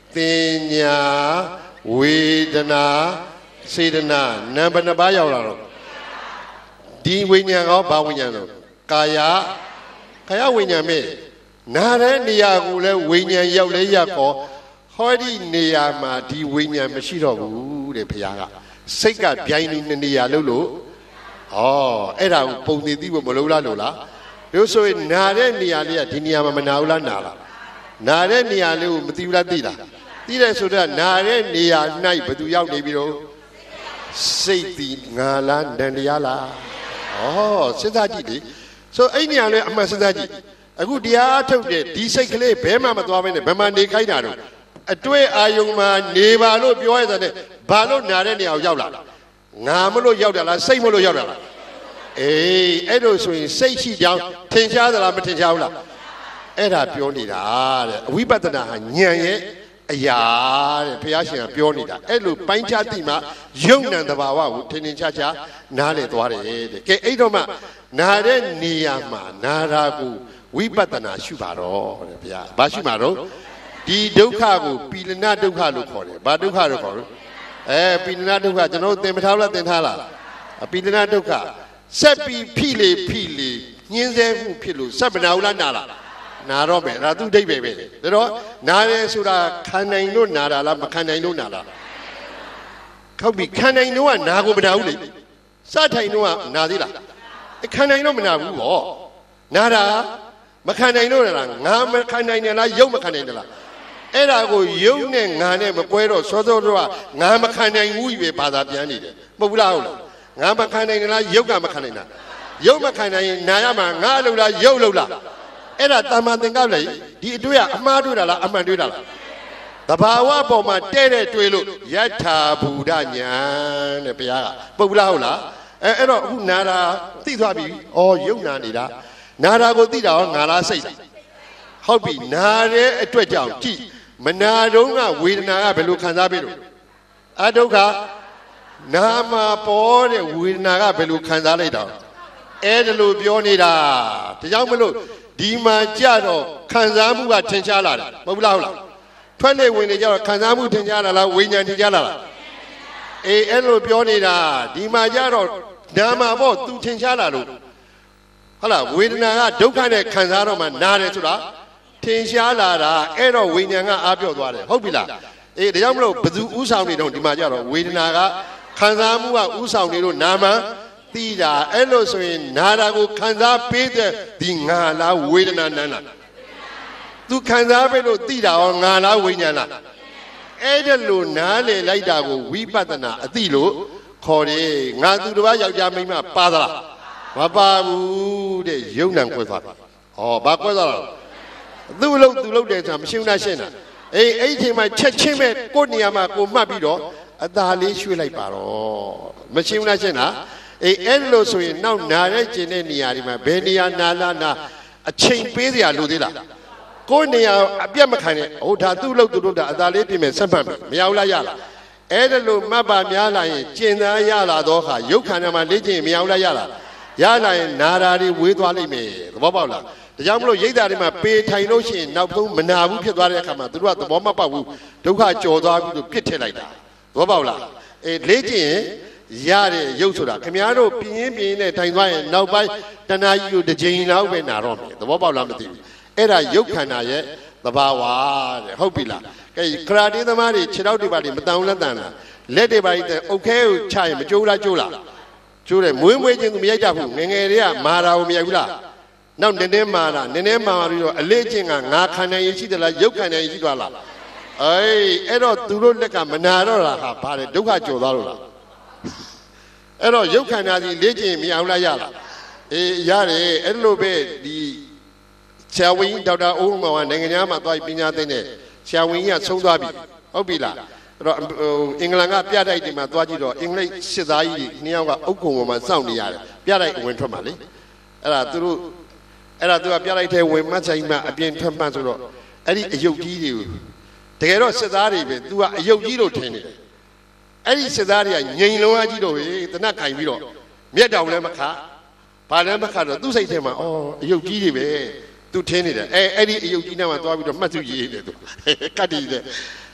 တင်ညာဝေဒနာစေတနာနာမ်ဘယ်နှပါးရောက်လာတော့ဒီဝိညာဉ်ကောဘာဝိညာဉ်လို့ကာယဝိညာဉ်မဲ့နာတဲ့နေရာကိုလည်းဝိညာဉ်ရောက်လဲရောက်ကောဟောဒီနေရာမှာဒီဝိညာဉ်မရှိတော့ဘူးတဲ့ဘုရားကစိတ်ကဗျိုင်းနေနေရာလို့အဲ့ဒါကိုပုံနေသိဖို့မလိုလားလို့လားလို့ဆိုရင်နာတဲ့နေရာလေးကဒီနေရာမှာမနာဘူးလားနာလားနာတဲ့နေရာလေးကိုမသိဘူးလားသိလားသိတယ်ဆိုတော့နာတဲ့နေရာ၌ဘယ်သူရောက်နေပြီတော့စိတ်တည်ငါလားတန်တရားလားစဉ်းစားကြည့်လေဆိုအဲ့နေရာလေးအမှန်စဉ်းစားကြည့်အခုတရားထုတ်တဲ့ဒီစိတ်ကလေးဘဲမှမသွားဘဲနဲ့ဘယ်မှာနေခိုင်းတာတော့အတွေ့အာယုံမှာနေပါလို့ပြောရတဲ့ဘာလို့နာတဲ့နေရာကိုရောက်လာငါမလို့ရောက်တာလားစိတ်မလို့ရောက်တာလားအဲ့လိုဆိုရင်စိတ်ရှိကြောင်းထင်ရှားသလားမထင်ရှားဘူးလားအဲ့ဒါပြောနေတာတဲ့အဝိပဿနာဟာဉာဏ်ရဲ့အရာတဲ့ဘုရားရှင်ကပြောနေတာအဲ့လိုပိုင်းခြားသိမှယုံနံတဘာဝကိုထင်ထင်ရှားရှားနားလည်သွားတယ်တဲ့ကဲအဲ့တော့မှနာတဲ့နေရာမှာနာတာကိုဝိပဿနာရှုပါတော့တဲ့ဘုရားဘာရှုမှာတော့ဒီဒုက္ခကိုပိလနာဒုက္ခလို့ခေါ်တယ်ဘာဒုက္ခလို့ခေါ်လို့ပိလနာဒုက္ခကျွန်တော်သင်မထားလားသင်ထားလားပိလနာဒုက္ခဆက်ပြီးဖိလေညင်းဆဲမှုဖြစ်လို့စက်မနာဘူးလားနာလားနာတော့မယ်ဒါသူအဓိပ္ပာယ်ပဲဒါတော့နာတယ်ဆိုတာခံနိုင်လို့နာတာလားမခံနိုင်လို့နာလားဟုတ်ပြီခံနိုင်လို့ကနာကိုမနာဘူးလေစထိုင်လို့ကနာသေးလားခံနိုင်လို့မနာဘူးဗောနာတာမခံနိုင်လို့လားငါမခံနိုင်တယ်လားယုတ်မခံနိုင်တယ်လားအဲ့ဒါကိုယုတ်နဲ့ငါနဲ့မကွဲတော့စောစောတော့ငါမခံနိုင်ဘူးပဲဘာသာပြန်နေတယ်မဟုတ်ဘူးလားဟုတ်လားငါမခံနိုင်တယ်လားယုတ်ကမခံနိုင်တာယုတ်မခံနိုင်ရင်နာရမှာငါလုံလားယုတ်လုံလားအဲ့ဒါတမ္မာသင်္ကပ္ပလေဒီအတွေ့အမှားတွေ့တာလားအမှန်တွေ့တာလားတဘာဝပေါ်မှာတဲ့တဲ့တွေ့လို့ယထာဘူဒညာတဲ့ဘုရားကပုတ်လားဟုတ်လားအဲ့တော့အခုနာတာသိသွားပြီယုတ်နာနေတာနာတာကိုသိတာရောငါလားစိတ်ဟုတ်ပြီနာတဲ့အတွက်ကြောင့်ကြည့်မနာတော့ကဝေဒနာကဘယ်လိုခံစားပြီးလို့အဒုက္ခနာမှာပေါ်တဲ့ဝေဒနာကဘယ်လိုခံစားလိုက်တာအဲ့ဒါလိုပြောနေတာဒါကြောင့်မလို့ဒီမှာကြတော့ခံစားမှုကထင်ရှားလာတယ်မဟုတ်လားဟုတ်လားထွက်လေဝင်နေကြတော့ခံစားမှုထင်ရှားလာလားဝိညာဉ်ထင်ရှားလာလားအဲ့လိုပြောနေတာဒီမှာကြတော့နာမှာပေါ့သူထင်ရှားလာလို့ဟုတ်လားဝေဒနာကဒုက္ခနဲ့ခံစားတော့မှနာတယ်ဆိုတာထင်ရှားလာတာအဲ့တော့ဝိညာဉ်ကအားပြော့သွားတယ်ဟုတ်ပြီလားဒါကြောင့်မလို့ဘသူဥဆောင်နေတော့ဒီမှာကြတော့ဝေဒနာကခံစားမှုကဥဆောင်နေလို့နာမှသိတာအဲ့လိုဆိုရင်နာတာကိုခံစားပေးတဲ့ဒီငါလားဝေဒနာနန်းလားသူခံစားပေးလို့သိတာရောငါလားဝိညာဉ်လားအဲ့ဒါလို့နားလေလိုက်တာကိုဝိပဿနာအသိလို့ခေါ်တယ်ငါသူတစ်ပါးယောက်ျားမိန်းမပါသလားမပါဘူးတဲ့ယုံနံခွဲသွားတယ်ဘာခွဲသွားလဲသူ့လို့တယ်ဆိုတာမရှိဘူးလားရှင်းတာအဲ့ဒီအချိန်မှာချက်ချင်းပဲကိုယ့်နေရာမှာကိုမှတ်ပြီးတော့အသာလေးရွှေ့လိုက်ပါတော့မရှိဘူးလားရှင်းတာအဲ့လိုဆိုရင်နောက်နာတဲ့ကျင်တဲ့နေရာဒီမှာဘယ်နေရာနာလားနာအချိန်ပေးစရာလိုသေးလားကိုယ့်နေရာအပြတ်မခံနဲ့ဒါသူ့လို့တာအသာလေးပြင်မယ်ဆက်မှတ်မယ်မရဘူးလားရလားအဲ့ဒါလို့မှတ်ပါများလာရင်ကျင်သားရလာတော့ခါရုပ်ခန္ဓာမှာလေ့ကျင့်မရဘူးလားရလားရလာရင်နာတာတွေဝေးသွားလိမ့်မယ်သဘောပေါက်လားဒါကြောင့်မလို့ရိတ်တာတွေမှာပေထိုင်လို့ရှိရင်နောက်ဆုံးမနာဘူးဖြစ်သွားတဲ့အခါမှာသူတို့ကသဘောမပေါက်ဘူးဒုက္ခကြော်သွားပြီးတော့ပြစ်ထည့်လိုက်တာသဘောပေါက်လားလေ့ကျင့်ရတဲ့ရုပ်ဆိုတာခင်ဗျားတို့ပြင်းနဲ့ထိုင်သွားရင်နောက်ပိုင်းတဏှာကြီးကိုတစ်ချိန်လောက်ပဲနာတော့မယ်သဘောပေါက်လားမသိဘူးအဲ့ဒါရုပ်ခန္ဓာရဲ့သဘာဝတဲ့ဟုတ်ပြီလားကဲခရာတေးသမားတွေခြေထောက်တွေပါတွေမတန်ဘူးလက်တန်လားလက်တွေပါတဲ့အုတ်ခဲကိုချရင်မကျိုးလားကျိုးလားကျိုးတယ်မွေးချင်းသူမရိုက်တတ်ဘူးငယ်တွေကမာတာကိုမရိုက်ဘူးလားနောက်နည်းနည်းမာပြီးတော့အလေးချင်းကငါခန္ဓာရင်ရှိသလားရုပ်ခန္ဓာရင်ရှိသွားလားအဲ့တော့သူတို့လက်ကမနာတော့တာဟာဘာလဲဒုက္ခကြော်သွားလို့လားအဲ့တော့ရုပ်ခန္ဓာစီလေ့ကျင့်မရအောင်လားရလားရတယ်အဲ့လိုပဲဒီဆရာဝန်ကြီးဒေါက်တာအိုးမောင်ကနိုင်ငံသားမှာသွားပြီးပညာသင်တဲ့ဆရာဝန်ကြီးကဆုံးသွားပြီဟုတ်ပြီလားအဲ့တော့အင်္ဂလန်ကပြတိုက်တွေမှာသွားကြည့်တော့အင်္ဂလိပ်စစ်သားကြီးနှစ်ယောက်ကအုတ်ကုံပေါ်မှာစောင့်နေရတယ်ပြတိုက်ဝင်ထွက်မှာလေအဲ့ဒါသူကပြတိုက်ထဲဝင်မှတ်ဆိုင်မှအပြင်ထွက်မှဆိုတော့အဲ့ဒီအယုတ်ကြီးတွေကိုတကယ်တော့စစ်သားတွေပဲသူကအယုတ်ကြီးလို့ထင်နေတယ်အဲ့ဒီစစ်သားတွေကငြိမ်လုံးအားကြီးတော့ပဲတနတ်ခိုင်ပြီးတော့မျက်တောင်လည်းမခါဘာလည်းမခါတော့သူ့စိတ်ထဲမှာအယုတ်ကြီးတွေပဲသူထင်းနေတယ်အဲ့ဒီအယုတ်ကြီးနဲ့မှသွားပြီးတော့မှတ်စုရေးတယ်သူကတ်တည်တယ်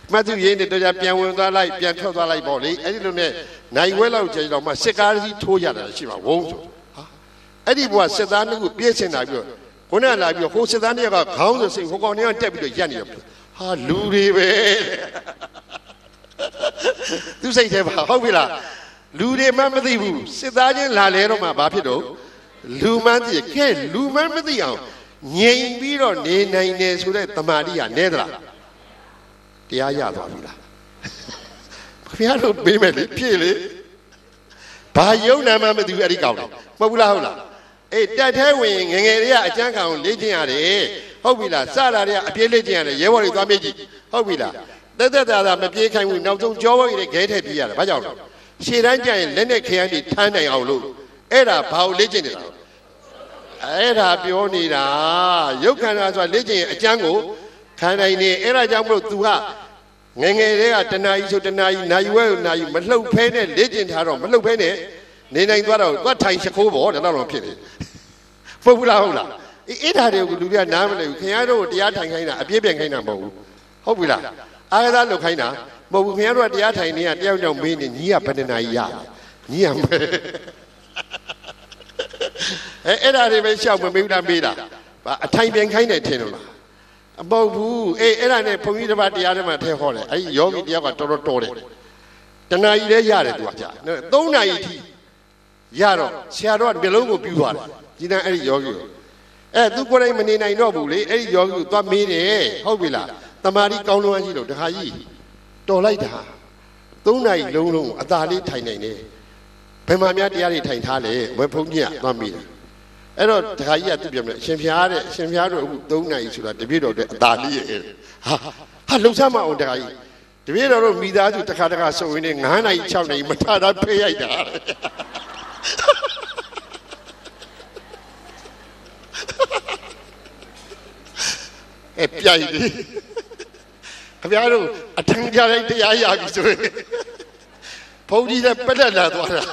မှတ်သူရင်းနဲ့တော့ပြန်ဝင်သွားလိုက်ပြန်ထွက်သွားလိုက်ပေါ့လေအဲ့ဒီလိုနဲ့နိုင်ဝဲလောက်ကျတော့မှစစ်ကားကြီးထိုးကြတာရှိမှာဝုန်းဆိုဟာအဲ့ဒီဘုရားစစ်သားနှစ်ခုပြည့်စင်လာပြီးတော့ခုနကလာပြီးတော့ဟိုစစ်သားနှစ်ယောက်ကခေါင်းဆိုစိတ်ဟိုကောင်တွေကတက်ပြီးတော့ရက်နေတယ်ဟာလူတွေပဲသူစိတ်ထဲပါဟုတ်ပြီလားလူတွေမှမသိဘူးစစ်သားချင်းလာလဲတော့မှဘာဖြစ်တော့လူမှန်းသိကဲလူမှန်းမသိအောင်ငြိမ်ပြီးတော့နေနိုင်တယ်ဆိုတဲ့တမာတိကနဲသလားတရားရသွားပြီလားခင်ဗျားတို့ပေးမယ်လေဖြည့်လေဘာယုံနာမှမသိဘူးအဲ့ဒီကောင်လေမဟုတ်ဘူးလားဟုတ်လားအေးတက်သေးဝင်ငငယ်လေးကအကျန်းခံကိုလေ့ကျင့်ရတယ်ဟုတ်ပြီလားစတာတွေကအပြည့်လေ့ကျင့်ရတယ်ရဲဘော်တွေသွားမေးကြည့်ဟုတ်ပြီလားတက်တာမပြေးခိုင်းဘူးနောက်ဆုံးကြောဝဲကြီးခဲထည့်ပြေးရတယ်ဘာကြောင့်လဲရှေ့တန်းကျရင်လက်နဲ့ခရမ်းတွေထမ်းနိုင်အောင်လို့အဲ့ဒါဘာကိုလေ့ကျင့်နေတာအဲ့ဒါပြောနေတာရုပ်ခန္ဓာဆိုတာလေ့ကျင့်ရင်အကျန်းကိုခံနိုင်နေအဲ့ဒါကြောင့်မလို့ तू ကငငယ်လေးကတဏှာကြီးဆိုတဏှာကြီးနိုင်ဝဲနိုင်မလှုပ်ဖဲနဲ့လေ့ကျင့်ထားတော့မလှုပ်ဖဲနဲ့နေနိုင်သွားတော့သူကထိုင်ချခိုးပေါ့ဒါတော့ဖြစ်နေပုတ်ဘူးလားဟုတ်လားအဲ့ဒါတွေကိုလူတွေကနားမလည်ဘူးခင်ဗျားတို့တရားထိုင်ခိုင်းတာအပြည့်ပြန်ခိုင်းတာမဟုတ်ဘူးဟုတ်ပြီလားအာကစားလုပ်ခိုင်းတာမဟုတ်ဘူးခင်ဗျားတို့ကတရားထိုင်နေရတယောက်ကြောင့်မေးနေညီကဘယ်နှနာကြီးရညီကမဲအဲ့ဒါတွေပဲရှောက်မမေးဘူးလားမေးတာအထိုင်ပြန်ခိုင်းတယ်ထင်လို့လားအပုတ်ဘူးအဲ့ဒါနဲ့ဘုန်းကြီးတစ်ပါးတရားထဲမှာထဲဟောတယ်အဲ့ဒီယောဂီတယောက်ကတော်တော်တယ်တဏှာကြီးလည်းရတယ်သူကကြာ3နာရီထိရတော့ဆရာတော်ကမျက်လုံးကိုပြူသွားတယ်ဒီတန်းအဲ့ဒီယောဂီကိုသူကိုယ်တိုင်မနေနိုင်တော့ဘူးလေအဲ့ဒီယောဂီကိုသွားမေးတယ်ဟုတ်ပြီလားတမာရီကောင်းလွန်းကြီးလို့တခါကြီးတော်လိုက်တာ3နာရီလုံးအသာလေးထိုင်နိုင်တယ်ဘယ်မှာများတရားတွေထိုင်ထားလဲဝယ်ဖုန်းကြီးကသွားမေးတယ်အဲ့တော့တခါကြီးကသူပြောမယ်အရှင်ဖျားတဲ့အရှင်ဖျားတို့အခု3နာရီဆိုတာတပြည့်တော်တဲ့အသာလေးရဲ့ဟာလှုပ်ရှားမအောင်တခါကြီးတပြည့်တော်တို့မိသားစုတခါစုံရင်းနဲ့9နာရီ6နာရီမထတာဖေးရိုက်တာပြိုင်တယ်ခင်ဗျားတို့အထင်ကြလိုက်တရားရပြီဆိုရင်ဘုန်းကြီးလည်းပက်လက်လာသွားတာ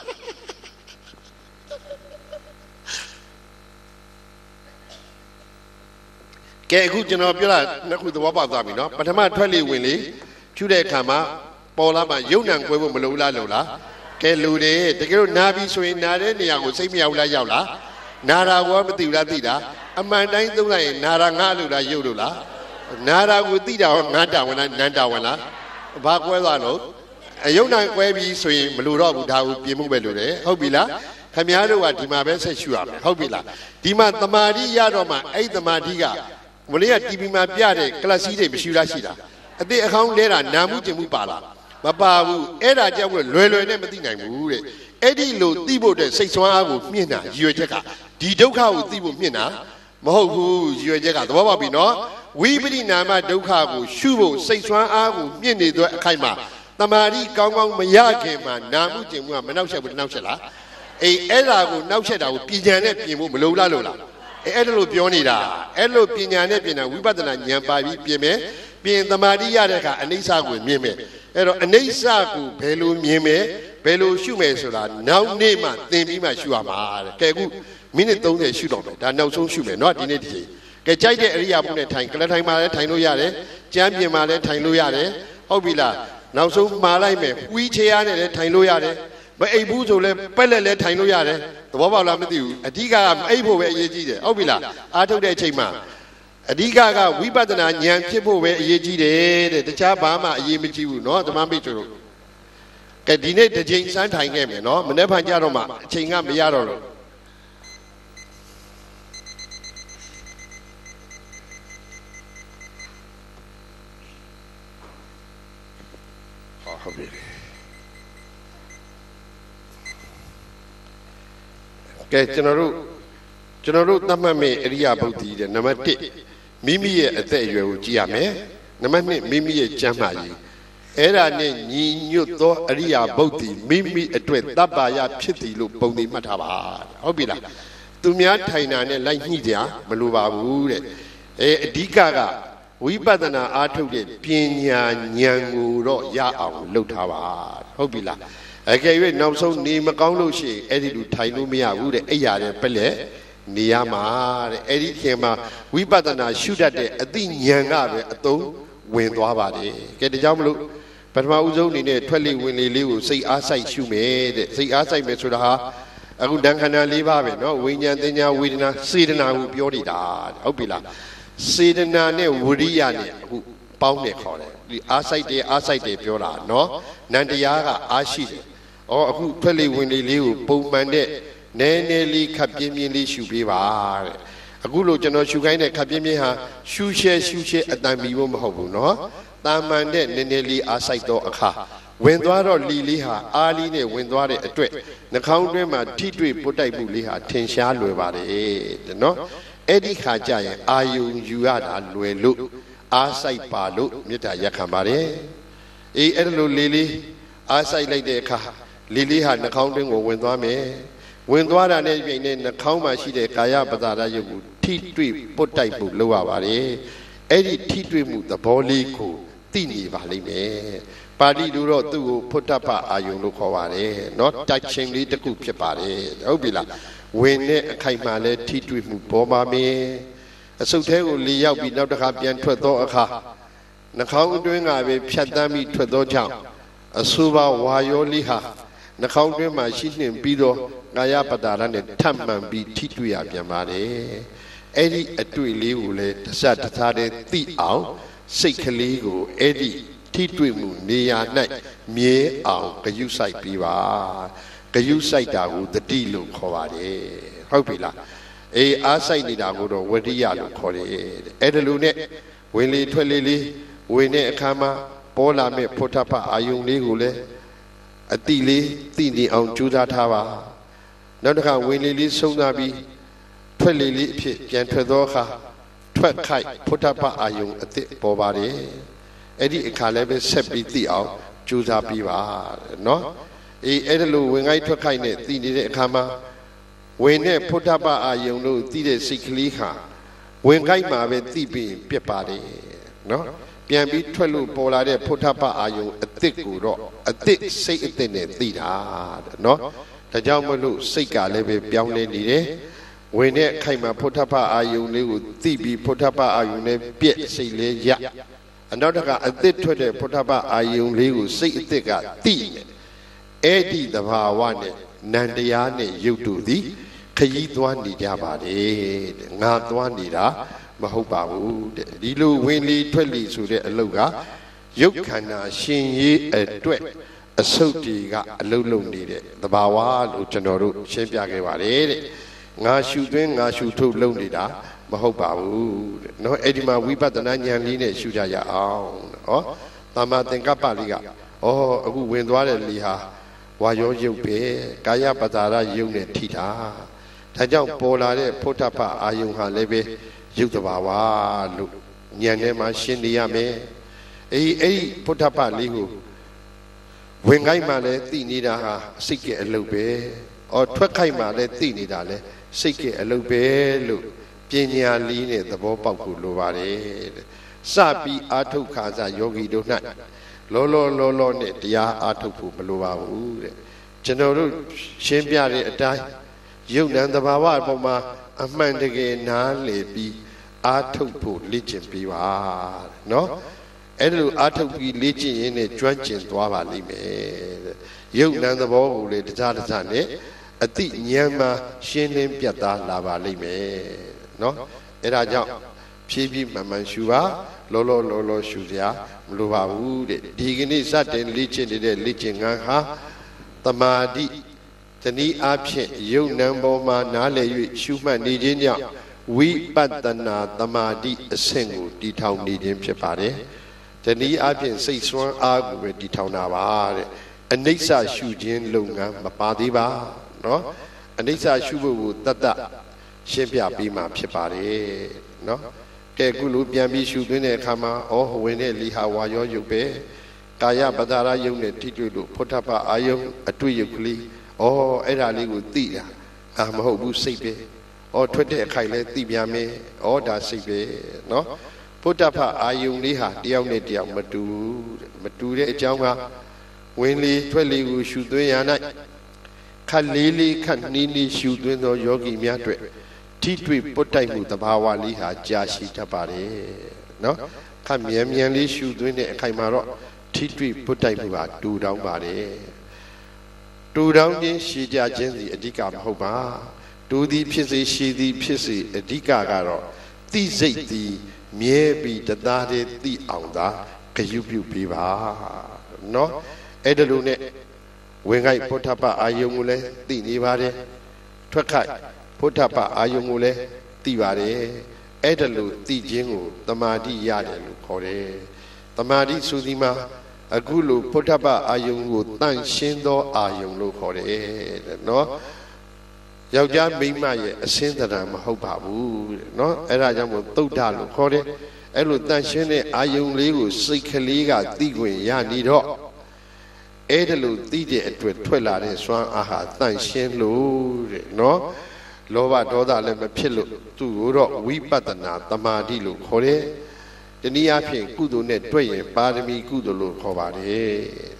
ကဲအခုကျွန်တော်ပြောတာနှစ်ခုသဘောပေါက်သွားပြီနော်ပထမထွက်လေဝင်လေဖြူတဲ့အခါမှာပေါ်လာမှယုံနံကွဲဖို့မလိုလားလို့လားကဲလူတွေတကယ်လို့နားပြီးဆိုရင်နားတဲ့နေရာကိုစိတ်မရောက်လားရောက်လားနာတာကောမသိဘူးလားသိတာအမှန်တိုင်းသုံးလိုက်ရင်နာတာငါလို့လားယုတ်လို့လားနာတာကိုသိတာဟောငါတာဝန်လားနန်းတာဝန်လားဘာကွဲသွားလို့အယုံနာကွဲပြီးဆိုရင်မလိုတော့ဘူးဒါကိုပြင်မှုပဲလို့တယ်ဟုတ်ပြီလားခင်ဗျားတို့ကဒီမှာပဲဆက်ရှုရမယ်ဟုတ်ပြီလားဒီမှာတမာတိရတော့မှအဲ့တမာတိကမလေးက TV မှာပြတဲ့ကလပ်စီးတွေမရှိလားရှိတာအသေးအခေါင်းလဲတာနာမှုကျင်မှုပါလားမပါဘူးအဲ့ဒါကြောင့်လွယ်နဲ့မသိနိုင်ဘူးတဲ့အဲ့ဒီလိုသိဖို့တဲ့စိတ်ဆွမ်းအားကိုမြင့်တာရွယ်ချက်ကဒီဒုက္ခကိုသိဖို့မြင့်တာမဟုတ်ဘူးရွယ်ချက်ကသဘောပေါက်ပြီနော်ဝိပရိနာမဒုက္ခကိုရှုဖို့စိတ်ဆွမ်းအားကိုမြင့်နေတဲ့အခိုက်မှာတမာတိကောင်းကောင်းမရခင်မှာနာမှုကျင်မှုကမနှောက်ယှက်ဘူးနှောက်ယှက်လားအဲ့ဒါကိုနှောက်ယှက်တာကိုပညာနဲ့ပြင်ဖို့မလိုလားလို့လားအဲ့ဒါလို့ပြောနေတာအဲ့လိုပညာနဲ့ပြင်တာဝိပဿနာဉာဏ်ပါပြီးပြင်မယ်ပြင်တမာတိရတဲ့အခါအနိစ္စကိုမြင်မယ်အဲ့တော့အနိစ္စကိုဘယ်လိုမြင်မယ်ဘယ်လိုရှုမယ်ဆိုတာနောက်နေ့မှသင်ပြီးမှရှုရမှာတဲ့ကဲအခုမိနစ်30ရှုတော့မယ်ဒါနောက်ဆုံးရှုမယ်เนาะဒီနေ့ဒီချိန်ကဲကြိုက်တဲ့အရိယာပုနဲ့ထိုင်ကလထိုင်မှာလည်းထိုင်လို့ရတယ်ကျမ်းပြင်မှာလည်းထိုင်လို့ရတယ်ဟုတ်ပြီလားနောက်ဆုံးမှာလိုက်မယ်ဝီးချေရနဲ့လည်းထိုင်လို့ရတယ်မအိပ်ဘူးဆိုလဲပက်လက်လဲထိုင်လို့ရတယ်သဘောပေါက်လားမသိဘူးအဓိကမအိပ်ဖို့ပဲအရေးကြီးတယ်ဟုတ်ပြီလားအားထုတ်တဲ့အချိန်မှာအဓိကဝိပဿနာဉာဏ်ဖြစ်ဖို့ပဲအရေးကြီးတယ်တဲ့တခြားဘာမှအရေးမကြီးဘူးเนาะဓမ္မမိတ်ဆွေတို့ကဲဒီနေ့တစ်ချိန်စမ်းထိုင်ခဲ့မယ်เนาะမနေ့ဖန်ကြတော့မှအချိန်ကမရတော့လို့ဟုတ်ပြီကဲကျွန်တော်တို့သတ်မှတ်မယ့်အရိယာပုဒ်ဒီတဲ့နံပါတ်1မိမိရဲ့အသက်အရွယ်ကိုကြည့်ရမယ်နံပါတ်2မိမိရဲ့ကျမ်းမာရေးအဲ့ဒါနဲ့ညီညွတ်သောအရိယာပုဒ်ဒီမိမိအတွက်တပ္ပါယဖြစ်သည်လို့ပုံသဏ္ဍာန်မှတ်ထားပါဟုတ်ပြီလားသူများထိုင်တာနဲ့လိုက်ညှိကြမလိုပါဘူးတဲ့အဓိကဝိပဿနာအားထုတ်တဲ့ပညာဉာဏ်ကိုတော့ရအောင်လုပ်ထားပါဟုတ်ပြီလားအကယ်၍နောက်ဆုံးနေမကောင်းလို့ရှိရင်အဲ့ဒီလိုထိုင်လို့မရဘူးတဲ့အဲ့ရတဲ့ပလက်နေရမှာတဲ့အဲ့ဒီခင်မှာဝိပဿနာရှုတတ်တဲ့အသိဉာဏ်ကပဲအသုံးဝဝင်သွားပါတယ်ကဲဒါကြောင့်မလို့ပထမဦးဆုံးအနေနဲ့ထွက်လေဝင်လေလေးကိုစိတ်အားစိုက်ရှုမယ်တဲ့စိတ်အားစိုက်မယ်ဆိုတာဟာအခုတန်ခန္ဓာ၄ပါးပဲเนาะဝိညာဉ်သင်ညာဝေဒနာစေတနာကိုပြောနေတာဟုတ်ပြီလားစေတနာနဲ့ဝိရိယနဲ့အခုပေါင်းနေခေါ်တယ်ဒီအားစိုက်တယ်ပြောတာเนาะနန္တရားကအားရှိတယ်ဩအခုထွက်လေဝင်လေလေးကိုပုံမှန်တဲ့နည်းနည်းလေးခပ်ပြင်းပြင်းလေးရှုပေးပါတဲ့အခုလို့ကျွန်တော်ရှုခိုင်းတဲ့ခပ်ပြင်းပြင်းဟာရှုရှဲအတန်မီဖို့မဟုတ်ဘူးเนาะတာမန်တဲ့နည်းနည်းလေးအားစိုက်တော့အခါဝင်သွားတော့လီလေးဟာအားလေးနဲ့ဝင်သွားတဲ့အတွက်နှာခေါင်းတွင်းမှာထိတွေ့ပုတ်တိုက်မှုလေးဟာထင်ရှားလွယ်ပါတယ်တဲ့နော်အဲ့ဒီခါကျရင်အာယုံယူရတာလွယ်လို့အားစိုက်ပါလို့မေတ္တာရက်ခံပါတယ်အေးအဲ့ဒါလိုလေးအားစိုက်လိုက်တဲ့အခါလေးဟာနှာခေါင်းတွင်းကိုဝင်သွားမယ်ဝင်သွားတာနဲ့ပြိုင်နဲ့နှာခေါင်းမှာရှိတဲ့ကာယပဇာရယုတ်ကိုထိတွေ့ပုတ်တိုက်မှုလုပ်ရပါတယ်အဲ့ဒီထိတွေ့မှုသဘောလေးကိုသိနေပါလိမ့်မယ်ပါဠိလိုတော့သူ့ကိုဖုတ္တပအာယုံလို့ခေါ်ပါတယ်เนาะတိုက်ချင်းလေးတစ်ခုဖြစ်ပါတယ်ဟုတ်ပြီလားဝင်တဲ့အခိုက်မှာလဲထိတွေ့မှုပေါ်ပါမယ်အစုပ်ထဲကိုလေရောက်ပြီးနောက်တစ်ခါပြန်ထွက်သောအခါနှာခေါင်းအတွင်းကပဲဖြတ်တန်းပြီးထွက်သောကြောင့်အဆိုပါဝါယောလေးဟာနှာခေါင်းအတွင်းမှာရှိနှင်ပြီးတော့ကာယပတ္တာရနဲ့ထပ်မှန်ပြီးထိတွေ့ရပြန်ပါတယ်အဲ့ဒီအတွေ့လေးကိုလည်းတစ်စတစ်သားတည်းသိအောင်စိတ်ကလေးကိုအဲ့ဒီထိတွေ့မှုနေရာ၌မြဲအောင်ဂယုစိုက်ပြီးပါဂယုစိုက်တာကိုတတိလို့ခေါ်ပါတယ်ဟုတ်ပြီလားအေးအားစိုက်နေတာကိုတော့ဝရိယလို့ခေါ်တယ်အဲ့ဒါလိုနဲ့ဝင်လေထွက်လေလေးဝင်တဲ့အခါမှာပေါ်လာမဲ့ဖုထပအာယုံလေးကိုလည်းအတိလေးသိနေအောင်ကြိုးစားထားပါနောက်တစ်ခါဝင်လေလေးဆုံးသွားပြီးထွက်လေလေးအဖြစ်ပြန်ထွက်သောအခါထွက်ခိုက်ဖုထပအာယုံအစ်ပေါ်ပါတယ်အဲ့ဒီအခါလည်းပဲဆက်ပြီးသိအောင်ကြိုးစားပြီးပါเนาะအေးအဲ့ဒါလိုဝင်ခိုက်ထွက်ခိုက်နဲ့သိနေတဲ့အခါမှာဝင်တဲ့ဖုထပအာယုံလို့သိတဲ့စိတ်ကလေးခါဝင်ခိုက်မှာပဲသိပြီးပြက်ပါတယ်เนาะပြန်ပြီးထွက်လို့ပေါ်လာတဲ့ဖုထပအာယုံအစ်ကိုတော့အစ်စိတ်အစ်နဲ့သိတာเนาะဒါကြောင့်မလို့စိတ်ကလည်းပဲပြောင်းလဲနေတယ်ဝင်တဲ့အခိုက်မှာဖုထပအာယုံလေးကိုသိပြီးဖုထပအာယုံနဲ့ပြက်စိတ်လေးရအနောက်တကအသစ်ထွက်တဲ့ဖုထပအာယုံလေးကိုစိတ်အသစ်ကသိနေအဲ့ဒီသဘာဝနဲ့နန္တရားနဲ့ရုပ်တို့သည်ခရီးသွားနေကြပါတယ်တဲ့ငါသွားနေတာမဟုတ်ပါဘူးတဲ့ဒီလိုဝင်လေထွက်လေဆိုတဲ့အလုပ်ကရုပ်ခန္ဓာရှင်ရေးအတွက်အစုပ်တွေကအလုပ်လုပ်နေတဲ့သဘာဝလို့ကျွန်တော်တို့ရှင်းပြခဲ့ပါတယ်တဲ့ငါရှုသွင်းငါရှုထုတ်လုပ်နေတာမဟုတ်ပါဘူးတဲ့နော်အဲ့ဒီမှာဝိပဿနာဉာဏ်လေးနဲ့ရှုကြရအောင်ဟောသမ္မာသင်္ကပ္ပလေးကအခုဝင်သွားတဲ့လေဟာဝါယောရုပ်ပဲကာယပဇာရရုပ်နဲ့ထိတာဒါကြောင့်ပေါ်လာတဲ့ဖုထပအာယုံဟာလည်းပဲရုပ်တဘာဝလို့ဉာဏ်ထဲမှာရှင်းနေရမယ်အဲ့ဒီဖုထပလေးကိုဝင်ခိုက်မှလည်းသိနေတာဟာစိတ်ကအလုပ်ပဲထွက်ခိုက်မှလည်းသိနေတာလည်းစိတ်ကအလုပ်ပဲလို့ပညာလေးနဲ့သဘောပေါက်ဖို့လိုပါတယ်တဲ့စပြီးအာထုတ်ခါစားယောဂီတို့၌လောနဲ့တရားအာထုတ်ဖို့မလိုပါဘူးတဲ့ကျွန်တော်တို့ရှင်းပြတဲ့အတိုင်းယုတ်နံသဘာဝအပေါ်မှာအမှန်တကယ်နားလည်ပြီးအာထုတ်ဖို့လေ့ကျင့်ပြီးပါတဲ့နော်အဲ့ဒါလိုအာထုတ်ပြီးလေ့ကျင့်ရင်းနဲ့ကျွမ်းကျင်သွားပါလိမ့်မယ်တဲ့ယုတ်နံသဘောကိုလေတခြားနဲ့အတိဉာဏ်မှာရှင်းလင်းပြတ်သားလာပါလိမ့်မယ်နော်အဲ့ဒါကြောင့်ဖြည်းဖြည်းမှန်ရှုပါလောရှုစရာမလိုပါဘူးတဲ့ဒီကနေ့စတင်လေ့ကျင့်နေတဲ့လေ့ကျင့်ခန်းဟာတမာတိတနည်းအားဖြင့်ယုတ်နံပေါ်မှာနားလည်၍ရှုမှတ်နေခြင်းကြောင့်ဝိပဿနာတမာတိအဆင့်ကိုတည်ထောင်နေခြင်းဖြစ်ပါတယ်တနည်းအားဖြင့်စိတ်ဆွမ်းအားကိုပဲတည်ထောင်တာပါတဲ့အနိစ္စရှုခြင်းလုပ်ငန်းမပါသေးပါနော်အနိစ္စရှုဖို့ကိုတတ်ရှင်းပြပြီးမှဖြစ်ပါတယ်နော်ကဲခုလိုပြန်ပြီးရှုသွင်းတဲ့အခါမှာဝင်တဲ့လီဟာဝါယောယုတ်ပဲကာယပဇာရယုတ်နဲ့ထိတွေ့လို့ဖုထပအာယုတ်အတွေ့ယုတ်ကလေးအဲ့ဒါလေးကိုသိတာမဟုတ်ဘူးစိတ်ပဲထွက်တဲ့အခိုက်လဲသိပြန်မယ်ဒါစိတ်ပဲနော်ဖုထပအာယုတ်လေးဟာတယောက်နဲ့တယောက်မတူတဲ့အကြောင်းကဝင်လေထွက်လေကိုရှုသွင်းရ၌ခက်လေးခက်နီးရှုသွင်းသောယောဂီများအတွက်ထိတွေ့ပုတ်တိုက်မှုသဘာဝလေးဟာကြာရှိတတ်ပါတယ်နော်ခမြန်မြန်လေးရှူသွင်းတဲ့အခိုင်မှာတော့ထိတွေ့ပုတ်တိုက်မှုဟာတူတောင်းပါတယ်တူတောင်းခြင်းရှည်ကြခြင်းစီအဓိကမဟုတ်ပါတူသည်ဖြစ်စေရှည်သည်ဖြစ်စေအဓိကကတော့သိစိတ်သည်မြဲပြီးတသားတည်းသိအောင်သာဂရုပြုပေးပါနော်အဲ့ဒါလိုနဲ့ဝင်ခိုက်ဘုဒ္ဓပအာယုံကိုလည်းသိနေပါတယ်ထွက်ခိုက်ဘုဒ္ဓပအာယုံကိုလည်းသိပါတယ်အဲ့ဒါလိုသိခြင်းကိုတမာတိရတယ်လို့ခေါ်တယ်တမာတိဆိုဒီမှာအခုလိုဘုဒ္ဓပအာယုံကိုတန့်ရှင်းသောအာယုံလို့ခေါ်တယ်တဲ့နော်ယောက်ျားမိန်းမရဲ့အစင်းတရံမဟုတ်ပါဘူးတဲ့နော်အဲ့ဒါကြောင့်မို့သုဒ္ဓလို့ခေါ်တယ်အဲ့လိုတန့်ရှင်းတဲ့အာယုံလေးကိုစိတ်ကလေးကသိခွင့်ရနေတော့အဲ့ဒါလို့သိတဲ့အတွက်ထွက်လာတဲ့စွမ်းအားဟာတန့်ရှင်းလို့တဲ့နော်လောဘဒေါသလည်းမဖြစ်လို့သူ့ကိုတော့ဝိပဿနာတမာတိလို့ခေါ်တယ်တနည်းအားဖြင့်ကုသိုလ်နဲ့တွေ့ရင်ပါရမီကုသိုလ်လို့ခေါ်ပါတယ်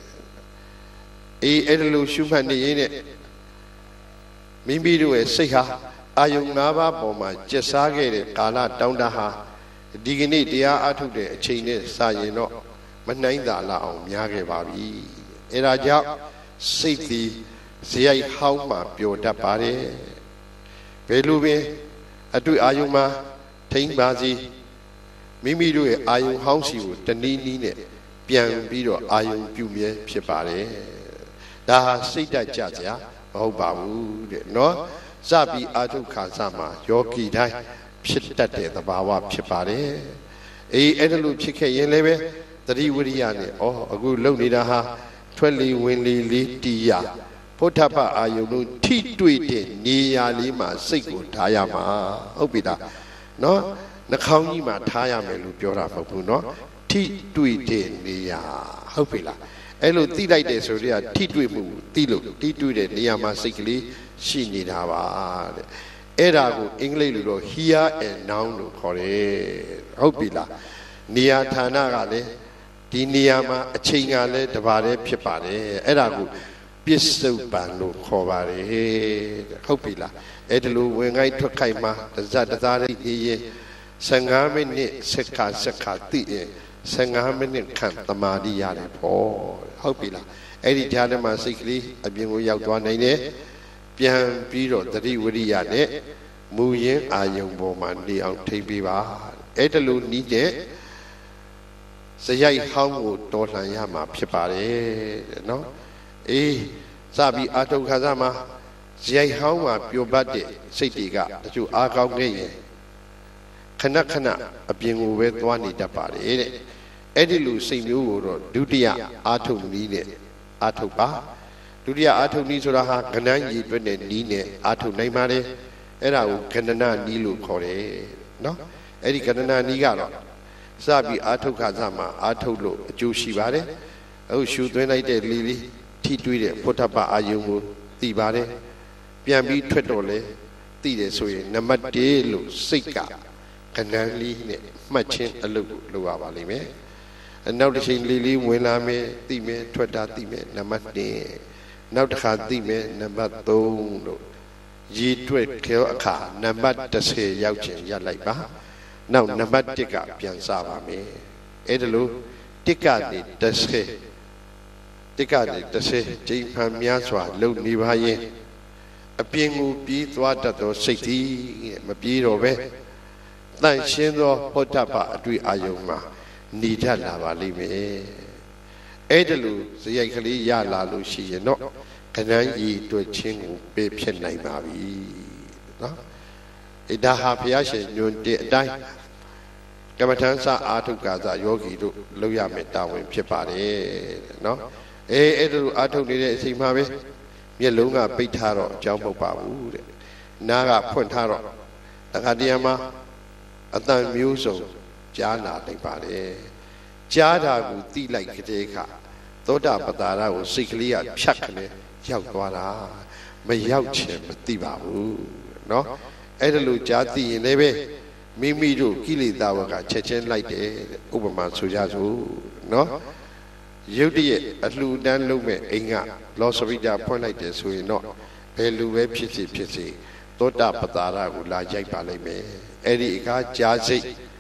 အဲ့ဒါလို့ရှုမှတ်နေရင်နဲ့မိမိတို့ရဲ့စိတ်ဟာအာယုံ၅ပါးပေါ်မှာကျက်စားခဲ့တဲ့ကာလတောင်းတဟာဒီကနေ့တရားအထုတ်တဲ့အချိန်နဲ့စာရင်တော့မနှိုင်းသာလာအောင်များခဲ့ပါပြီအဲဒါကြောင့်စိတ်သည်ဇယိုက်ဟောင်းမှာပျော်တတ်ပါတယ်ဘယ်လိုပင်အတွေ့အာယုံမှာထိမ့်ပါစီမိမိတို့ရဲ့အာယုံဟောင်းစီကိုတနည်းနည်းနဲ့ပြန်ပြီးတော့အာယုံပြုမြဲဖြစ်ပါတယ်ဒါဟာစိတ်ဓာတ်ကြစရာမဟုတ်ပါဘူးတဲ့နော်စပြီးအာထုခါစမှာယောဂီတိုင်းဖြစ်တတ်တဲ့သဘာဝဖြစ်ပါတယ်အဲ့ဒါလို့ဖြစ်ခဲ့ရင်လည်းပဲသတိဝိရိယနဲ့အခုလုံနေတာဟာထွက်လေဝင်လေလေးတီးရဘုဒ္ဓပအာယုံတို့ထိတွေ့တဲ့နေရာလေးမှာစိတ်ကိုထားရမှာဟုတ်ပြီလားနော်နှာခေါင်းကြီးမှာထားရမယ်လို့ပြောတာမဟုတ်ဘူးနော်ထိတွေ့တဲ့နေရာဟုတ်ပြီလားအဲ့လိုသိလိုက်တယ်ဆိုတော့ထိတွေ့မှုသိလို့ထိတွေ့တဲ့နေရာမှာစိတ်ကလေးရှိနေတာပါတဲ့အဲ့ဒါကိုအင်္ဂလိပ်လိုတော့ here and now လို့ခေါ်တယ်ဟုတ်ပြီလားနေရာဌာနကလည်းဒီနေရာမှာအချိန်ကလည်းတပါးတည်းဖြစ်ပါတယ်အဲ့ဒါကိုပစ္စုပန်လို့ခေါ်ပါတယ်ဟုတ်ပြီလားအဲ့ဒါလိုဝင်ခိုက်ထွက်ခိုက်မှာတစ်စတစ်စားလေးနေရင်15မိနစ်စက္ခါသိရင်15မိနစ်ခန့်တမာတိရတယ်ပေါ့ဟုတ်ပြီလားအဲ့ဒီကြားထဲမှာစိတ်ကလေးအပြင်ကိုရောက်သွားနိုင်တယ်ပြန်ပြီးတော့သတိဝိရိယနဲ့မူရင်းအာယုံပေါ်မှာနေအောင်ထိမ့်ပေးပါအဲ့ဒါလိုနီးတဲ့စရိုက်ဟောင်းကိုတော်လှန်ရမှာဖြစ်ပါတယ်တဲ့နော်စပြီးအာထုခါစမှာစရိုက်ဟောင်းမှာပျော်ပတ်တဲ့စိတ်တွေကတချို့အားကောင်းခဲ့ရင်ခဏခဏအပြင်ကိုပဲသွားနေတတ်ပါတယ်တဲ့အဲ့ဒီလိုစိတ်မျိုးကိုတော့ဒုတိယအာထုနည်းနဲ့အာထုပါဒုတိယအာထုနည်းဆိုတာဟာကဏ္ဍရည်တွက်တဲ့နည်းနဲ့အာထုနိုင်ပါတယ်အဲ့ဒါကိုကဏ္ဍနည်းလို့ခေါ်တယ်နော်အဲ့ဒီကဏ္ဍနည်းကတော့စပြီးအာထုခါစမှာအာထုလို့အကျိုးရှိပါတယ်အခုရှူသွင်းလိုက်တဲ့လီလီထိတွေးတဲ့ဘုဒ္ဓပအာယုံကိုသိပါတယ်ပြန်ပြီးထွက်တော့လေသိတယ်ဆိုရင်နံပါတ်1လို့စိတ်ကကဏ္ဍလေးနဲ့မှတ်ချင်းအလုပ်ကိုလုပ်ရပါလိမ့်မယ်နောက်တစ်ချိန်လီဝင်လာမယ်သိမယ်ထွက်တာသိမယ်နံပါတ်1နောက်တစ်ခါသိမယ်နံပါတ်3လို့ရည်တွက်ခေါ်အခါနံပါတ်10ရောက်ချင်းရလိုက်ပါနောက်နံပါတ်1ကပြန်စပါမယ်အဲ့ဒါလို့1ကနေ10ချိန်မှန်များစွာလုံနေပါရင်အပြင်ကိုပြေးသွားတတ်သောစိတ်သည်မပြေးတော့ပဲတန့်ရှင်းသောဘုဒ္ဓဘာအတွေ့အာယုံမှာနေတတ်လာပါလိမ့်မယ်အဲ့ဒါလို့ဇယိုက်ကလေးရလာလို့ရှိရင်တော့ကဏ္ဍကြီးတွေ့ချင်းကိုပေးဖြစ်နိုင်ပါပြီနော်ဒါဟာဘုရားရှင်ညွှန်တဲ့အတိုင်းကမ္မထမ်းစအာထုကာသယောဂီတို့လုပ်ရမယ့်တာဝန်ဖြစ်ပါတယ်နော်အဲ့ဒါလိုအာထုနေတဲ့အချိန်မှာပဲမျက်လုံးကပိတ်ထားတော့အကြောင်းမဟုတ်ပါဘူးတဲ့နားကဖွင့်ထားတော့တခါတရံမှာအတန်မျိုးစုံကြားလာနိုင်ပါတယ်ကြားတာကိုသိလိုက်ကလေးခသောတာပတ္တာရကိုစိတ်ကလေးကဖြတ်ခနဲ့ရောက်သွားတာမရောက်ချင်မသိပါဘူးเนาะအဲ့ဒါလို့ကြားသိရင်လည်းပဲမိမိတို့ကိလေသာဝကချက်ချင်းလိုက်တယ်ဥပမာဆိုကြစို့เนาะရုပ်တရက်အလှူဒန်းလုပ်မဲ့အိမ်ကလောစရိတာဖွင့်လိုက်တယ်ဆိုရင်တော့ဘယ်လိုပဲဖြစ်စေသောတာပတ္တာရကိုလာရိုက်ပါလိမ့်မယ်အဲ့ဒီအခါကြားစိတ်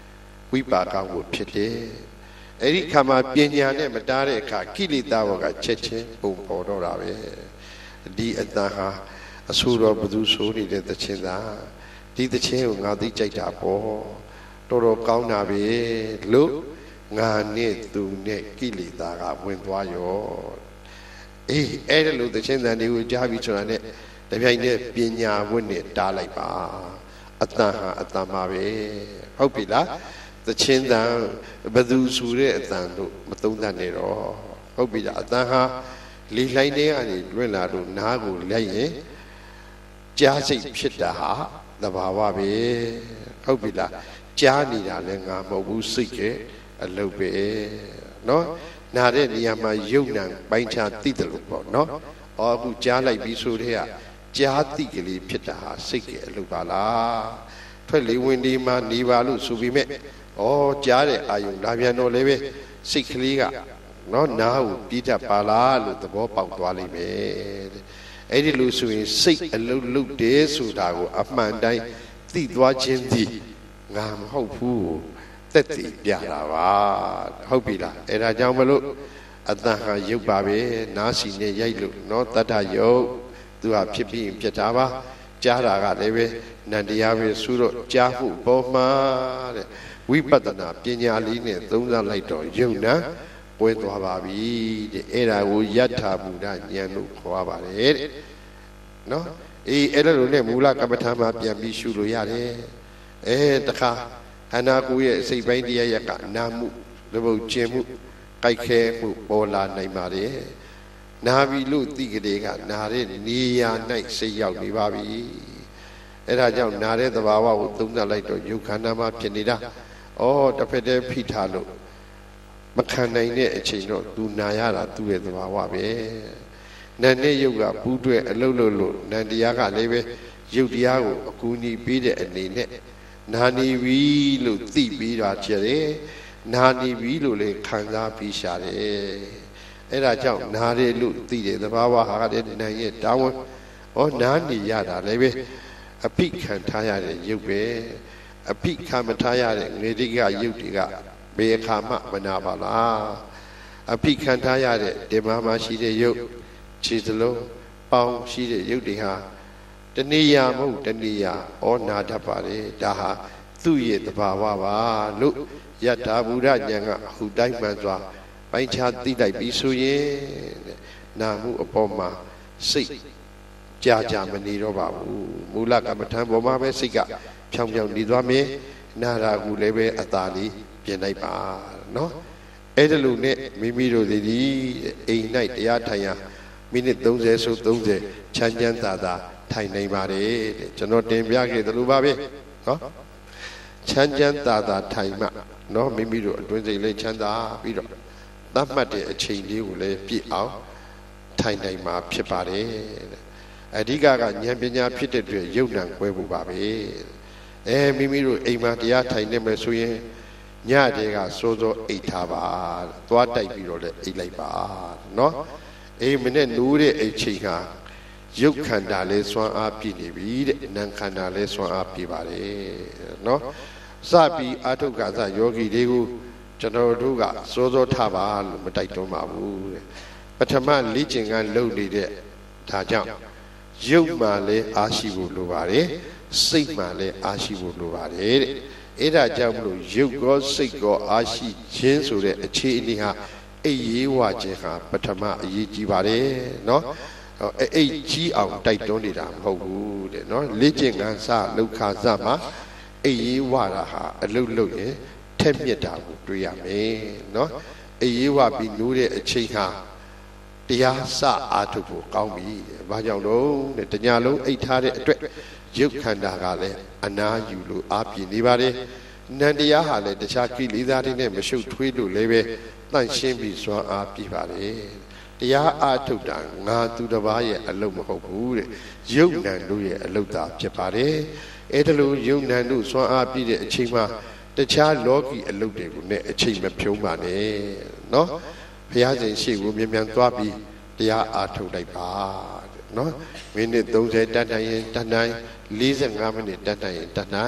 ဝိပါကကိုဖြစ်တယ်အဲ့ဒီခါမှာပညာနဲ့မတားတဲ့အခါကိလေသာဘောကချက်ချင်းပုံပေါ်တော့တာပဲဒီအတန်ဟာအဆူတော်ဘသူဆိုနေတဲ့သချင်းသာဒီသချင်းကိုငါသိကြိုက်တာပေါ့တော်တော်ကောင်းတာပဲလို့ငါနဲ့သူနဲ့ကိလေသာကဝင်သွားရောအေးအဲ့ဒါလို့သချင်းတန်တွေကိုကြားပြီးဆိုတာနဲ့တပြိုင်တည်းပညာဝတ်နဲ့တားလိုက်ပါအတန်ဟာအတန်ပါပဲဟုတ်ပြီလားသချင်းတန်ဘသူဆိုတဲ့အတန်တို့မသုံးတတ်နဲ့တော့ဟုတ်ပြီလားအတန်ဟာလေလှိုင်းတဲ့ကနေလွင့်လာလို့နားကိုလက်ရင်ကြားစိတ်ဖြစ်တာဟာသဘာဝပဲဟုတ်ပြီလားကြားနေတာလည်းငါမဟုတ်ဘူးစိတ်ကအလုပ်ပဲเนาะနားတဲ့နေရာမှာယုံနံပိုင်းခြားသိတယ်လို့ပေါ့เนาะအခုကြားလိုက်ပြီးဆိုတဲ့ကကြားသိကလေးဖြစ်တာဟာစိတ်ကအလုပ်ပါလားထွက်လေဝင်ဒီမှာနေပါလို့ဆိုပြီးမဲ့ကြားတဲ့အာယုံလာပြန်တော့လည်းပဲစိတ်ကလေးကเนาะနားကိုပြီးတတ်ပါလားလို့သဘောပေါက်သွားလိမ့်မယ်အဲ့ဒီလိုဆိုရင်စိတ်အလုပ်လုပ်တယ်ဆိုတာကိုအမှန်တိုင်းသိသွားခြင်းသည်ငါမဟုတ်ဘူးသက်တည်ပြတာပါဟုတ်ပြီလားအဲ့ဒါကြောင့်မလို့အတန်ဟာရုပ်ပါပဲနားစီနဲ့ရိုက်လို့เนาะတတ္ထယုတ်သူဟာဖြစ်ပြီးရင်ဖြစ်တာပါကြားတာကလည်းပဲနန္တရားပဲဆိုတော့ကြားဖို့ပေါ်မှာတဲ့ဝိပဿနာပညာလေးနဲ့သုံးသပ်လိုက်တော့ယုံနာပွဲသွားပါပြီတဲ့အဲ့ဒါကိုယထာဘုဒ္ဓဉာဏ်လို့ခေါ်ပါတယ်တဲ့နော်အဲ့ဒါလိုနဲ့မူလကမ္မထာမှာပြန်ပြီးရှုလို့ရတယ်တခါခန္ဓာကိုယ်ရဲ့စိတ်ပိုင်းတရားရကနာမှုလဘုတ်ခြင်းမှုကြိုက်ခဲမှုပေါ်လာနိုင်ပါတယ်နာပြီလို့သိကလေးကနာတဲ့နေရာ၌စိတ်ရောက်နေပါပြီအဲ့ဒါကြောင့်နာတဲ့သဘာဝကိုသုံးသပ်လိုက်တော့ယုတ်ခန္ဓာမှာဖြစ်နေတာတစ်ဖက်တည်းဖိထားလို့မခံနိုင်တဲ့အချိန်တော့သူနာရတာသူ့ရဲ့သဘာဝပဲနာနဲ့ယုတ်ကပူးတွဲအလုတ်လို့နန္တရားကလည်းပဲယုတ်တရားကိုအကူအညီပေးတဲ့အနေနဲ့နာနေပြီလို့သိပြီးတာကျတယ်နာနေပြီလို့လည်းခံစားပြီးရှာတယ်အဲ့ဒါကြောင့်နားတယ်လို့သိတယ်သဘာဝဟာလည်းနာရဲ့တာဝန်နားနေရတာလည်းပဲအဖိခံထားရတဲ့ယုတ်ပဲအဖိခံမထားရတဲ့ငရေတိကယုတ်တွေကဘယ်အခါမှမနာပါလားအဖိခံထားရတဲ့ဒီမှာရှိတဲ့ယုတ်ခြေစလုံးပေါင်းရှိတဲ့ယုတ်တွေဟာတဏှာမဟုတ်တဏှာနာတတ်ပါလေဒါဟာသူ့ရဲ့သဘာဝပါလို့ယထာဘုဒ္ဓဉာဏ်ကဟူတိုင်းမှန်စွာပိုင်းခြားသိလိုက်ပြီးဆိုရင်နာမှုအပေါ်မှာစိတ်ကြာမနေတော့ပါဘူးမူလကမ္မထံပေါ်မှာပဲစိတ်ကဖြောင်းဖြောင်းနေသွားမယ်နာရာကူလည်းပဲအသာလေးပြင်လိုက်ပါနော်အဲ့ဒါလို့နဲ့မိမိတို့ဒီအိမ်၌တရားထိုင်ရာမိနစ်30ဆို30ချမ်းချမ်းသာသာထိုင်နိုင်ပါတယ်တဲ့ကျွန်တော်တင်ပြခဲ့သလိုပါပဲနော်ချမ်းချမ်းသာသာထိုင်မှနော်မိမိတို့အတွင်းစိတ်လေးချမ်းသာပြီးတော့သတ်မှတ်တဲ့အချိန်လေးကိုလည်းပြည့်အောင်ထိုင်နိုင်မှာဖြစ်ပါတယ်တဲ့အဓိကကဉာဏ်ပညာဖြစ်တဲ့အတွက်ယုံ nant ခွဲဖို့ပါပဲမိမိတို့အိမ်မှာတရားထိုင်နေမယ်ဆိုရင်ညတည်းကစိုးစိုးအိတ်ထားပါသွားတိုက်ပြီးတော့လည်းအိတ်လိုက်ပါနော်မနဲ့နိုးတဲ့အိတ်ချိန်ဟာရုပ်ခန္ဓာလေးစွမ်းအားပြည့်နေပြီတဲ့နာမ်ခန္ဓာလေးစွမ်းအားပြည့်ပါတယ်နော်စပြီးအာထုကသယောဂီတွေကိုကျွန်တော်တို့ကစိုးစိုးထားပါလို့မတိုက်တွန်းပါဘူးတဲ့ပထမလေ့ကျင့်ခန်းလုပ်နေတဲ့ဒါကြောင့်ရုပ်မှလည်းအားရှိဖို့လိုပါတယ်စိတ်မှလည်းအားရှိဖို့လိုပါတယ်တဲ့အဲ့ဒါကြောင့်မလို့ရုပ်ကောစိတ်ကောအားရှိခြင်းဆိုတဲ့အခြေအနေဟာအိပ်ရေးဝခြင်းဟာပထမအရေးကြီးပါတယ်နော်အိပ်ကြီးအောင်တိုက်တွန်းနေတာမဟုတ်ဘူးတဲ့နော်လေ့ကျင့်ခန်းစလောက်ခါစမှာအိပ်ရေးဝတာဟာအလုတ်လုတ်ရင်ထက်မြက်တာကိုတွေ့ရမယ်နော်အိပ်ရေးဝပြီးနိုးတဲ့အချိန်ဟာတရားစအားထုတ်ဖို့ကောင်းပြီတဲ့ဘာကြောင့်လဲတဲ့တညာလုံးအိပ်ထားတဲ့အတွက်ရုပ်ခန္ဓာကလည်းအနာယူလို့အားပြည့်နေပါတယ်နန္တရားဟာလည်းတခြားကိလေသာတွေနဲ့မရှုပ်ထွေးလို့လည်းပဲတန့်ရှင်းပြီးစွမ်းအားပြည့်ပါတယ်တရားအားထုတ်တာငါသူတစ်ပါးရဲ့အလုပ်မဟုတ်ဘူးတဲ့ယုတ်နံတို့ရဲ့အလုပ်သာဖြစ်ပါတယ်အဲ့ဒါလို့ယုတ်နံတို့စွမ်းအားပြည့်တဲ့အချိန်မှာတခြားလောကီအလုပ်တွေကိုနဲ့အချိန်မဖြုံးပါနဲ့နော်ဘုရားရှင်ရှိကိုမြန်သွားပြီးတရားအားထုတ်လိုက်ပါနော်မိနစ်30တတ်နိုင်ရင်တတ်နိုင်45မိနစ်တတ်နိုင်ရင်တတ်နိုင်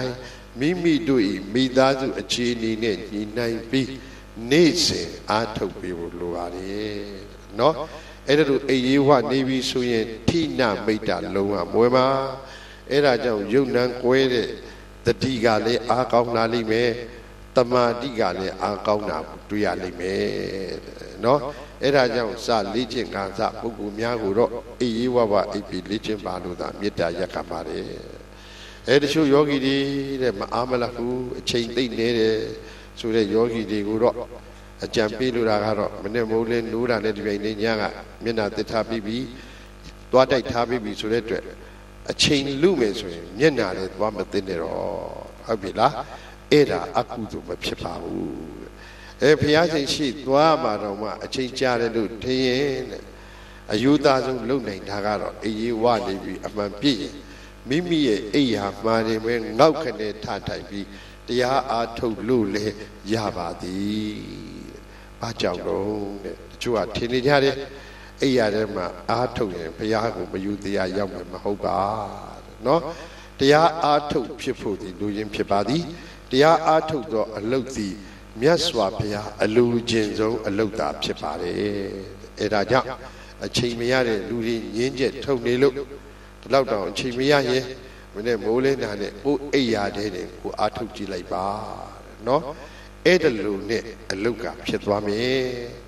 မိမိတို့၏မိသားစုအခြေအနေနဲ့ညီနိုင်ပြီးနေ့စဉ်အားထုတ်ပေးဖို့လိုပါတယ်နော်အဲ့ဒါတို့အေးရေးဝနေပြီဆိုရင်ထိနမိတ်တာလုံးဝမွဲပါအဲ့ဒါကြောင့်ယုံနံကွဲတဲ့တတိကလည်းအားကောင်းလာလိမ့်မယ်တမာတိကလည်းအားကောင်းတာတွေ့ရလိမ့်မယ်နော်အဲ့ဒါကြောင့်စလေ့ကျင့်ကစပုဂ္ဂိုလ်များကိုတော့အေးရေးဝအိပ်ပြီးလေ့ကျင့်ပါလို့သာမေတ္တာရက်ကပါတယ်အဲ့တချို့ယောဂီတွေတဲ့မအားမလဘူးအချိန်သိမ့်နေတယ်ဆိုတဲ့ယောဂီတွေကိုတော့အကြံပေးလို့တာကတော့မနေ့မိုးလင်းနိုးတာနဲ့ဒီပိုင်းနေညကမျက်နှာသစ်ထားပြီးပြီးသွားတိုက်ထားပြီးပြီဆိုတဲ့အတွက်အချိန်လူမယ်ဆိုရင်မျက်နှာလည်းသွားမသိနေတော့ဟုတ်ပြီလားအဲ့ဒါအကုသို့မဖြစ်ပါဘူးဘုရားရှင်ရှိသွားမှာတော့မှအချိန်ကြာတယ်လို့ထင်ရင်အယူသားဆုံးလုံနိုင်တာကတော့အေးရေးဝနေပြီအမှန်ပြည့်ရင်မိမိရဲ့အိယာမှားတယ်ပဲငေါက်ခနဲ့ထထိုင်ပြီးတရားအားထုတ်လို့လေရပါသည်ဘာကြောင့်တော့တဲ့တချို့ကထင်နေကြတယ်အိယာထဲမှာအားထုတ်ရင်ဘုရားကိုမယူတရားရောက်မှာမဟုတ်ပါနော်တရားအားထုတ်ဖြစ်ဖို့ဒီလူချင်းဖြစ်ပါသည်တရားအားထုတ်တော့အလုတ်သည်မြတ်စွာဘုရားအလိုချင်ဆုံးအလုတ်သာဖြစ်ပါတယ်အဲဒါကြောင့်အချိန်မရတဲ့လူတွေညင်းချက်ထုတ်နေလို့ဒီလောက်တောင်အချိန်မရရင်မနေ့မိုးလင်းတာနဲ့ကိုအိယာတဲ့ကိုအားထုတ်ကြည့်လိုက်ပါနော်အဲ့ဒါလိုနဲ့အလုတ်ကဖြစ်သွားမယ်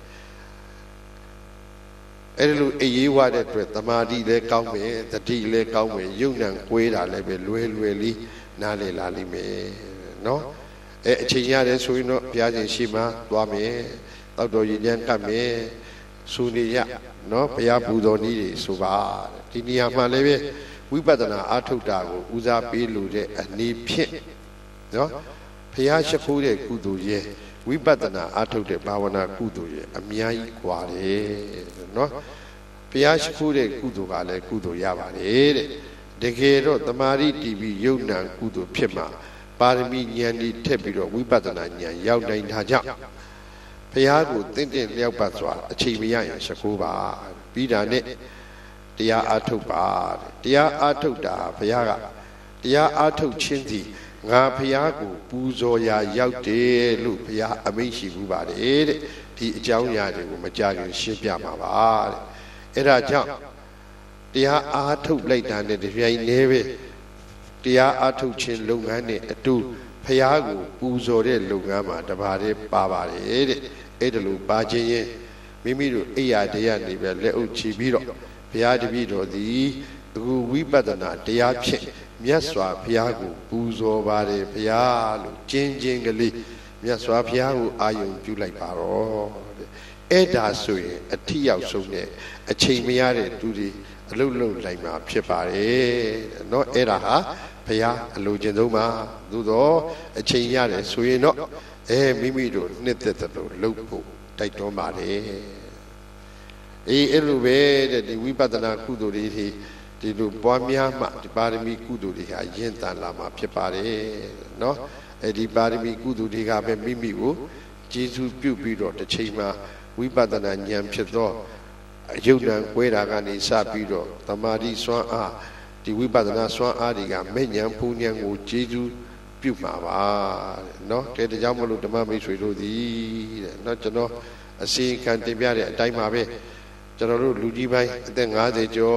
အဲ့ဒါလိုအေးရေးဝတဲ့အတွက်တမာတိလည်းကောင်းမယ်တတိလည်းကောင်းမယ်ယုံနံကွေးတာလည်းပဲလွယ်လေးနားလေလာလိမ့်မယ်နော်အချိန်ရတယ်ဆိုရင်တော့ဘုရားရှင်ရှိမှသွားမယ်တောက်တော်ရည်ဉာဏ်ကပ်မယ်စူနေရနော်ဘုရားပူဇော်နည်းတွေဆိုပါဒီနေရာမှာလည်းပဲဝိပဿနာအာထုတ်တာကိုဦးစားပေးလို့တဲ့အနေဖြင့်နော်ဘုရားရှိခိုးတဲ့ကုသိုလ်ရဲ့ဝိပဿနာအာထုတ်တဲ့ဘာဝနာကုသိုလ်ရဲ့အများကြီးกว่าတယ်နော်ဘုရားရှိခိုးတဲ့ကုသိုလ်ကလည်းကုသိုလ်ရပါတယ်တဲ့တကယ်တော့တမာရီတီဗီယုံနံကုသိုလ်ဖြစ်မှာပါရမီဉာဏ်ကြီးထက်ပြီးတော့ဝိပဿနာဉာဏ်ရောက်နိုင်တာကြောင့်ဘုရားကိုတင့်တင့်လျောက်ပတ်စွာအချိန်မရရင်ရှိခိုးပါပြီးတာနဲ့တရားအားထုတ်ပါတရားအားထုတ်တာဘုရားကတရားအားထုတ်ခြင်းစီငါဘုရားကိုပူဇော်ရာရောက်တယ်လို့ဘုရားအမိန့်ရှိဘူးပါတယ်တဲ့ဒီအကြောင်းအရာတွေကိုမကြခင်ရှင်းပြမှာပါတဲ့အဲ့ဒါကြောင့်တရားအားထုတ်လိုက်တာနဲ့တပြိုင်တည်းပဲတရားအားထုတ်ခြင်းလုပ်ငန်းနဲ့အတူဘုရားကိုပူဇော်တဲ့လုပ်ငန်းမှာတပါးတည်းပါပါတယ်တဲ့အဲ့ဒါလိုပါခြင်းရင်မိမိတို့အိယာတရားနေပဲလက်အုပ်ချပြီးတော့ဘုရားတပည့်တော်သည်အခုဝိပဿနာတရားဖြင့်မြတ်စွာဘုရားကိုပူဇော်ပါတယ်ဘုရားလို့ကျင်းချင်းကလေးမြတ်စွာဘုရားကိုအာယုံပြုလိုက်ပါတော့တဲ့အဲ့ဒါဆိုရင်အထီးရောက်ဆုံးနဲ့အချိန်မရတဲ့သူတွေအလုတ်လုတ်လိုက်မှာဖြစ်ပါတယ်เนาะအဲ့ဒါဟာဘုရားအလိုချင်ဆုံးပါသို့တော့အချိန်ရတယ်ဆိုရင်တော့မိမိတို့နှစ်သက်တယ်လို့လုပ်ဖို့တိုက်တွန်းပါတယ်အဲ့လိုပဲတဲ့ဒီဝိပဿနာကုသိုလ်တွေဒီလိုပွားများမှဒီပါရမီကုသိုလ်တွေဟာရင့်တန်လာမှာဖြစ်ပါတယ်เนาะဒီပါရမီကုသိုလ်တွေကပဲမိမိကိုကျေးဇူးပြုပြီးတော့တစ်ချိန်မှာဝိပဿနာဉာဏ်ဖြစ်သောယုံနံကွဲတာကနေစပြီးတော့သမာဓိစွမ်းအားဒီဝိပဿနာစွမ်းအားတွေကမဲ့ဉာဏ်ဖူးဉာဏ်ကိုကျေးဇူးပြုမှာပါเนาะတဲ့ဒါကြောင့်မလို့ဓမ္မမိတ်ဆွေတို့သည်တဲ့เนาะကျွန်တော်အစီအခံတင်ပြတဲ့အတိုင်းပါပဲကျွန်တော်တို့လူကြီးပိုင်းအသက်50ကျော်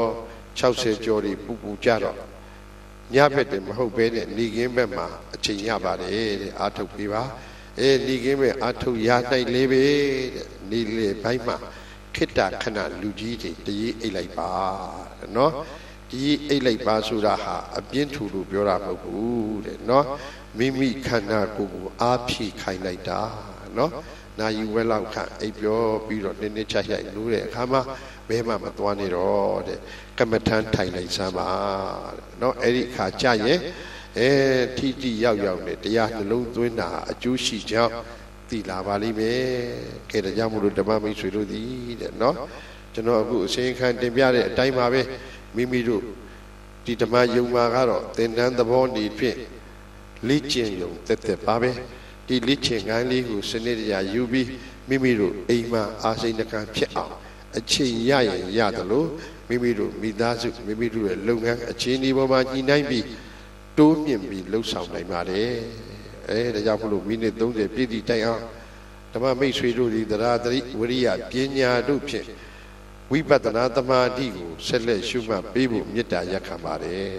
60ကျော်တွေပူကြတော့ညဘက်တည်းမဟုတ်ဘဲနဲ့နေကင်းဘက်မှာအချိန်ရပါတယ်တဲ့အာထုတ်ပေးပါနေကင်းဘက်အာထုတ်ရနိုင်လေပဲတဲ့နေလေဘိုင်းမှာခိတ္တခဏလူကြီးတွေတရေအိတ်လိုက်ပါเนาะဒီအိတ်လိုက်ပါဆိုတာဟာအပြင်းထူလို့ပြောတာမဟုတ်ဘူးတဲ့เนาะမိမိခန္ဓာကိုယ်ကိုအားဖြည့်ခိုင်းလိုက်တာเนาะနာယူဝဲလောက်ခန့်အိပ်ပြောပြီးတော့နည်းနည်းချရိုက်လို့တဲ့အခါမှာဘဲမှမသွားနေတော့တဲ့ကမ္မထမ်းထိုင်လိုက်စမ်းပါเนาะအဲ့ဒီအခါကြရင်ထိတိရောက်နဲ့တရားနှလုံးသွင်းတာအကျိုးရှိကြောင်းသိလာပါလိမ့်မယ်ကဲဒါကြောင့်မို့လို့ဓမ္မမိတ်ဆွေတို့သည်တဲ့เนาะကျွန်တော်အခုအစဉ်ခံတင်ပြတဲ့အတိုင်းပါပဲမိမိတို့ဒီဓမ္မယုံမှာကတော့သင်္นานသဘောနေဖြင့်လေ့ကျင့်ရုံတက်ပါပဲဒီလေ့ကျင့်ခန်းလေးကိုစနစ်တကျယူပြီးမိမိတို့အိမ်မှာအာစိဏကံဖြစ်အောင်အချိန်ရရင်ရတယ်လို့မိမိတို့မိသားစုမိမိတို့ရဲ့လုပ်ငန်းအခြေအနေပေါ်မှာညှိနှိုင်းပြီးတိုးမြင့်ပြီးလှုပ်ဆောင်နိုင်ပါတယ်ဒါကြောင့်မလို့မိနစ်30ပြည့်သည့်တိုင်အောင်ဓမ္မမိတ်ဆွေတို့သည်တရားသတိဝိရိယပညာတို့ဖြင့်ဝိပဿနာသမာဓိကိုဆက်လက်ရှုမှတ်ပေးဖို့မေတ္တာရပ်ခံပါတယ်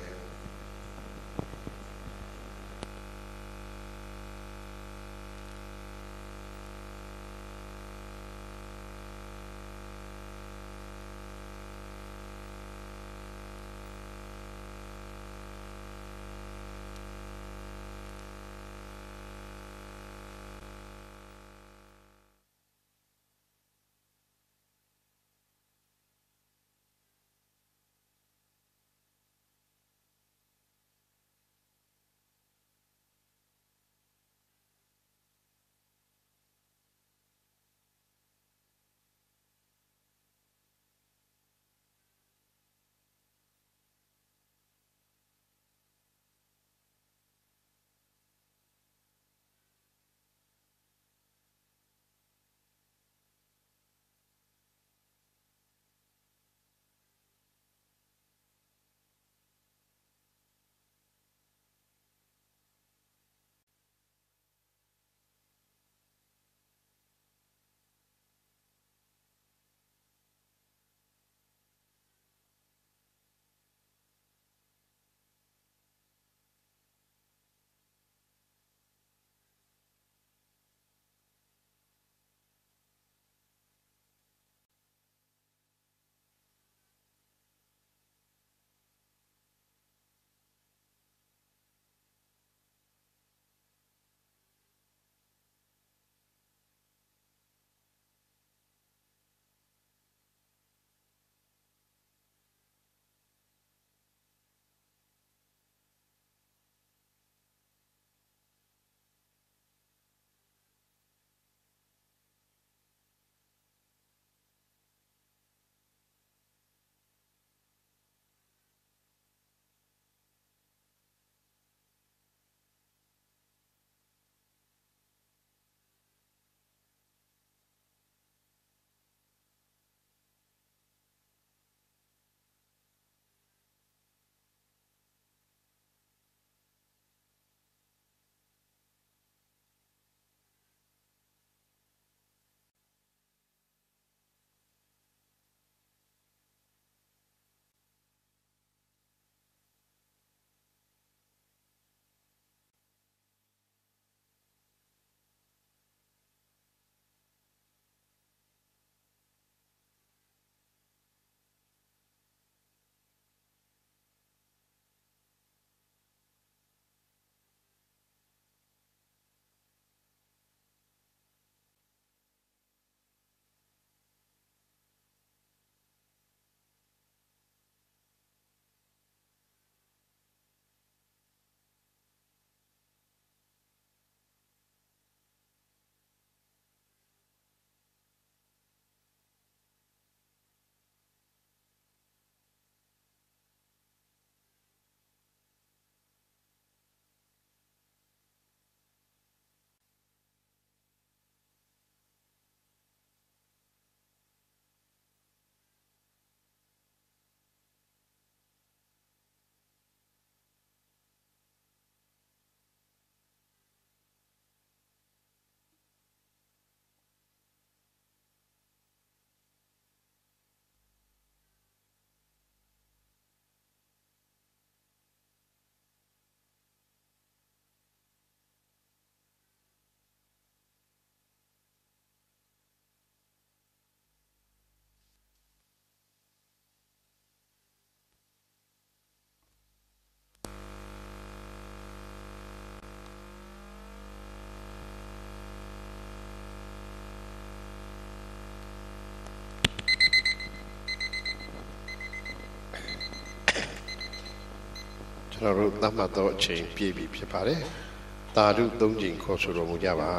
ကျွန်တော်တို့သတ်မှတ်သောအချိန်ပြည့်ပြီဖြစ်ပါတယ်။သာဓု၃ချိန်ခေါ်ဆိုတော်မူကြပါ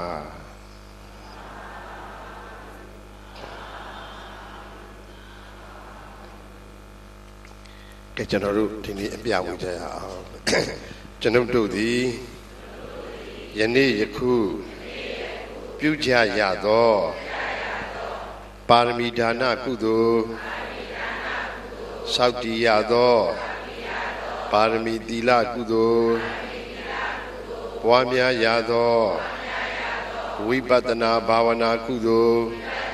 ။ကဲကျွန်တော်တို့ဒီနေ့အပြဝေကြရအောင်။ကျွန်ုပ်တို့သည်ယနေ့ယခုပြုကြရသောပါရမီဒါနကုသိုလ်စောင့်တည်ရသောပါရမီသီလကုသိုလ်ပွားများရသောဝိပဿနာဘာဝနာကုသိုလ်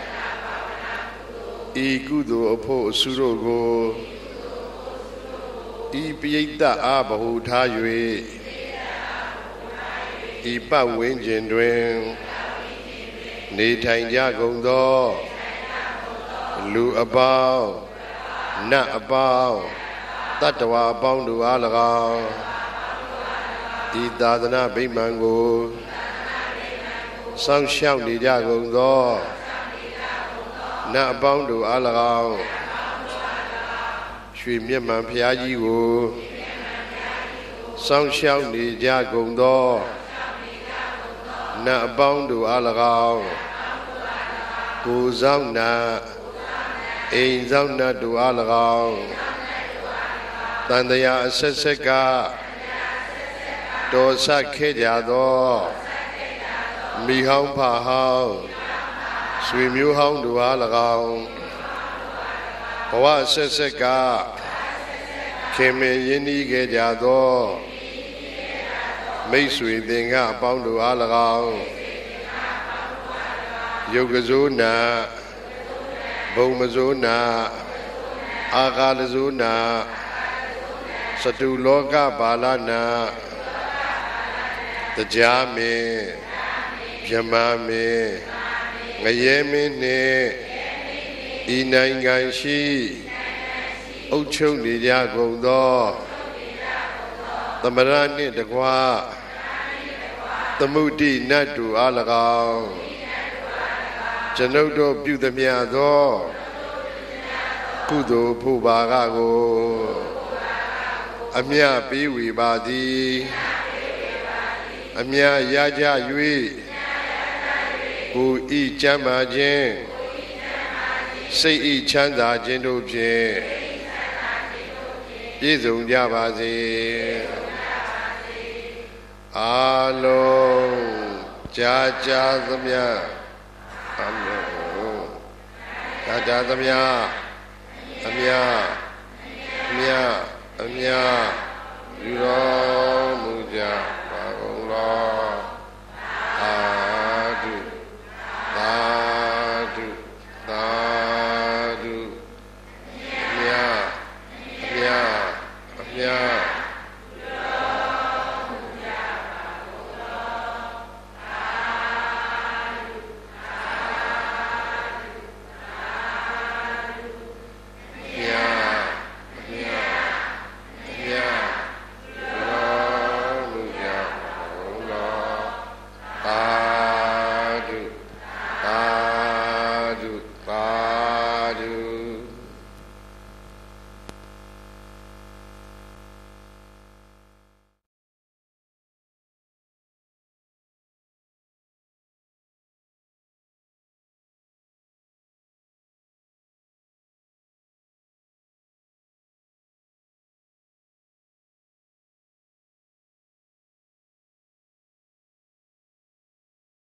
ဤကုသိုလ်အဖို့အစုတို့ကိုဤပရိသတ်အားဗဟုထား၍ဤပတ်ဝန်းကျင်တွင်နေထိုင်ကြကုန်သောလူအပေါင်းနတ်အပေါင်းတတ္တဝါအပေါင်းတို့အား၎င်းဤသာသနာဗိမာန်ကိုစောင့်ရှောက်နေကြကုန်သောနတ်အပေါင်းတို့အား၎င်းရွှေမြတ်မှန်ဘုရားကြီးကိုစောင့်ရှောက်နေကြကုန်သောနတ်အပေါင်းတို့အား၎င်းကိုယ်ဆောင်နာအိမ်ဆောင်နာတို့အား၎င်းတန်တရားအဆက်ဆက်ကတော်ဆက်ခဲ့ကြသောမိဟောင်းဖဟောင်းဆွေမျိုးဟောင်းတို့အား၎င်းဘဝဆက်ဆက်ကခင်မင်ရင်းနှီးခဲ့ကြသောမိတ်ဆွေသင်္ကအပေါင်းတို့အား၎င်းယုတ်ကစိုးနာဘုံမစိုးနာအာဃာလစိုးနာစတုလောကပါဠနာတရားမင်းမြမမင်းငရဲမင်းနှင့်ဤနိုင်ငံရှိအုပ်ချုပ်နေကြကုန်သောသမရနှင့်တကွာသမုဒိနတ်တို့အား၎င်းကျွန်ုပ်တို့ပြုသမျှသောကုသိုလ်ဖို့ပါကကိုအမြတ်ပေးဝေပါသည်အမြတ်ရကြ၍ကိုယ်ဤကျမ်းမာခြင်းစိတ်ဤချမ်းသာခြင်းတို့ဖြင့်ပြည့်စုံကြပါစေအာလုံးကြာကြာသမျှအမြတ်ကြာကြာသမျှအမြတ်အမြတ်အမြတ်ယူတော်